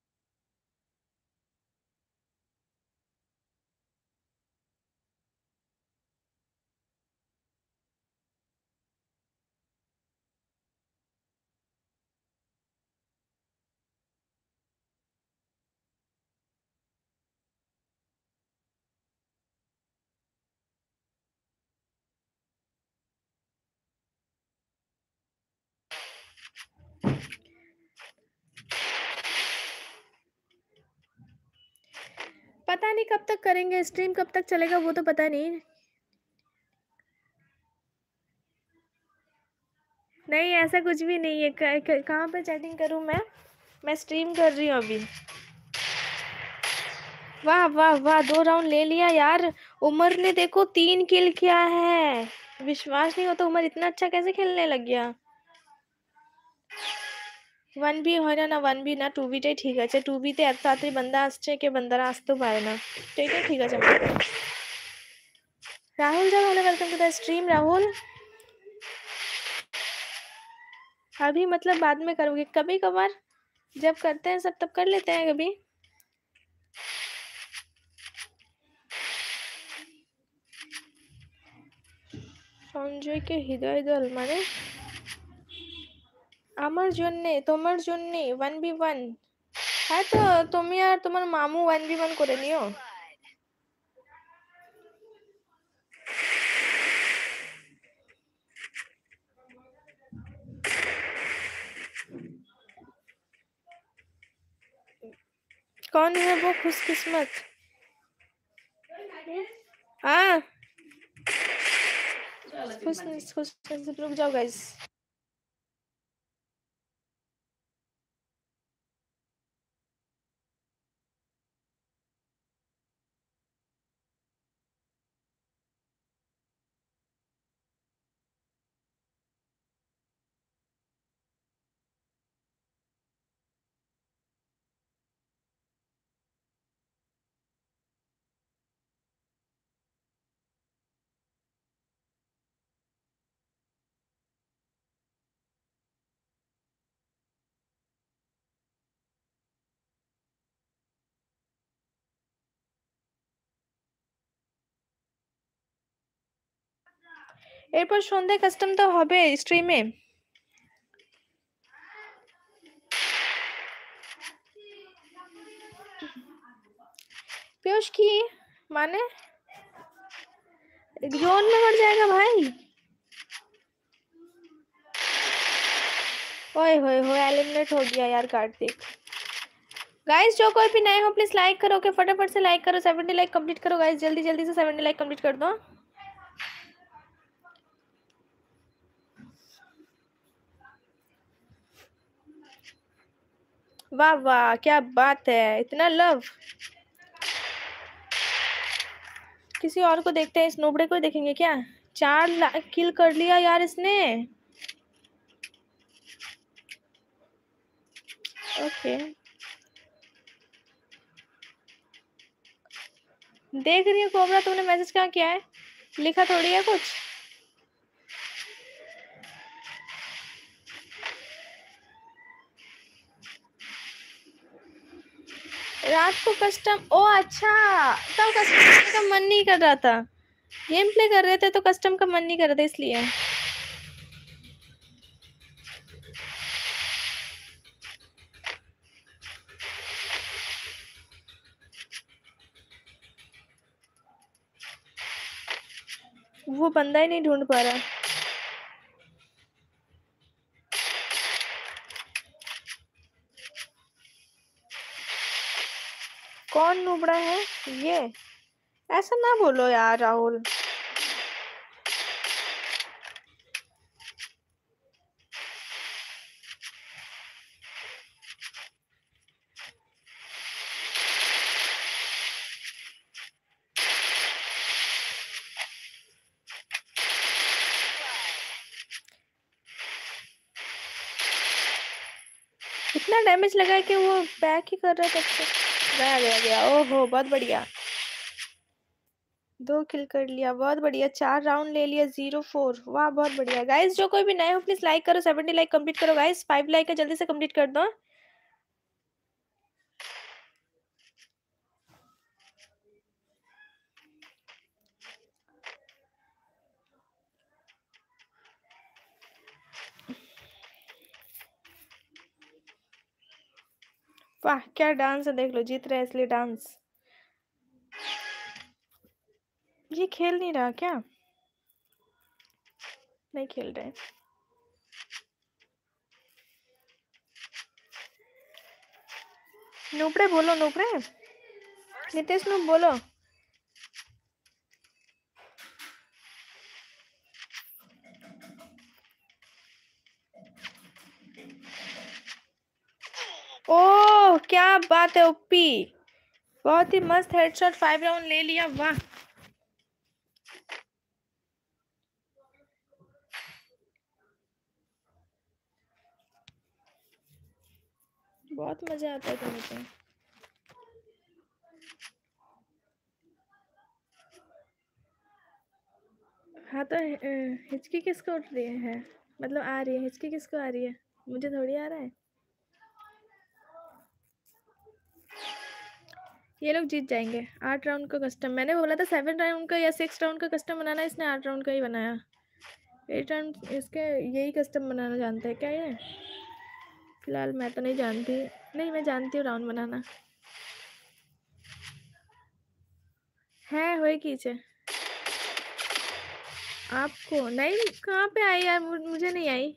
पता नहीं कब तक करेंगे स्ट्रीम, कब तक चलेगा वो तो पता नहीं। नहीं ऐसा कुछ भी नहीं है, कहाँ पे चैटिंग करूँ मैं मैं स्ट्रीम कर रही हूँ अभी। वाह वाह वाह, दो राउंड ले लिया यार। उमर ने देखो तीन किल किया है, विश्वास नहीं होता उमर इतना अच्छा कैसे खेलने लग गया। वन বি হয় না, না वन বি না, টু বিটাই ঠিক আছে। টু বিতে এত তাড়াতাড়ি বান্দা আসছে, কে বান্দারা আসতেও পারে না, তো এটাই ঠিক আছে আমার। राहुल जब hello welcome to the stream. Rahul अभी मतलब बाद में करोगे, कभी कभार जब करते हैं सब तब कर लेते हैं कभी। সঞ্জয়কে হৃদয় দল মানে আমার জন্যে তোমার জন্যে वन বি वन। হ্যাঁ তো তুমি আর তোমার মামু वन বি वन করে নিও। कौन है वो खुशकिस्मत? हाँ खुश खुश रुक जाओ गाइस। এরপর সন্ধ্যায় কাস্টম তো হবে স্ট্রিমে। पीयूष की माने जोन में मर जाएगा भाई। ओए होए होए एलिमिनेट हो गया यार कार्तिक। गाइस जो कोई भी नए हो प्लीज लाइक करो के फटाफट से लाइक करो। सेवेंटी लाइक कंप्लीट करो गाइस, जल्दी जल्दी से सेवेंटी लाइक कंप्लीट कर दो। वाह वाह क्या बात है, इतना लव। किसी और को देखते हैं, इस नोबड़े को देखेंगे क्या? चार किल कर लिया यार इसने। ओके देख रही है कोबरा, तुमने मैसेज कहाँ किया है? लिखा थोड़ी है कुछ। रात को कस्टम, ओ अच्छा तब कस्टम का मन नहीं कर रहा था, गेम प्ले कर रहे थे तो कस्टम का मन नहीं कर रहा था इसलिए। वो बंदा ही नहीं ढूंढ पा रहा। कौन नुबड़ा है ये? ऐसा ना बोलो यार राहुल। इतना डैमेज लगा है कि वो बैक ही कर रहा है तब से। गया गया गया, ओहो बहुत बढ़िया, दो किल कर लिया, बहुत बढ़िया। चार राउंड ले लिया, जीरो फोर, वाह बहुत बढ़िया। गाइस जो कोई भी नए हो प्लीज लाइक करो, सेवेंटी लाइक कंप्लीट करो गाइस। फाइव लाइक है, जल्दी से कंप्लीट कर दो। वाह क्या डांस है, देख लो जीत रहे इसलिए डांस। ये खेल नहीं रहा क्या? नहीं खेल रहे। नूपड़े बोलो, नूपड़े नितेश नूप बोलो। ओह क्या बात है ओपी, बहुत ही मस्त हेडशॉट, फाइव राउंड ले लिया, वाह। बहुत मजा आता है तुम्हें तो। हाँ तो हिचकी किसको उठ रही है, मतलब आ रही है हिचकी किसको आ रही है? मुझे थोड़ी आ रहा है। ये लोग जीत जाएंगे। आठ राउंड का कस्टम, मैंने बोला था सेवन राउंड का या सिक्स राउंड का कस्टम बनाना, इसने आठ राउंड का ही बनाया। एट राउंड इसके यही कस्टम बनाना जानता है क्या ये? फिलहाल मैं तो नहीं जानती। नहीं मैं जानती हूँ राउंड बनाना है। हुए कीचे आपको नहीं, कहाँ पे आई यार, मुझे नहीं आई।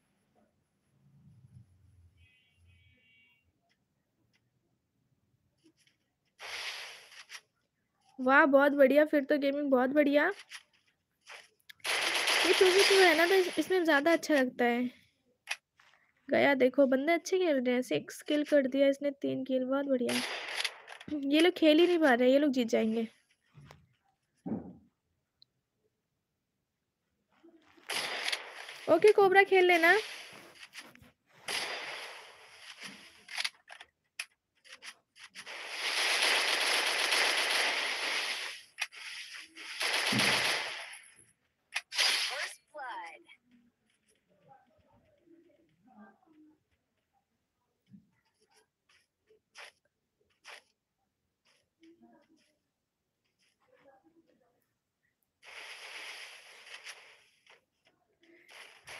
वाह बहुत बढ़िया, फिर तो गेमिंग बहुत बढ़िया। ये टू वी टू है ना तो इस, इसमें ज़्यादा अच्छा लगता है। गया देखो, बंदे अच्छे खेल रहे हैं। सिक्स किल कर दिया इसने, तीन किल, बहुत बढ़िया। ये लोग खेल ही नहीं पा रहे, ये लोग जीत जाएंगे। ओके कोबरा खेल लेना।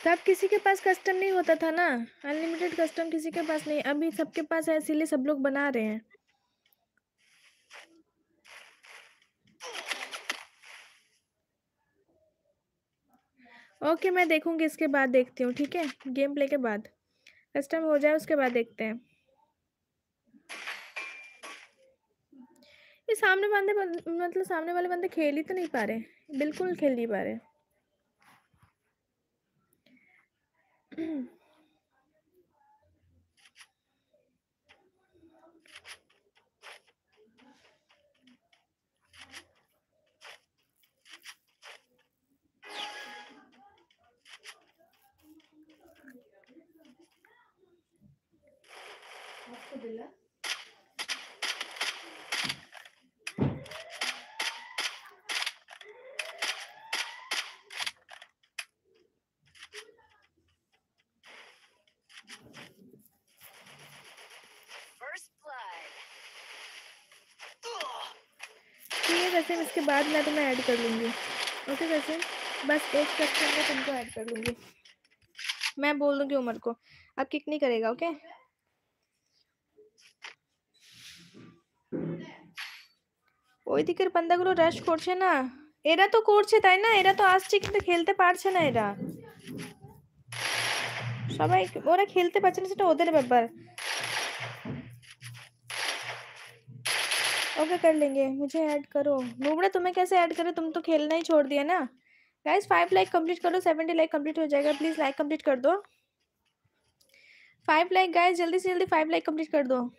सब किसी के पास कस्टम नहीं होता था ना, अनलिमिटेड कस्टम किसी के पास नहीं, अभी सबके पास है, इसीलिए सब लोग बना रहे हैं। ओके मैं देखूंगी, इसके बाद देखती हूँ, ठीक है, गेम प्ले के बाद कस्टम हो जाए उसके बाद देखते हैं। ये सामने बंदे मतलब सामने वाले बंदे खेल ही तो नहीं पा रहे, बिल्कुल खेल नहीं पा रहे। आपको दिला ठीक है वैसे इसके बाद मैं तुम्हें ऐड कर लूँगी। ओके वैसे बस एक कस्टम में तुमको ऐड कर लूँगी, मैं बोल दूँगी उमर को, अब किक नहीं करेगा। ओके ওই দিকের বান্দাগুলো র‍্যাশ করছে না, এরা তো করছে তাই না, এরা তো আসছে কিন্তু খেলতে পারছে না, এরা সবাই ওরা খেলতে পারছে না, সেটা ওদের ব্যাপার। ओके कर लेंगे, मुझे ऐड करो। नूबड़ा तुम्हें कैसे ऐड करो, तुम तो खेलना ही छोड़ दिया ना। गाइस फाइव लाइक कंप्लीट करो, सेवेंटी लाइक कंप्लीट हो जाएगा, प्लीज लाइक कंप्लीट कर दो। फाइव लाइक गाइस, जल्दी से जल्दी फाइव लाइक कंप्लीट कर दो।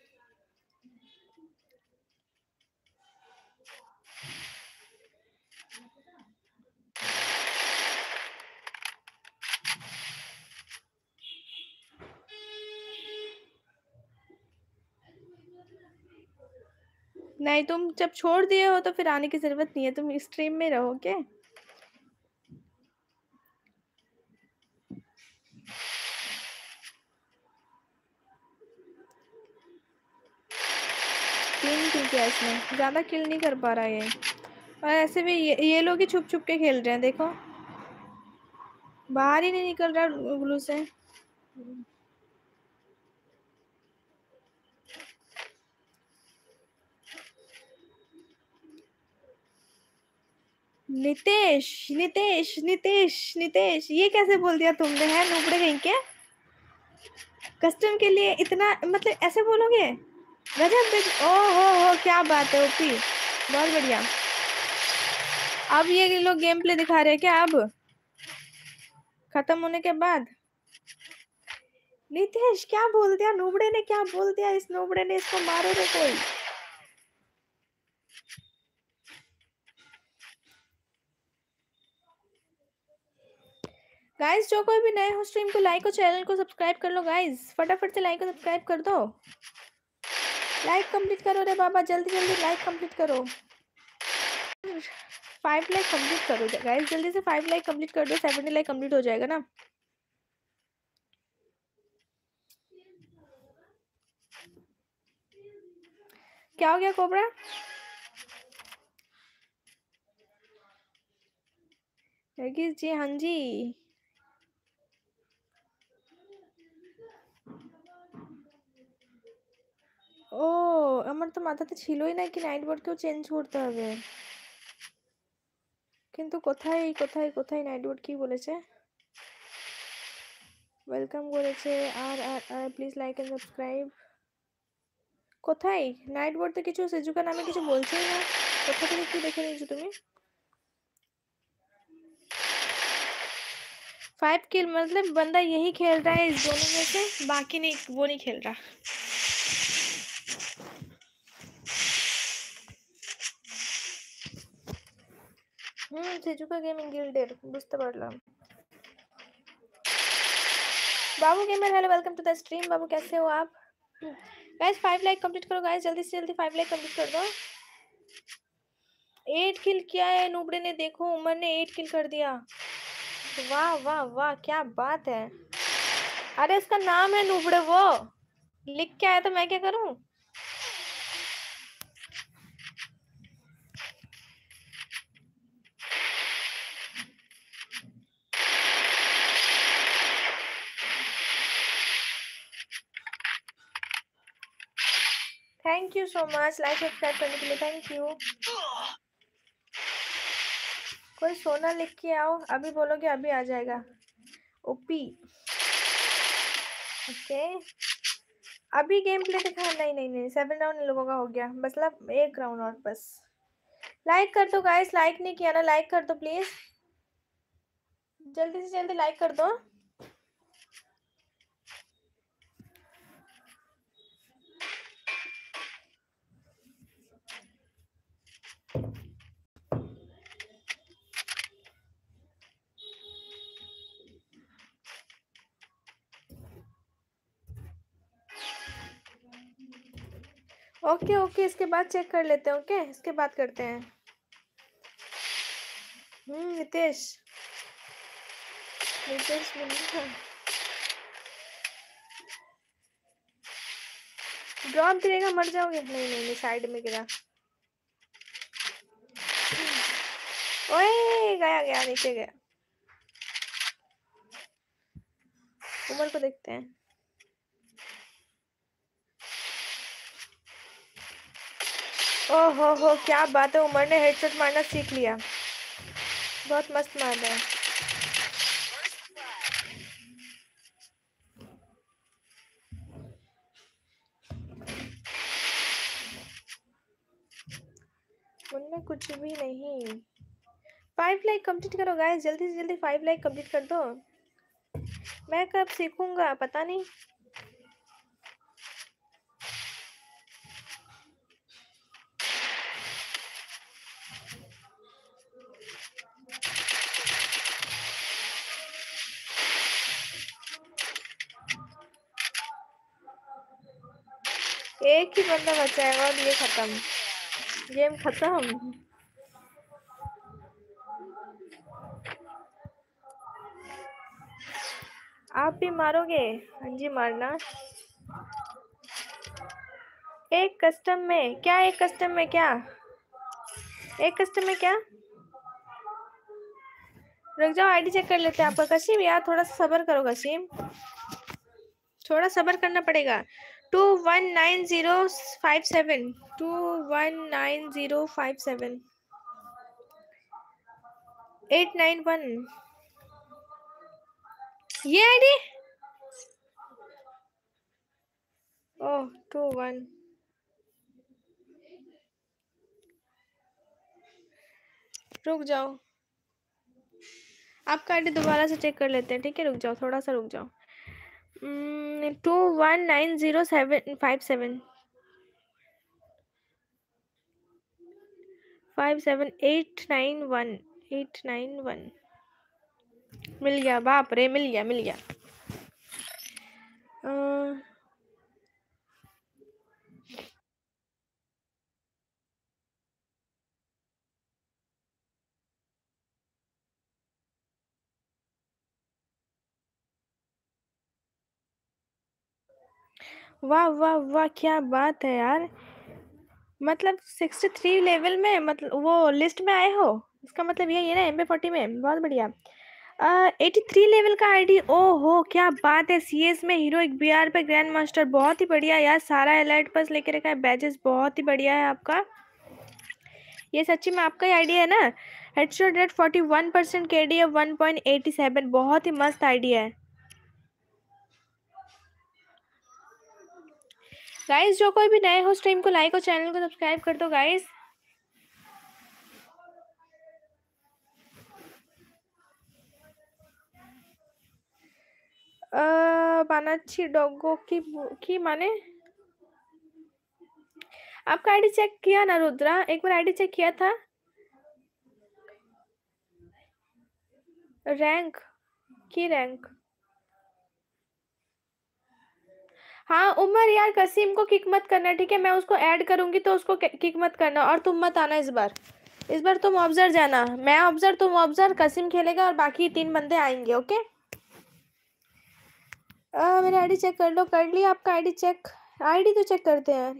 नहीं तुम जब छोड़ दिए हो तो फिर आने की जरूरत नहीं है, तुम स्ट्रीम में रहो। क्या किल नहीं किया इसने, ज्यादा किल नहीं कर पा रहा है, और ऐसे भी ये, ये लोग ही छुप छुप के खेल रहे हैं, देखो बाहर ही नहीं निकल रहा ग्लू से। नितेश नितेश नितेश नितेश ये कैसे बोल दिया तुमने, है नुबड़े कहीं के, कस्टम के लिए इतना मतलब ऐसे बोलोगे, गजब। ओ हो हो क्या बात है ओपी, बहुत बढ़िया। अब ये लोग गेम प्ले दिखा रहे हैं क्या, अब खत्म होने के बाद? नितेश क्या बोल दिया नुबड़े ने, क्या बोल दिया इस नुबड़े ने, इसको मारो रे कोई। गाइस जो कोई भी नए हो स्ट्रीम को लाइक और चैनल को सब्सक्राइब कर लो गाइस, फटाफट से लाइक और सब्सक्राइब कर दो, लाइक कंप्लीट करो रे बाबा, जल्दी जल्दी लाइक कंप्लीट करो, फाइव लाइक कंप्लीट करो गाइस, जल्दी से फाइव लाइक कंप्लीट कर दो, सेवेंटी लाइक कंप्लीट हो जाएगा ना। क्या हो गया कोबरा? जी हाँ जी, ও আমার তো মাথাতে ছিলই না কি নাইট বোর্ড কেও চেঞ্জ করতে হবে, কিন্তু কোথায় কোথায় কোথায় নাইট বোর্ড কি বলেছে, ওয়েলকাম করেছে, আর আর প্লিজ লাইক এন্ড সাবস্ক্রাইব, কোথায় নাইট বোর্ড তো কিছু সেজুকা নামে কিছু বলছেই না, কোথা থেকে কি দেখে নিয়েছো তুমি? फाइव किल मतलब बंदा यही खेल रहा है इस दोनों में से, बाकी नहीं, वो नहीं खेल रहा। হুম সেজুকা গেমিং গিল্ডের বুঝতে পারলাম। Babu gamer hello, welcome to the stream. Babu कैसे हो आप? गाइस फाइव लाइक कंप्लीट करो गाइस, जल्दी से जल्दी फाइव लाइक कंप्लीट कर दो। एट किल किया है नुबड़े ने, देखो उमर ने एट किल कर दिया, वाह वाह वाह क्या बात है। अरे इसका नाम है नुबड़े, वो लिख के आया तो मैं क्या करूं। Thank you so much like subscribe करने के लिए, थैंक यू। कोई सोना लिख के आओ, अभी बोलोगे अभी आ जाएगा। ओपी ओके, अभी गेम प्ले दिखा। नहीं नहीं नहीं, सेवन राउंड इन लोगों का हो गया, मतलब एक राउंड और बस। लाइक कर दो गाइस, लाइक नहीं किया ना, लाइक कर दो प्लीज, जल्दी से जल्दी लाइक कर दो। ओके ओके, इसके बाद चेक कर लेते हैं। ओके इसके बाद करते हैं। हम्म नितेश नितेश मिल ड्रॉप गिरेगा, मर जाओगे। नहीं नहीं नहीं, साइड में गिरा। ओए गया गया, नीचे गया। उमर को देखते हैं। ओहो हो, क्या बात है, उमर ने हेडशॉट मारना सीख लिया, बहुत मस्त मार रहा है। उनमें कुछ भी नहीं। फाइव लाइक कंप्लीट करो गाइस, जल्दी से जल्दी फाइव लाइक कंप्लीट कर दो। मैं कब सीखूंगा पता नहीं। एक ही बंदा बचा है और ये खत्म, गेम खत्म। आप भी मारोगे? हाँ जी मारना। एक कस्टम में क्या, एक कस्टम में क्या, एक कस्टम में क्या? रुक जाओ, आईडी चेक कर लेते हैं आपका। कसीम यार थोड़ा सा सब्र करो, कसीम थोड़ा सब्र करना पड़ेगा। Two one nine zero five seven two one nine zero five seven eight nine one, ये आईडी। ओह टू वन, रुक जाओ, आपका आईडी दोबारा से चेक कर लेते हैं, ठीक है? रुक जाओ, थोड़ा सा रुक जाओ। Two one nine zero seven five seven five seven eight nine one eight nine one, मिल गया, बाप रे, मिल गया मिल गया। अ, वाह वाह वाह, क्या बात है यार, मतलब सिक्सटी थ्री लेवल में, मतलब वो लिस्ट में आए हो, इसका मतलब यही है ना, एम पी फोर्टी में। बहुत बढ़िया। एटी थ्री लेवल का आईडी, ओहो क्या बात है। सीएस में हीरोइक, बीआर पे ग्रैंड मास्टर, बहुत ही बढ़िया यार, सारा एलाइट पास लेके रखा है, बैजेस बहुत ही बढ़िया है आपका। ये सच्ची में आपका ही आइडिया है ना? Headshot rate forty one percent, KD one point eighty seven, बहुत ही मस्त आइडिया है गाइस। जो कोई भी नए हो स्ट्रीम को लाइक और चैनल को सब्सक्राइब कर दो गाइस। बानाची डॉगो की की माने आपका आईडी चेक किया ना रुद्रा? एक बार आईडी चेक किया था। रैंक की रैंक, हाँ उमर यार, कसीम को किक मत करना, ठीक है? मैं उसको ऐड करूंगी तो उसको किक मत करना, और तुम मत आना इस बार। इस बार तुम ऑब्जर्व जाना, मैं ऑब्जर्व तुम ऑब्जर्व, कसीम खेलेगा और बाकी तीन बंदे आएंगे। ओके आ, मेरा आईडी चेक कर लो। कर लिया आपका आईडी चेक? आईडी तो चेक करते हैं।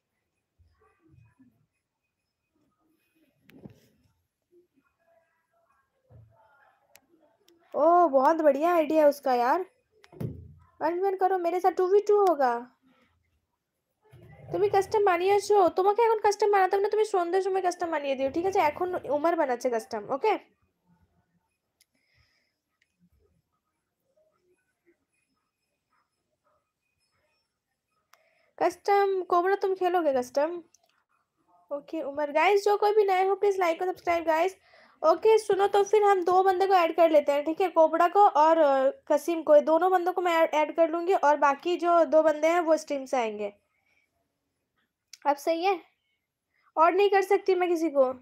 ओ बहुत बढ़िया आइडिया है उसका यार, वन वन करो मेरे साथ, टू वी टू होगा। তুমি কাস্টম বানিয়েছো, তোমাকে এখন কাস্টম বানাতে হবে না, তুমি সন্ধ্যের সময় কাস্টম বানিয়ে দিও, ঠিক আছে? এখন উমার বানাচ্ছে কাস্টম, ওকে? कस्टम कोबरा तुम खेलोगे कस्टम? ओके उमर। गाइस जो कोई भी नए हो प्लीज लाइक और सब्सक्राइब गाइस। ओके सुनो, तो फिर हम दो बंदे को ऐड कर लेते हैं, ठीक है? कोबरा को और अ, कसीम को, ये दोनों बंदों को मैं ऐड कर लूंगी, और बाकी जो दो बंदे हैं वो स्ट्रीम से आएंगे। अब सही है? और नहीं कर सकती मैं किसी को?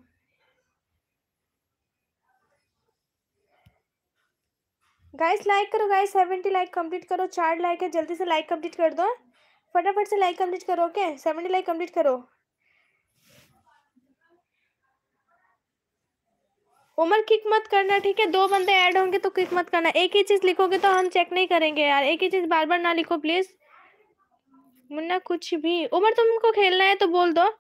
गाइस लाइक करो गाइस, सेवेंटी लाइक कंप्लीट करो, चार लाइक है, जल्दी से लाइक कंप्लीट कर दो, फटाफट से लाइक कंप्लीट करो। ओके सेवेंटी लाइक कंप्लीट करो। उमर किक मत करना, ठीक है? दो बंदे ऐड होंगे तो किक मत करना, एक ही चीज लिखोगे तो हम चेक नहीं करेंगे यार, एक ही चीज बार बार ना लिखो प्लीज। मुन्ना कुछ भी। उमर तुमको खेलना है तो बोल दो,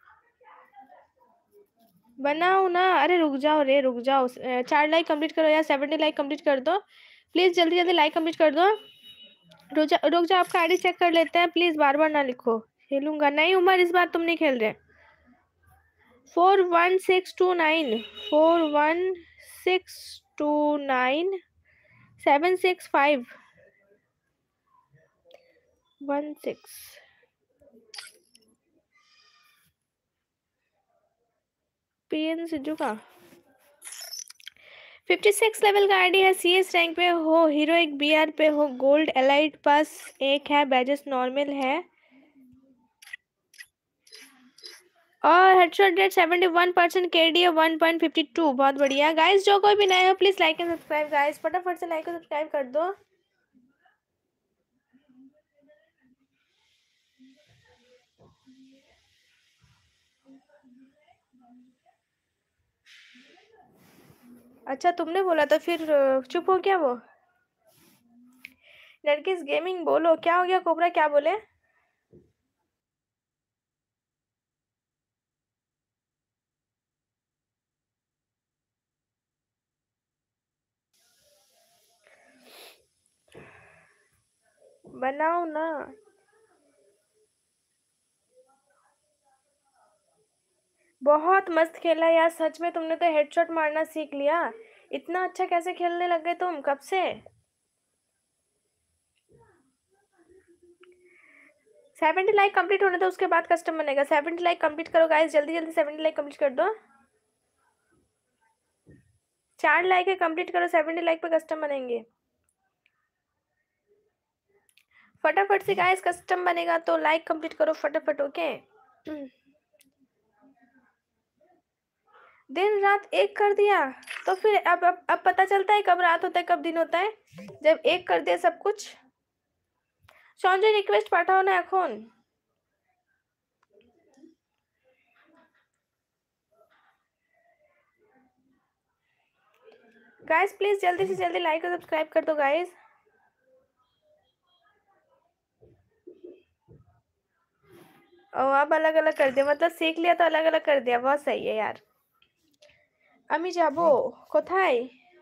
बनाओ ना। अरे रुक जाओ रे, रुक जाओ, चार लाइक कंप्लीट करो या सेवेंटी लाइक कंप्लीट कर दो प्लीज, जल्दी जल्दी लाइक कंप्लीट कर दो। रुक जा रुक जाओ, आपका आईडी चेक कर लेते हैं, प्लीज बार बार ना लिखो। खेलूंगा नहीं उमर, इस बार तुम नहीं खेल रहे। Four one six two nine, four one six two nine, seven six five one six. PN Sidhu का फिफ्टी सिक्स लेवल का आईडी है, सीएस रैंक पे हो, हीरोइक बीआर पे हो, गोल्ड एलाइट पास एक है, बैजेस नॉर्मल है, और headshot rate seventy one percent, KD one point fifty two. बहुत बढ़िया गाइस, जो कोई भी नए हो please like and subscribe guys, फटाफट से लाइक और सब्सक्राइब कर दो। अच्छा तुमने बोला तो फिर चुप हो क्या वो? नरगिस गेमिंग बोलो, क्या हो गया? कोबरा क्या बोले? बनाओ ना। बहुत मस्त खेला यार, सच में तुमने तो हेडशॉट मारना सीख लिया। इतना अच्छा कैसे खेलने लग गए तुम कब से? सेवेंटी लाइक कंप्लीट होने दो, उसके बाद कस्टम बनेगा। सेवेंटी लाइक कंप्लीट करो गाइस, जल्दी जल्दी सेवेंटी लाइक कंप्लीट कर दो। चार लाइक है, कंप्लीट करो, सेवेंटी लाइक पे कस्टम बनेंगे फटाफट से गाइस, कस्टम बनेगा तो लाइक कंप्लीट करो फटाफट, ओके? दिन रात एक कर दिया तो फिर अब अब अब पता चलता है कब रात होता है कब दिन होता है, जब एक कर दिया सब कुछ। সঞ্জয় রিকোয়েস্ট পাঠাও না এখন। गाइस प्लीज जल्दी से जल्दी लाइक और सब्सक्राइब कर दो गाइस। ओ अब अलग अलग कर दिया, मतलब सीख लिया तो अलग अलग कर दिया, बहुत सही है यार। আমি যাব কোথায়?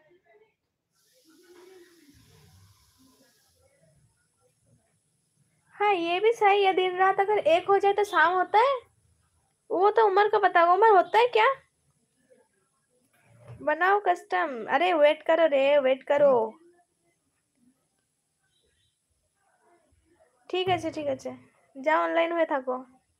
हाँ ये भी सही है, दिन रात अगर एक हो जाए तो शाम होता है, वो तो उमर को पता होगा। उमर होता है क्या? बनाओ कस्टम। अरे वेट करो रे, वेट करो। ঠিক আছে ঠিক আছে, जाओ ऑनलाइन हुए থাকো।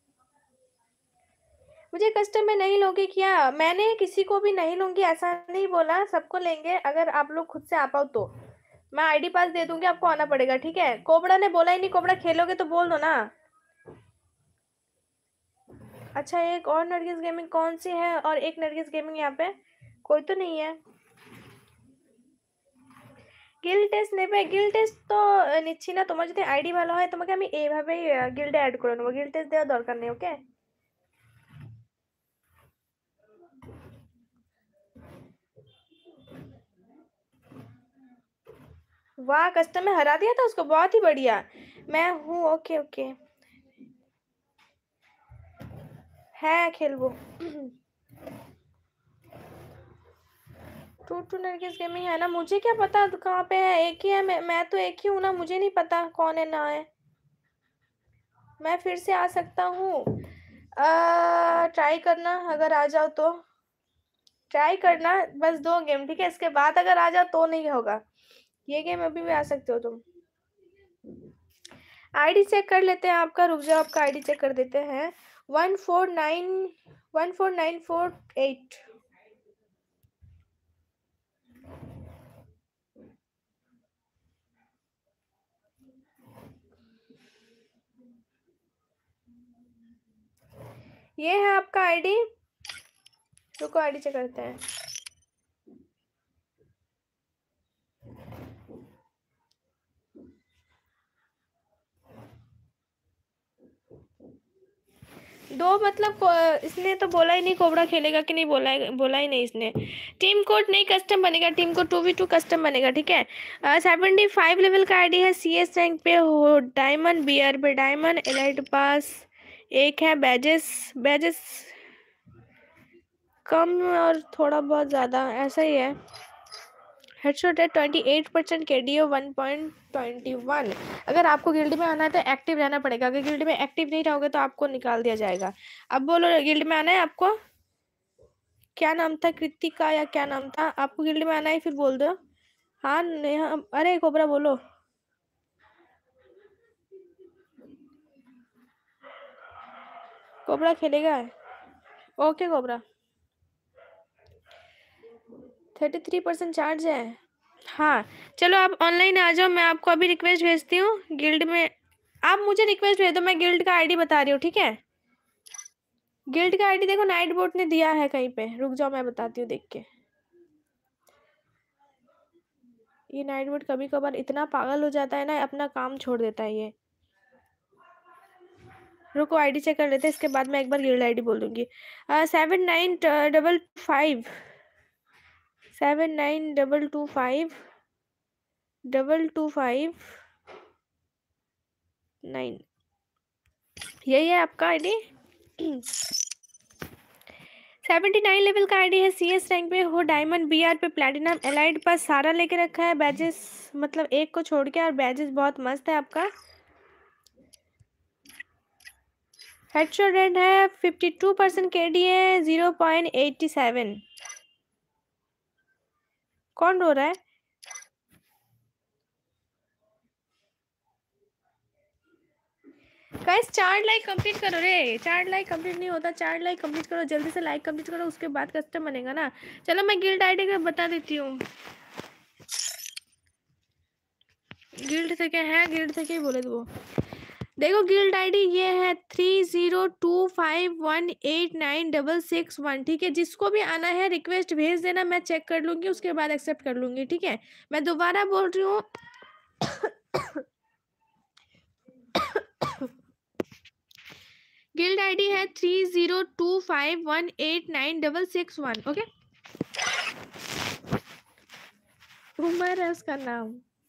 मुझे कस्टम में नहीं लोगे क्या? मैंने किसी को भी नहीं लूंगी ऐसा नहीं बोला, सबको लेंगे अगर आप लोग खुद से आ पाओ तो। मैं आईडी पास दे दूंगी, आपको आना पड़ेगा, ठीक है? कोबरा ने बोला ही नहीं, कोबरा खेलोगे तो बोल दो ना। अच्छा एक और नरगिस गेमिंग कौन सी है? और एक नरगिस गेमिंग यहाँ पे कोई तो नहीं है। গিল্ড টেস্ট নেবে? গিল্ড টেস্ট তো নিচ্ছি না, তোমার যদি আইডি ভালো হয় তোমাকে আমি এইভাবেই গিল্ডে অ্যাড করে নেবো, গিল্ড টেস্ট দেওয়ার দরকার নেই, ওকে? वाह कस्टम में हरा दिया था उसको, बहुत ही बढ़िया। मैं हूँ, ओके ओके है खेलबो। टू टू नरगिस गेमिंग है ना, मुझे क्या पता कहाँ पे है, एक ही है, मैं, मैं तो एक ही हूँ ना, मुझे नहीं पता कौन है ना है। मैं फिर से आ सकता हूँ। ट्राई करना, अगर आ जाओ तो ट्राई करना, बस दो गेम ठीक है, इसके बाद अगर आ जाओ तो नहीं होगा। ये गेम अभी भी आ सकते हो तुम। आईडी चेक कर लेते हैं आपका, रुक जाओ, आपका आईडी चेक कर देते हैं। One four nine one four nine four eight. ये है आपका आईडी, रुको आईडी चेक करते हैं। दो मतलब को- इसने तो बोला ही नहीं कोबरा खेलेगा कि नहीं, बोला है, बोला ही नहीं इसने। टीम कोड नहीं, कस्टम बनेगा, team code two we two custom बनेगा ठीक है। सेवेंटी फाइव लेवल का आईडी है, सी एस रैंक पे हो, डायमंड बी आर पे डायमंड, एलाइट पास एक है, बैजेस बैजेस कम और थोड़ा बहुत ज़्यादा ऐसा ही है। हेडशॉट है twenty eight percent, K D O one point twenty one. अगर आपको गिल्ड में आना है तो एक्टिव रहना पड़ेगा, अगर गिल्ड में एक्टिव नहीं रहोगे तो आपको निकाल दिया जाएगा। अब बोलो, गिल्ड में आना है आपको? क्या नाम था, कृतिका या क्या नाम था? आपको गिल्ड में आना है फिर बोल दो। हाँ नेहा, अरे कोबरा बोलो। कोबरा खेलेगा? Okay Cobra. Thirty three percent charge है। हाँ चलो आप ऑनलाइन आ जाओ, मैं आपको अभी रिक्वेस्ट भेजती हूँ गिल्ड में। आप मुझे रिक्वेस्ट भेज दो, मैं गिल्ड का आईडी बता रही हूँ ठीक है। गिल्ड का आईडी देखो, नाइट बोट ने दिया है कहीं पे, रुक जाओ मैं बताती हूँ देख के। ये नाइट बोट कभी कभार इतना पागल हो जाता है ना, अपना काम छोड़ देता है ये। रुको आईडी चेक कर लेते हैं, इसके बाद मैं एक बार गिल्ड आईडी बोल दूंगी। Seven nine double five seven nine double two five double two five nine, यही है आपका आईडी। सेवेंटी नाइन लेवल का आईडी है, सी एस रैंक पे हो, डायमंड बी आर पे प्लेटिनम, एलाइड पास सारा लेके रखा है, बैजेस मतलब एक को छोड़ के, और बैजेस बहुत मस्त है आपका। हेडशॉट रेट है, fifty two percent K D है, जीरो पॉइंट एटी सेवन। कौन रो रहा है? गाइस चार लाइक कंप्लीट करो रे, चार लाइक कंप्लीट नहीं होता, चार लाइक कंप्लीट करो, जल्दी से लाइक कंप्लीट करो, उसके बाद कस्टम बनेगा ना। चलो मैं गिल्ड आईडी का बता देती हूँ। गिल्ड से क्या है, गिल्ड से क्या बोले वो, देखो गिल्ड आईडी ये है three zero two five one eight nine double six one ठीक है। जिसको भी आना है रिक्वेस्ट भेज देना, मैं चेक कर लूंगी, उसके बाद एक्सेप्ट कर लूंगी ठीक है। मैं दोबारा बोल रही हूँ, गिल्ड आईडी है three zero two five one eight nine double six one okay. Umar है उसका नाम।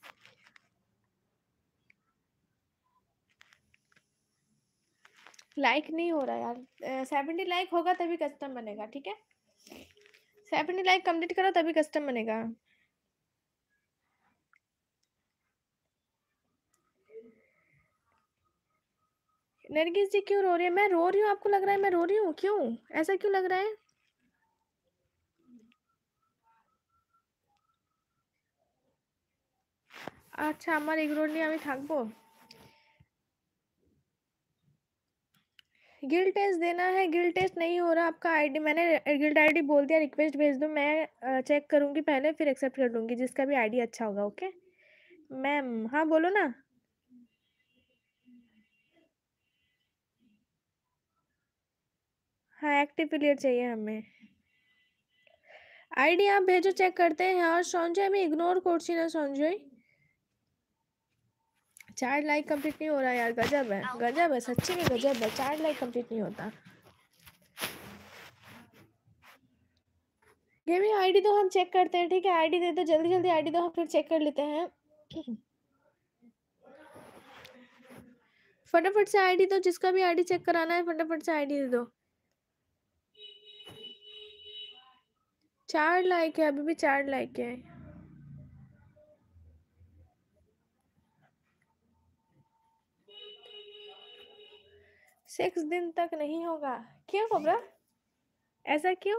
लाइक नहीं हो रहा यार, सेवेंटी लाइक होगा तभी कस्टम बनेगा ठीक है। सेवेंटी लाइक कंप्लीट करो तभी कस्टम बनेगा। नरगिस जी क्यों रो रही है? मैं रो रही हूँ? आपको लग रहा है मैं रो रही हूँ? क्यों ऐसा क्यों लग रहा है? আচ্ছা আমার এগুলো নিয়ে আমি থাকবো? गिल्ड टेस्ट देना है, गिल्ड टेस्ट नहीं हो रहा आपका आईडी, मैंने गिल्ड आईडी बोल दिया, रिक्वेस्ट भेज दो, मैं चेक करूंगी पहले फिर एक्सेप्ट कर लूंगी जिसका भी आईडी अच्छा होगा ओके। मैम हाँ बोलो ना। हाँ एक्टिव प्लेयर चाहिए हमें। आईडी आप भेजो, चेक करते हैं। और সঞ্জয় আমি ইগনোর করছি না সঞ্জয়। चार लाइक कंप्लीट नहीं हो रहा यार, गजब है गजब है, सच्ची में गजब है, चार लाइक कंप्लीट नहीं होता। गेमिंग आईडी तो हम चेक करते हैं ठीक है, आईडी दे दो जल्दी जल्दी, आईडी दो हम फिर चेक कर लेते हैं। फटाफट से आईडी दो, जिसका भी आईडी चेक कराना है फटाफट से आईडी दे दो। चार लाइक है, अभी भी चार लाइक है। सिक्स दिन तक नहीं होगा। क्यों कोबरा, ऐसा क्यों?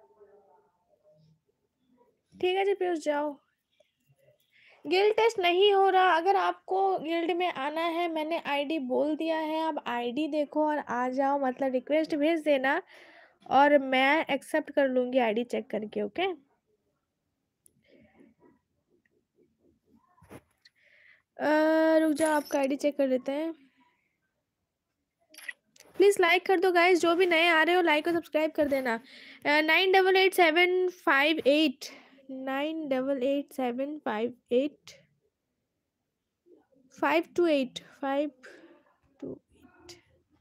ठीक है जी पीयूष जाओ। गिल्ड टेस्ट नहीं हो रहा। अगर आपको गिल्ड में आना है, मैंने आईडी बोल दिया है, आप आईडी देखो और आ जाओ, मतलब रिक्वेस्ट भेज देना और मैं एक्सेप्ट कर लूंगी आईडी चेक करके। ओके रुक जाओ, आपका आईडी चेक कर लेते हैं। प्लीज लाइक कर दो गाइस, जो भी नए आ रहे हो लाइक और सब्सक्राइब कर देना। Nine double eight seven five eight nine double eight seven five eight five two eight five two eight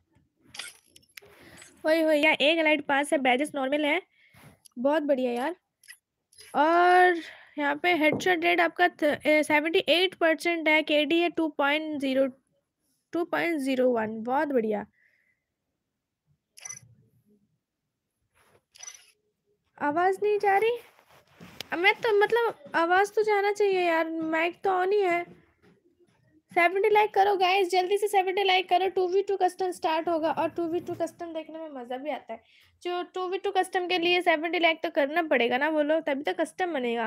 वही वही यार। एक लाइट पास है, बैजेस नॉर्मल है, बहुत बढ़िया यार। और यहाँ पे हेडशॉट रेट आपका सेवेंटी एट परसेंट है, केडी है two point zero two point zero one, बहुत बढ़िया। आवाज नहीं जा रही? मैं तो मतलब आवाज तो जाना चाहिए यार, माइक तो ऑन ही है। सेवेंटी लाइक करो गाइस, जल्दी से सेवेंटी लाइक करो। Two we two custom start होगा और टू वी टू कस्टम देखने में मजा भी आता है। जो टू वी टू कस्टम के लिए सेवेंटी लाइक तो करना पड़ेगा ना, बोलो, तभी तो कस्टम बनेगा।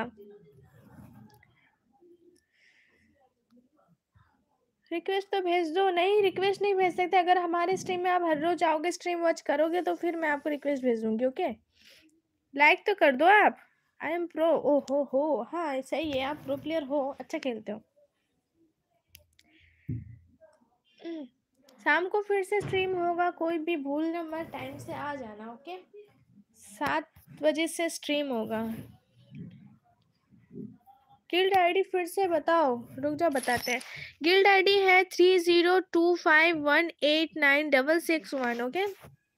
रिक्वेस्ट तो भेज दो। नहीं, रिक्वेस्ट नहीं भेज सकते। अगर हमारे स्ट्रीम में आप हर रोज आओगे, स्ट्रीम वॉच करोगे, तो फिर मैं आपको रिक्वेस्ट भेज दूंगी। ओके लाइक तो कर दो आप। I am pro. ओ हो हो, हाँ सही है, आप प्रो प्लेयर हो, अच्छा खेलते हो। शाम को फिर से स्ट्रीम होगा, कोई भी भूलना मत, टाइम से आ जाना। ओके सात बजे से स्ट्रीम होगा। गिल्ड आईडी फिर से बताओ, रुक जाओ बताते हैं। गिल्ड आईडी है three zero two five one eight nine double six one. Okay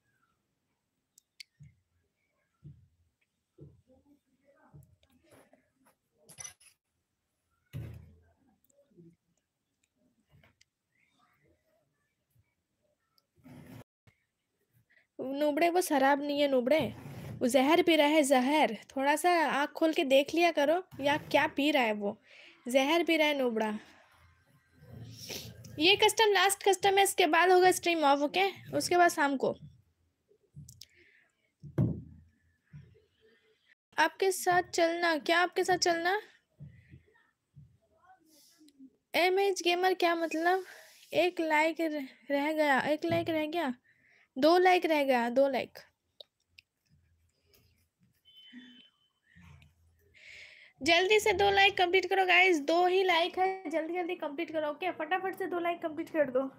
नुबड़े वो शराब नहीं है नुबड़े, वो जहर पी रहा है, जहर। थोड़ा सा आँख खोल के देख लिया करो, या क्या पी रहा है वो, जहर पी रहा है नुबड़ा। ये कस्टम लास्ट कस्टम है, इसके बाद होगा स्ट्रीम ऑफ। ओके उसके बाद शाम को आपके साथ चलना। क्या आपके साथ चलना? एम एच गेमर क्या मतलब? एक लाइक रह गया, एक लाइक रह गया, दो लाइक रह गया, दो लाइक। जल्दी से दो लाइक कंप्लीट करो गाइस, दो ही लाइक है, जल्दी जल्दी कंप्लीट करो। ओके फटाफट से दो लाइक कंप्लीट कर दो।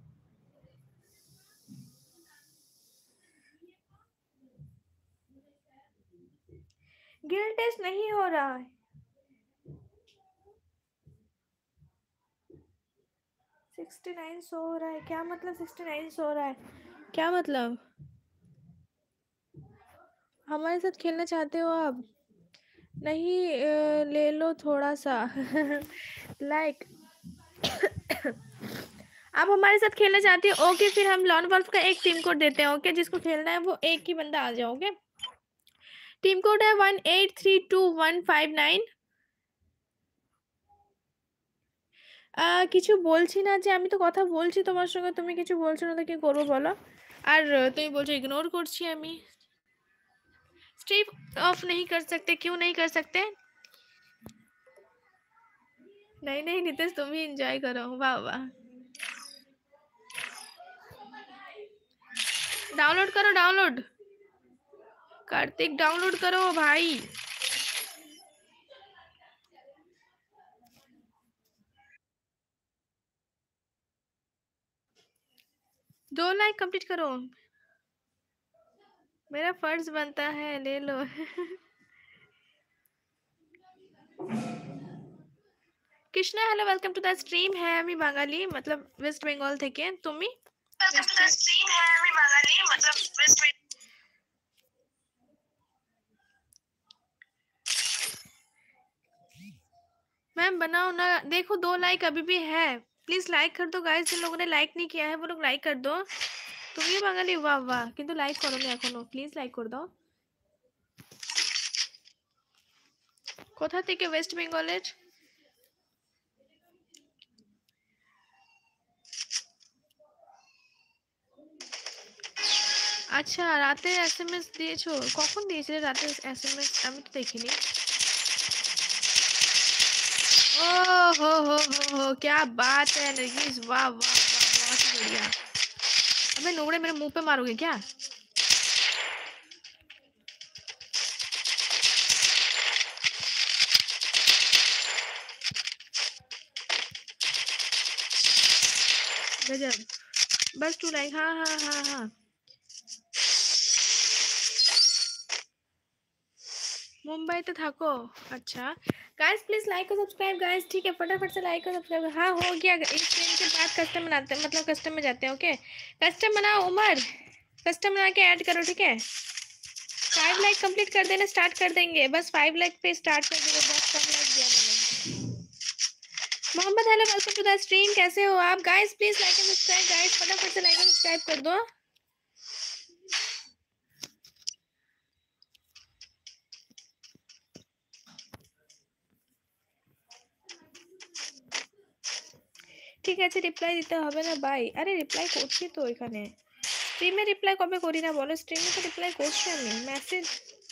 गिल्ड टेस्ट नहीं हो रहा है। सिक्सटी नाइन सो हो रहा है, क्या मतलब सिक्सटी नाइन सो हो रहा है, क्या मतलब? हमारे साथ खेलना चाहते हो आप? नहीं अ, ले लो थोड़ा सा लाइक आप हमारे साथ खेलना चाहते हो? ओके फिर हम लॉन वॉल्फ का एक टीम कोड देते हैं। ओके जिसको खेलना है वो एक ही बंदा आ जाओ। ओके टीम कोड है one eight three two one five nine. কিছু বলছি না যে, আমি তো কথা বলছি তোমার সঙ্গে, তুমি কিছু বলছো না তো কি করবো বলো? আর তুমি বলছো ইগনোর করছি আমি। स्ट्रीम ऑफ नहीं कर सकते? क्यों नहीं कर सकते? नहीं नहीं नितेश तुम ही एंजॉय करो। वाह वाह, डाउनलोड करो, डाउनलोड कार्तिक डाउनलोड करो भाई। दो लाइक कंप्लीट करो, मेरा फर्ज बनता है, ले लो Krishna hello welcome to the stream. है আমি বাঙালি मतलब वेस्ट बेंगल থেকে। তুমি? Welcome to the stream. है আমি বাঙালি मतलब वेस्ट बेंगल। मैम बनाओ ना, देखो दो लाइक अभी भी है, प्लीज लाइक कर दो गाइस। जिन लोगों ने लाइक नहीं किया है वो लोग लाइक कर दो। তুমি বাঙালি? वाह वाह, কিন্তু লাইক করোনি এখনো, প্লিজ লাইক করে দাও। কোথা থেকে? ওয়েস্ট বেঙ্গলের। আচ্ছা রাতে এসএমএস দিয়েছো? কখন দিয়েছিলে রাতে এসএমএস? আমি তো দেখিনি। ओ हो हो हो हो क्या बात है नरगिस, वाह वाह वाह, बहुत ही बढ़िया। अबे नोड़े मेरे मुंह पे मारोगे क्या? गजब। बस टू लाइक, हाँ हाँ हाँ हाँ। मुंबई तो थाको। अच्छा गाइस प्लीज लाइक और सब्सक्राइब गाइस, ठीक है फटाफट से लाइक और सब्सक्राइब। हाँ हो गया, इस ट्रेन के बाद कस्टम बनाते हैं, मतलब कस्टम में जाते हैं। ओके कस्टम बनाओ उमर, कस्टम बना के ऐड करो, ठीक है। फाइव लाइक कंप्लीट कर देना, स्टार्ट कर देंगे, बस फाइव लाइक पे स्टार्ट कर देंगे, बहुत कम लाइक दिया मैंने। Mohammad hello welcome to the stream, कैसे हो आप guys? Please like and subscribe guys, फटाफट से लाइक एंड सब्सक्राइब कर दो। ঠিক আছে রিপ্লাই দিতে হবে না ভাই, আরে রিপ্লাই করছি তো এখানে স্ট্রিমে, রিপ্লাই কবে করি না বলো? স্ট্রিমে তো রিপ্লাই করছি আমি, মেসেজ।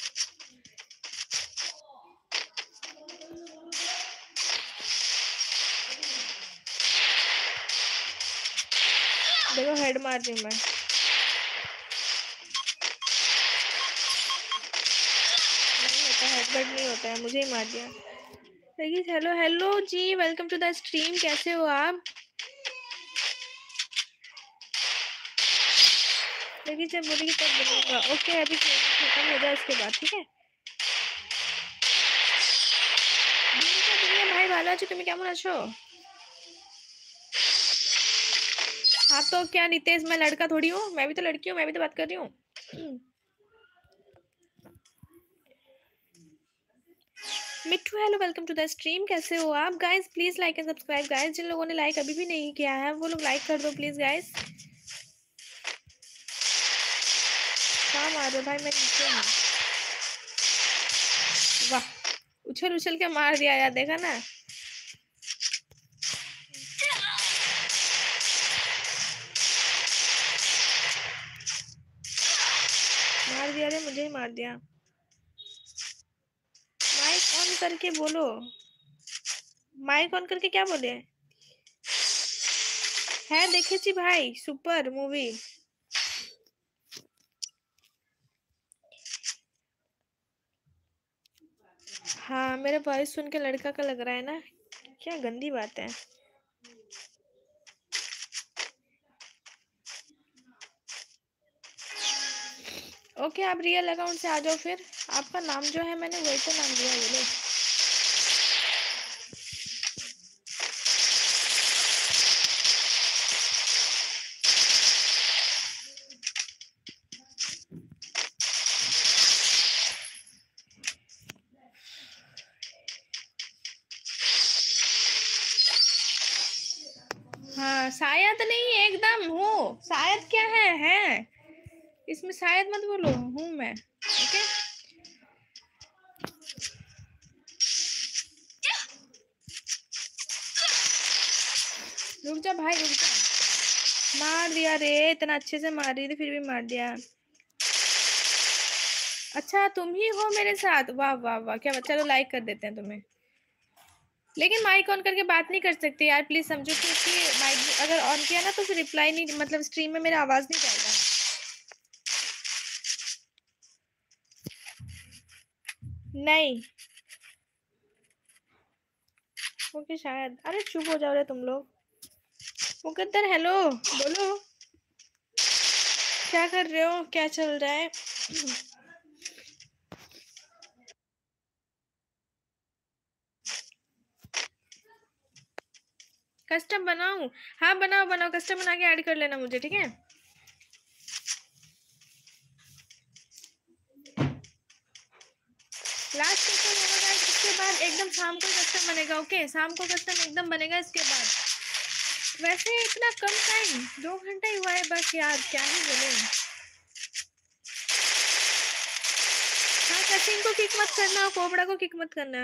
देखो हेड मार रही हूँ मैं। नहीं होता, हेडबट नहीं होता है, मुझे ही मार दिया। देखिए hello hello ji, welcome to the stream, कैसे हो आप? देखिए जब बोलेगी तब बोलूँगा। ओके अभी खत्म हो जाए उसके बाद, ठीक है। ভাই ভালো আছো, তুমি কেমন আছো? हाँ तो क्या नितेश, मैं लड़का थोड़ी हूँ, मैं भी तो लड़की हूँ, मैं भी तो बात कर रही हूँ। Mittu hello welcome to the stream, कैसे हो आप guys? Please like and subscribe guys, जिन लोगों ने लाइक अभी भी नहीं किया है वो लोग लाइक कर दो प्लीज गाइस। कहाँ मार रहे भाई, मैं नीचे हूँ। वाह उछल उछल के मार दिया यार, देखा ना। मार दिया रे, मुझे ही मार दिया। माइक ऑन करके बोलो, माइक ऑन करके क्या बोले है? देखे भाई सुपर मूवी। हाँ मेरे वॉइस सुन के लड़का का लग रहा है ना, क्या गंदी बात है। ओके आप रियल अकाउंट से आ जाओ फिर, आपका नाम जो है मैंने वही तो नाम दिया, बोलो। हाँ शायद नहीं, एकदम हूँ, शायद क्या है है इसमें, शायद मत बोलो, हूँ मैं। ओके रुक जा भाई रुक जा, मार दिया रे, इतना अच्छे से मार रही थी फिर भी मार दिया। अच्छा तुम ही हो मेरे साथ, वाह वाह वाह क्या, चलो लाइक कर देते हैं तुम्हें। लेकिन माइक ऑन करके बात नहीं कर सकते यार, प्लीज समझो, क्योंकि माइक अगर ऑन किया ना तो फिर रिप्लाई नहीं, मतलब स्ट्रीम में मेरा आवाज नहीं जाएगा। नहीं ओके शायद, अरे चुप हो जाओ रे तुम लोग। मुकद्दर हेलो बोलो, क्या कर रहे हो, क्या चल रहा है? कस्टम बनाऊं? हाँ बनाओ बनाओ, कस्टम बना के ऐड कर लेना मुझे, ठीक है। लास्ट कस्टम होगा गाइस, इसके बाद एकदम शाम को कस्टम बनेगा। ओके शाम को कस्टम एकदम बनेगा इसके बाद। वैसे इतना कम टाइम, दो घंटा ही हुआ है बस यार, क्या ही बोले। हाँ कसिन को किक मत करना, कोबरा को किक मत करना।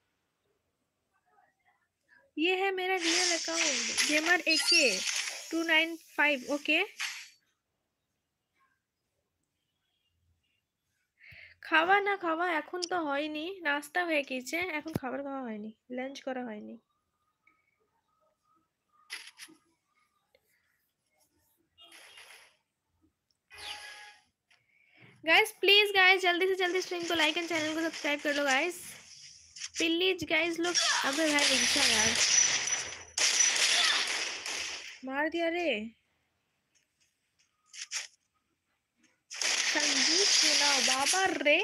ये है मेरा real account, gamer AK two nine five. Okay খাওয়া না খাওয়া এখন তো হয়নি, নাস্তা হয়ে গেছে, এখন খাবার খাওয়া হয়নি, লাঞ্চ করা হয়নি। गाइस प्लीज गाइस जल्दी से जल्दी स्ट्रीम को लाइक एंड चैनल को सब्सक्राइब कर लो गाइस प्लीज गाइस लोग। अबे भाई रिक्शा यार मार दिया रे संजीव सुनाओ बाबा रे।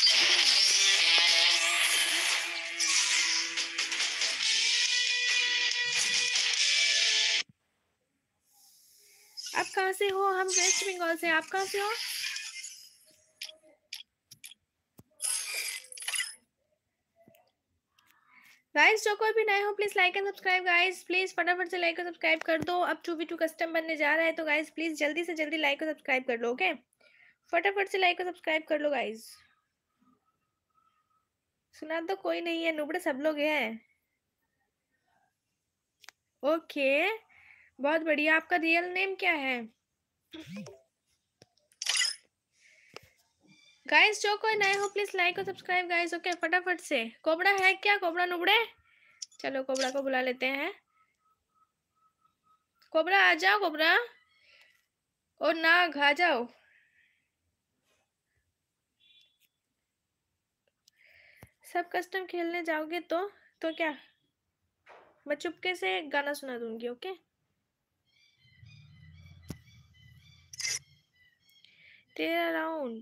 आप कहाँ से हो? हम वेस्ट बंगाल से। आप कहाँ से हो? गाइस जो कोई भी नए हो please like and subscribe guys, please फटाफट से लाइक और सब्सक्राइब कर दो। अब टू वी टू कस्टम बनने जा रहा है तो गाइस प्लीज जल्दी से जल्दी लाइक और सब्सक्राइब कर लो। ओके फटाफट से लाइक और सब्सक्राइब कर लो गाइस। सुना तो कोई नहीं है, नुबड़े सब लोग हैं। ओके बहुत बढ़िया। आपका रियल नेम क्या है? गाइस जो कोई नए हो प्लीज लाइक और सब्सक्राइब गाइस। ओके फटाफट से। कोबरा है क्या? कोबरा नुबड़े, चलो कोबरा को बुला लेते हैं। कोबरा आ जाओ, कोबरा और नाग आ जाओ। सब कस्टम खेलने जाओगे तो तो क्या मैं चुपके से गाना सुना दूंगी। ओके तेरा राउंड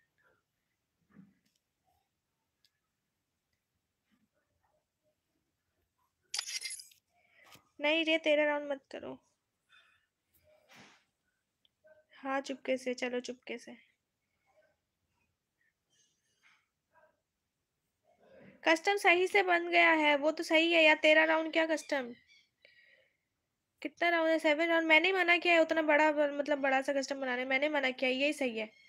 नहीं रे, तेरा राउंड मत करो। हाँ चुपके से, चलो चुपके से। कस्टम सही से बन गया है वो तो सही है यार। तेरा राउंड क्या कस्टम? कितना राउंड है? Seven round. मैंने ही मना किया है उतना बड़ा, मतलब बड़ा सा कस्टम बनाने मैंने मना किया, यही सही है।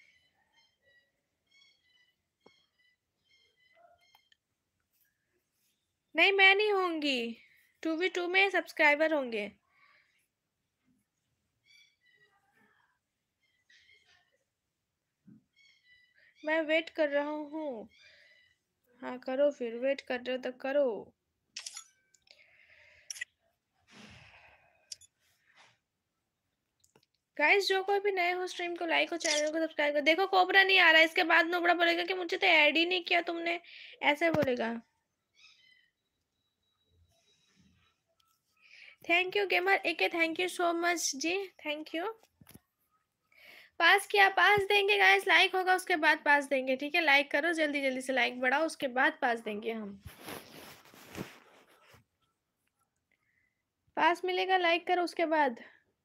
नहीं मैं नहीं होंगी, टू वी टू में सब्सक्राइबर होंगे। मैं वेट कर रहा हूँ। हाँ करो फिर, वेट कर रहे हो तो करो। गाइस जो कोई भी नए हो स्ट्रीम को लाइक और चैनल को सब्सक्राइब कर। देखो कोबरा नहीं आ रहा है, इसके बाद नोबड़ा बोलेगा कि मुझे तो ऐड ही नहीं किया तुमने, ऐसे बोलेगा। Thank you gamer AK, thank you so much जी, थैंक यू। पास किया, पास देंगे गाइस, लाइक होगा उसके बाद पास देंगे। ठीक है लाइक करो जल्दी जल्दी से, लाइक बढ़ाओ उसके बाद पास देंगे हम। पास मिलेगा, लाइक करो उसके बाद।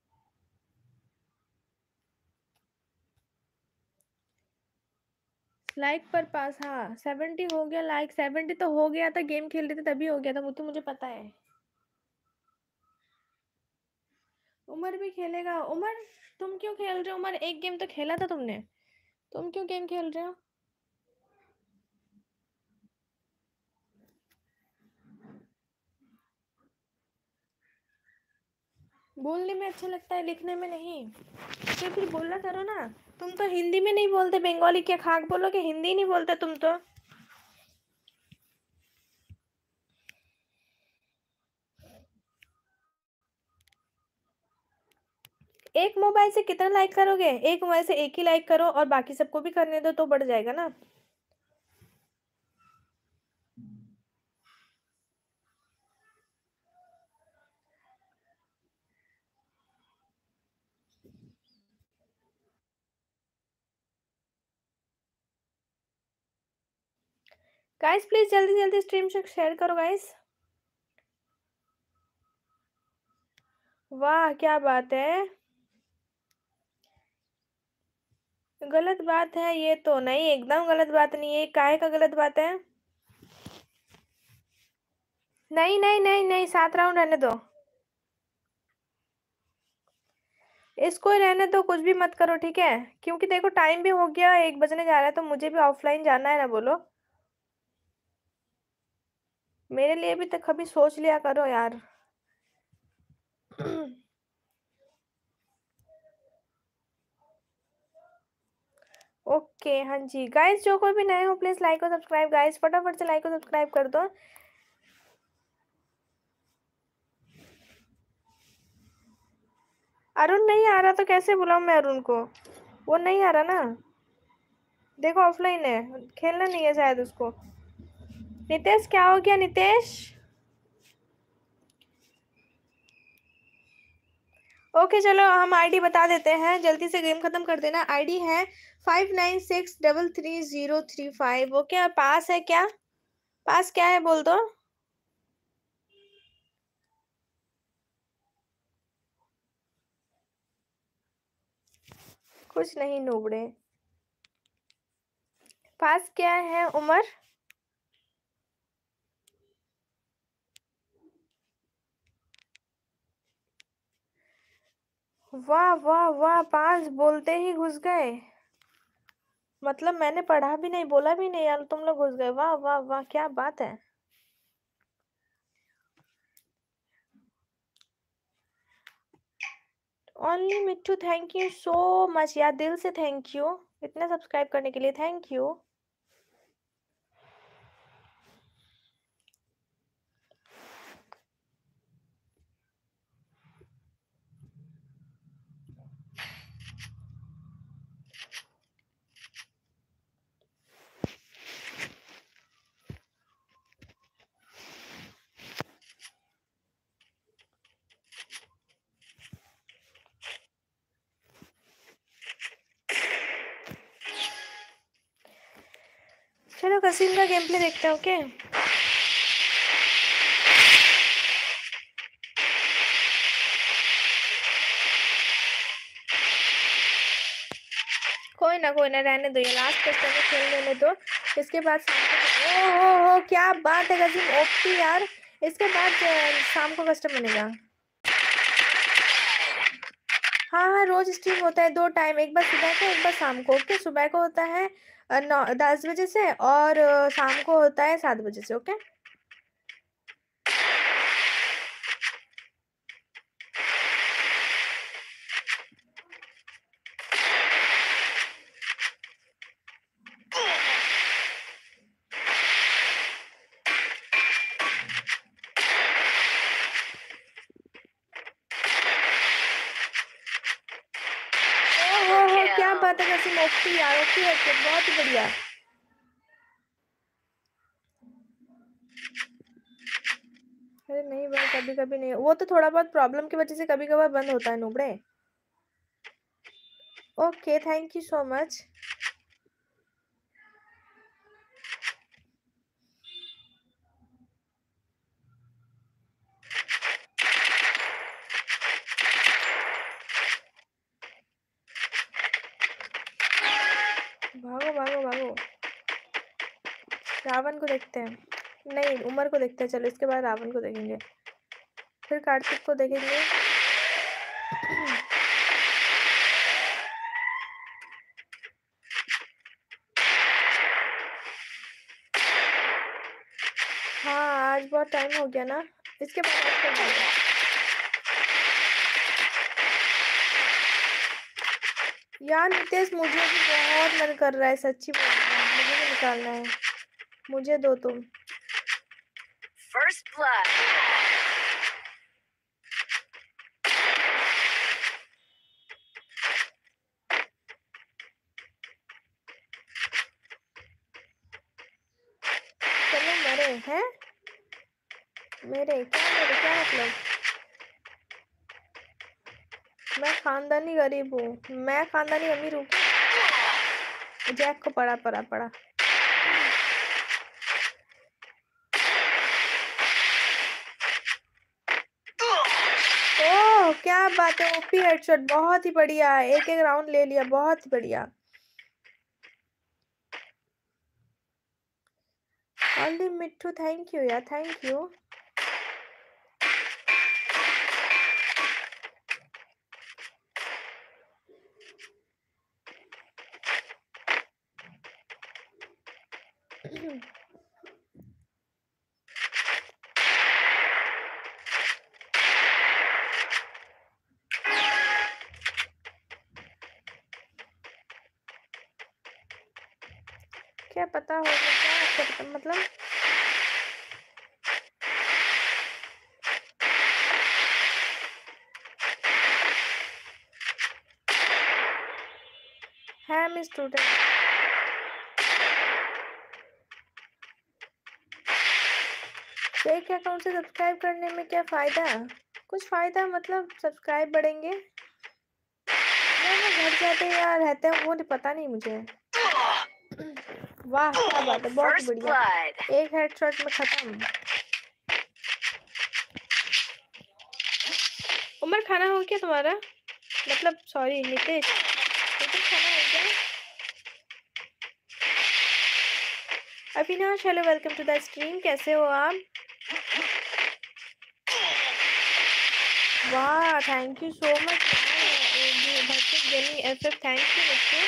लाइक पर पास। हाँ सेवेंटी हो गया लाइक, सेवेंटी तो हो गया था, गेम खेल रहे थे तभी हो गया था, वो तो मुझे पता है। उमर भी खेलेगा। उमर तुम क्यों खेल रहे हो? उमर एक गेम तो खेला था तुमने, तुम क्यों गेम खेल रहे हो? बोलने में अच्छा लगता है, लिखने में नहीं। तो फिर बोला करो ना। तुम तो हिंदी में नहीं बोलते, बंगाली क्या खाक बोलो कि हिंदी नहीं बोलते तुम तो। एक मोबाइल से कितना लाइक करोगे? एक मोबाइल से एक ही लाइक करो और बाकी सबको भी करने दो तो बढ़ जाएगा ना। गाइस प्लीज जल्दी जल्दी स्ट्रीम से शेयर करो गाइस। वाह क्या बात है, गलत बात है ये तो नहीं, एकदम गलत बात नहीं है। काहे का गलत बात है? नहीं नहीं नहीं नहीं, सात राउंड रहने दो, इसको ही रहने दो, कुछ भी मत करो ठीक है। क्योंकि देखो टाइम भी हो गया, एक बजने जा रहा है तो मुझे भी ऑफलाइन जाना है ना। बोलो मेरे लिए भी तो कभी सोच लिया करो यार। ओके हाँ जी गाइस, जो कोई भी नए हो प्लीज लाइक और सब्सक्राइब गाइस, फटाफट से लाइक और सब्सक्राइब कर दो। अरुण नहीं आ रहा तो कैसे बुलाऊं मैं अरुण को, वो नहीं आ रहा ना, देखो ऑफलाइन है, खेलना नहीं है शायद उसको। नितेश क्या हो गया नितेश? ओके चलो हम आईडी बता देते हैं, जल्दी से गेम खत्म कर देना। आईडी है five nine six double three zero three five. Okay pass है क्या? पास क्या है बोल दो। कुछ नहीं नूबड़े, पास क्या है उमर? वाह वाह वाह, पास बोलते ही घुस गए, मतलब मैंने पढ़ा भी नहीं बोला भी नहीं यार, तुम लोग घुस गए। वाह वाह वाह क्या बात है। Only Mittu thank you so much यार, दिल से थैंक यू इतना सब्सक्राइब करने के लिए, थैंक यू। चलो कसीम का गेम प्ले देखते हैं। ओके कोई ना कोई ना, रहने दो, ये लास्ट कस्टमर में खेल लेने दो, इसके बाद शाम को। ओ हो हो क्या बात है कसीम, ओपी यार, इसके बाद अ, शाम को कस्टम बनेगा। हाँ हाँ रोज स्ट्रीम होता है दो टाइम, एक बार सुबह को एक बार शाम को। ओके सुबह को होता है अ, नौ दस बजे से, और अ, शाम को होता है सात बजे से। ओके ओ हो हो क्या बात है कसीम, ओपी यार, ओपी है, बहुत ही बढ़िया। अरे नहीं भाई, कभी कभी नहीं, वो तो थोड़ा बहुत प्रॉब्लम की वजह से कभी कभार बंद होता है नुबड़े। Okay thank you so much. भागो भागो भागो, रावण को देखते हैं, नहीं उमर को देखते हैं, चलो इसके बाद रावण को देखेंगे, फिर कार्तिक को देखेंगे। हाँ आज बहुत टाइम हो गया ना, इसके बाद आज कर देंगे। यार नितेश मुझे भी बहुत मन कर रहा है, सच्ची बोल रहा हूँ, मुझे भी निकालना है, मुझे दो तुम। First blood. चलो मरे हैं मेरे, क्या मेरे क्या मतलब, मैं खानदानी गरीब हूँ, मैं खानदानी अमीर हूँ। जैक को पड़ा पड़ा पड़ा। ओह क्या बात है, ओपी हेडशॉट, बहुत ही बढ़िया, एक एक राउंड ले लिया, बहुत ही बढ़िया। ओनली मिट्टू थैंक यू यार, थैंक यू। क्या पता होगा, क्या क्या पता मतलब। है मिस स्टूडेंट। फेक अकाउंट से सब्सक्राइब करने में क्या फ़ायदा? कुछ फ़ायदा मतलब सब्सक्राइब बढ़ेंगे। ना ना घर जाते यार रहते हैं वो नहीं, पता नहीं मुझे। वाह क्या बात है, बहुत ही बढ़िया। एक हेडशॉट में खत्म। उमर खाना हो गया तुम्हारा? मतलब सॉरी नितेश, नितेश खाना हो गया? Avinash hello welcome to the stream, कैसे हो आप? वाह thank you so much gaming FF, thank you बच्चे।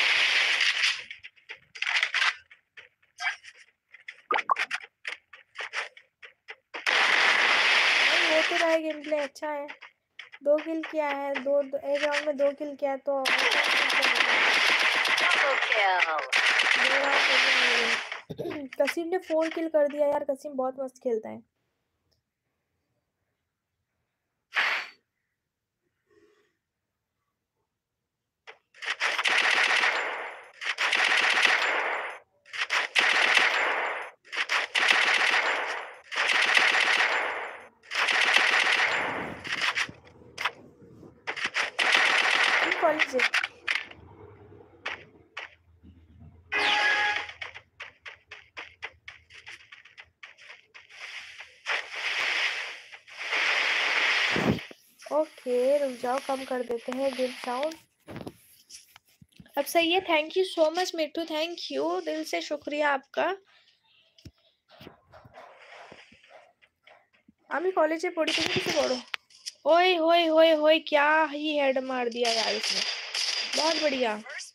वो तो रहा गेम प्ले अच्छा है। दो किल किया है, दो, दो एक राउंड में दो किल किया तो कसीम ने फोर किल कर दिया यार, कसीम बहुत मस्त खेलता है। कॉलेज है ओके, रुक जाओ कम कर देते हैं गेम साउंड। अब सही है, thank you so much Mittu, thank you दिल से शुक्रिया आपका। আমি কলেজে পড়ি, তুমি किसे पढ़ो? ओए होए होए होए क्या ही हेड मार दिया यार इसने, बहुत बढ़िया।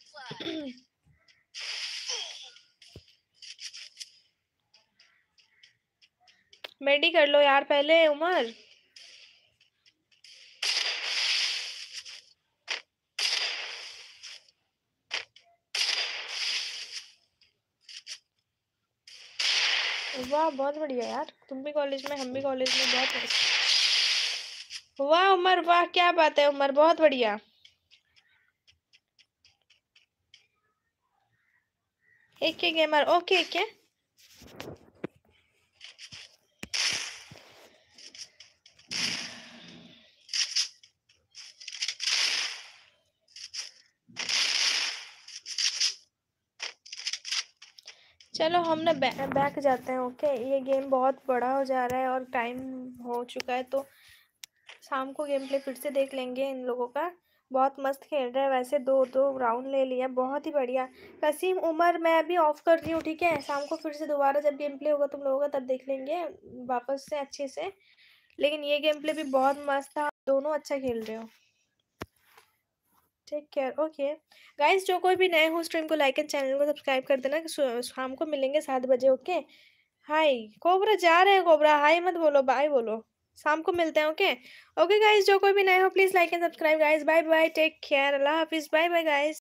मेडी कर लो यार पहले उमर। वाह बहुत बढ़िया यार, तुम भी कॉलेज में हम भी कॉलेज में, बहुत बढ़िया। वाह उमर वाह क्या बात है उमर, बहुत बढ़िया। एक के गेमर ओके क्या? चलो हम ना बै, बैक जाते हैं ओके। ये गेम बहुत बड़ा हो जा रहा है और टाइम हो चुका है, तो शाम को गेम प्ले फिर से देख लेंगे इन लोगों का। बहुत मस्त खेल रहे हैं वैसे, दो दो राउंड ले लिया, बहुत ही बढ़िया। कसीम उमर मैं अभी ऑफ कर रही हूँ ठीक है, शाम को फिर से दोबारा जब गेम प्ले होगा तुम लोगों का तब देख लेंगे वापस से अच्छे से। लेकिन ये गेम प्ले भी बहुत मस्त था, दोनों अच्छा खेल रहे हो। Take care okay guys. जो कोई भी नए हो स्ट्रीम को लाइक एंड चैनल को सब्सक्राइब कर देना। शाम को मिलेंगे सात बजे ओके। हाय कोबरा जा रहे हैं, कोबरा हाय मत बोलो, बाय बोलो। शाम को मिलते हैं ओके। ओके गाइस, जो कोई भी नए हो please like and subscribe guys. Bye bye, take care, अल्लाह हाफिज, बाय बाय गाइस।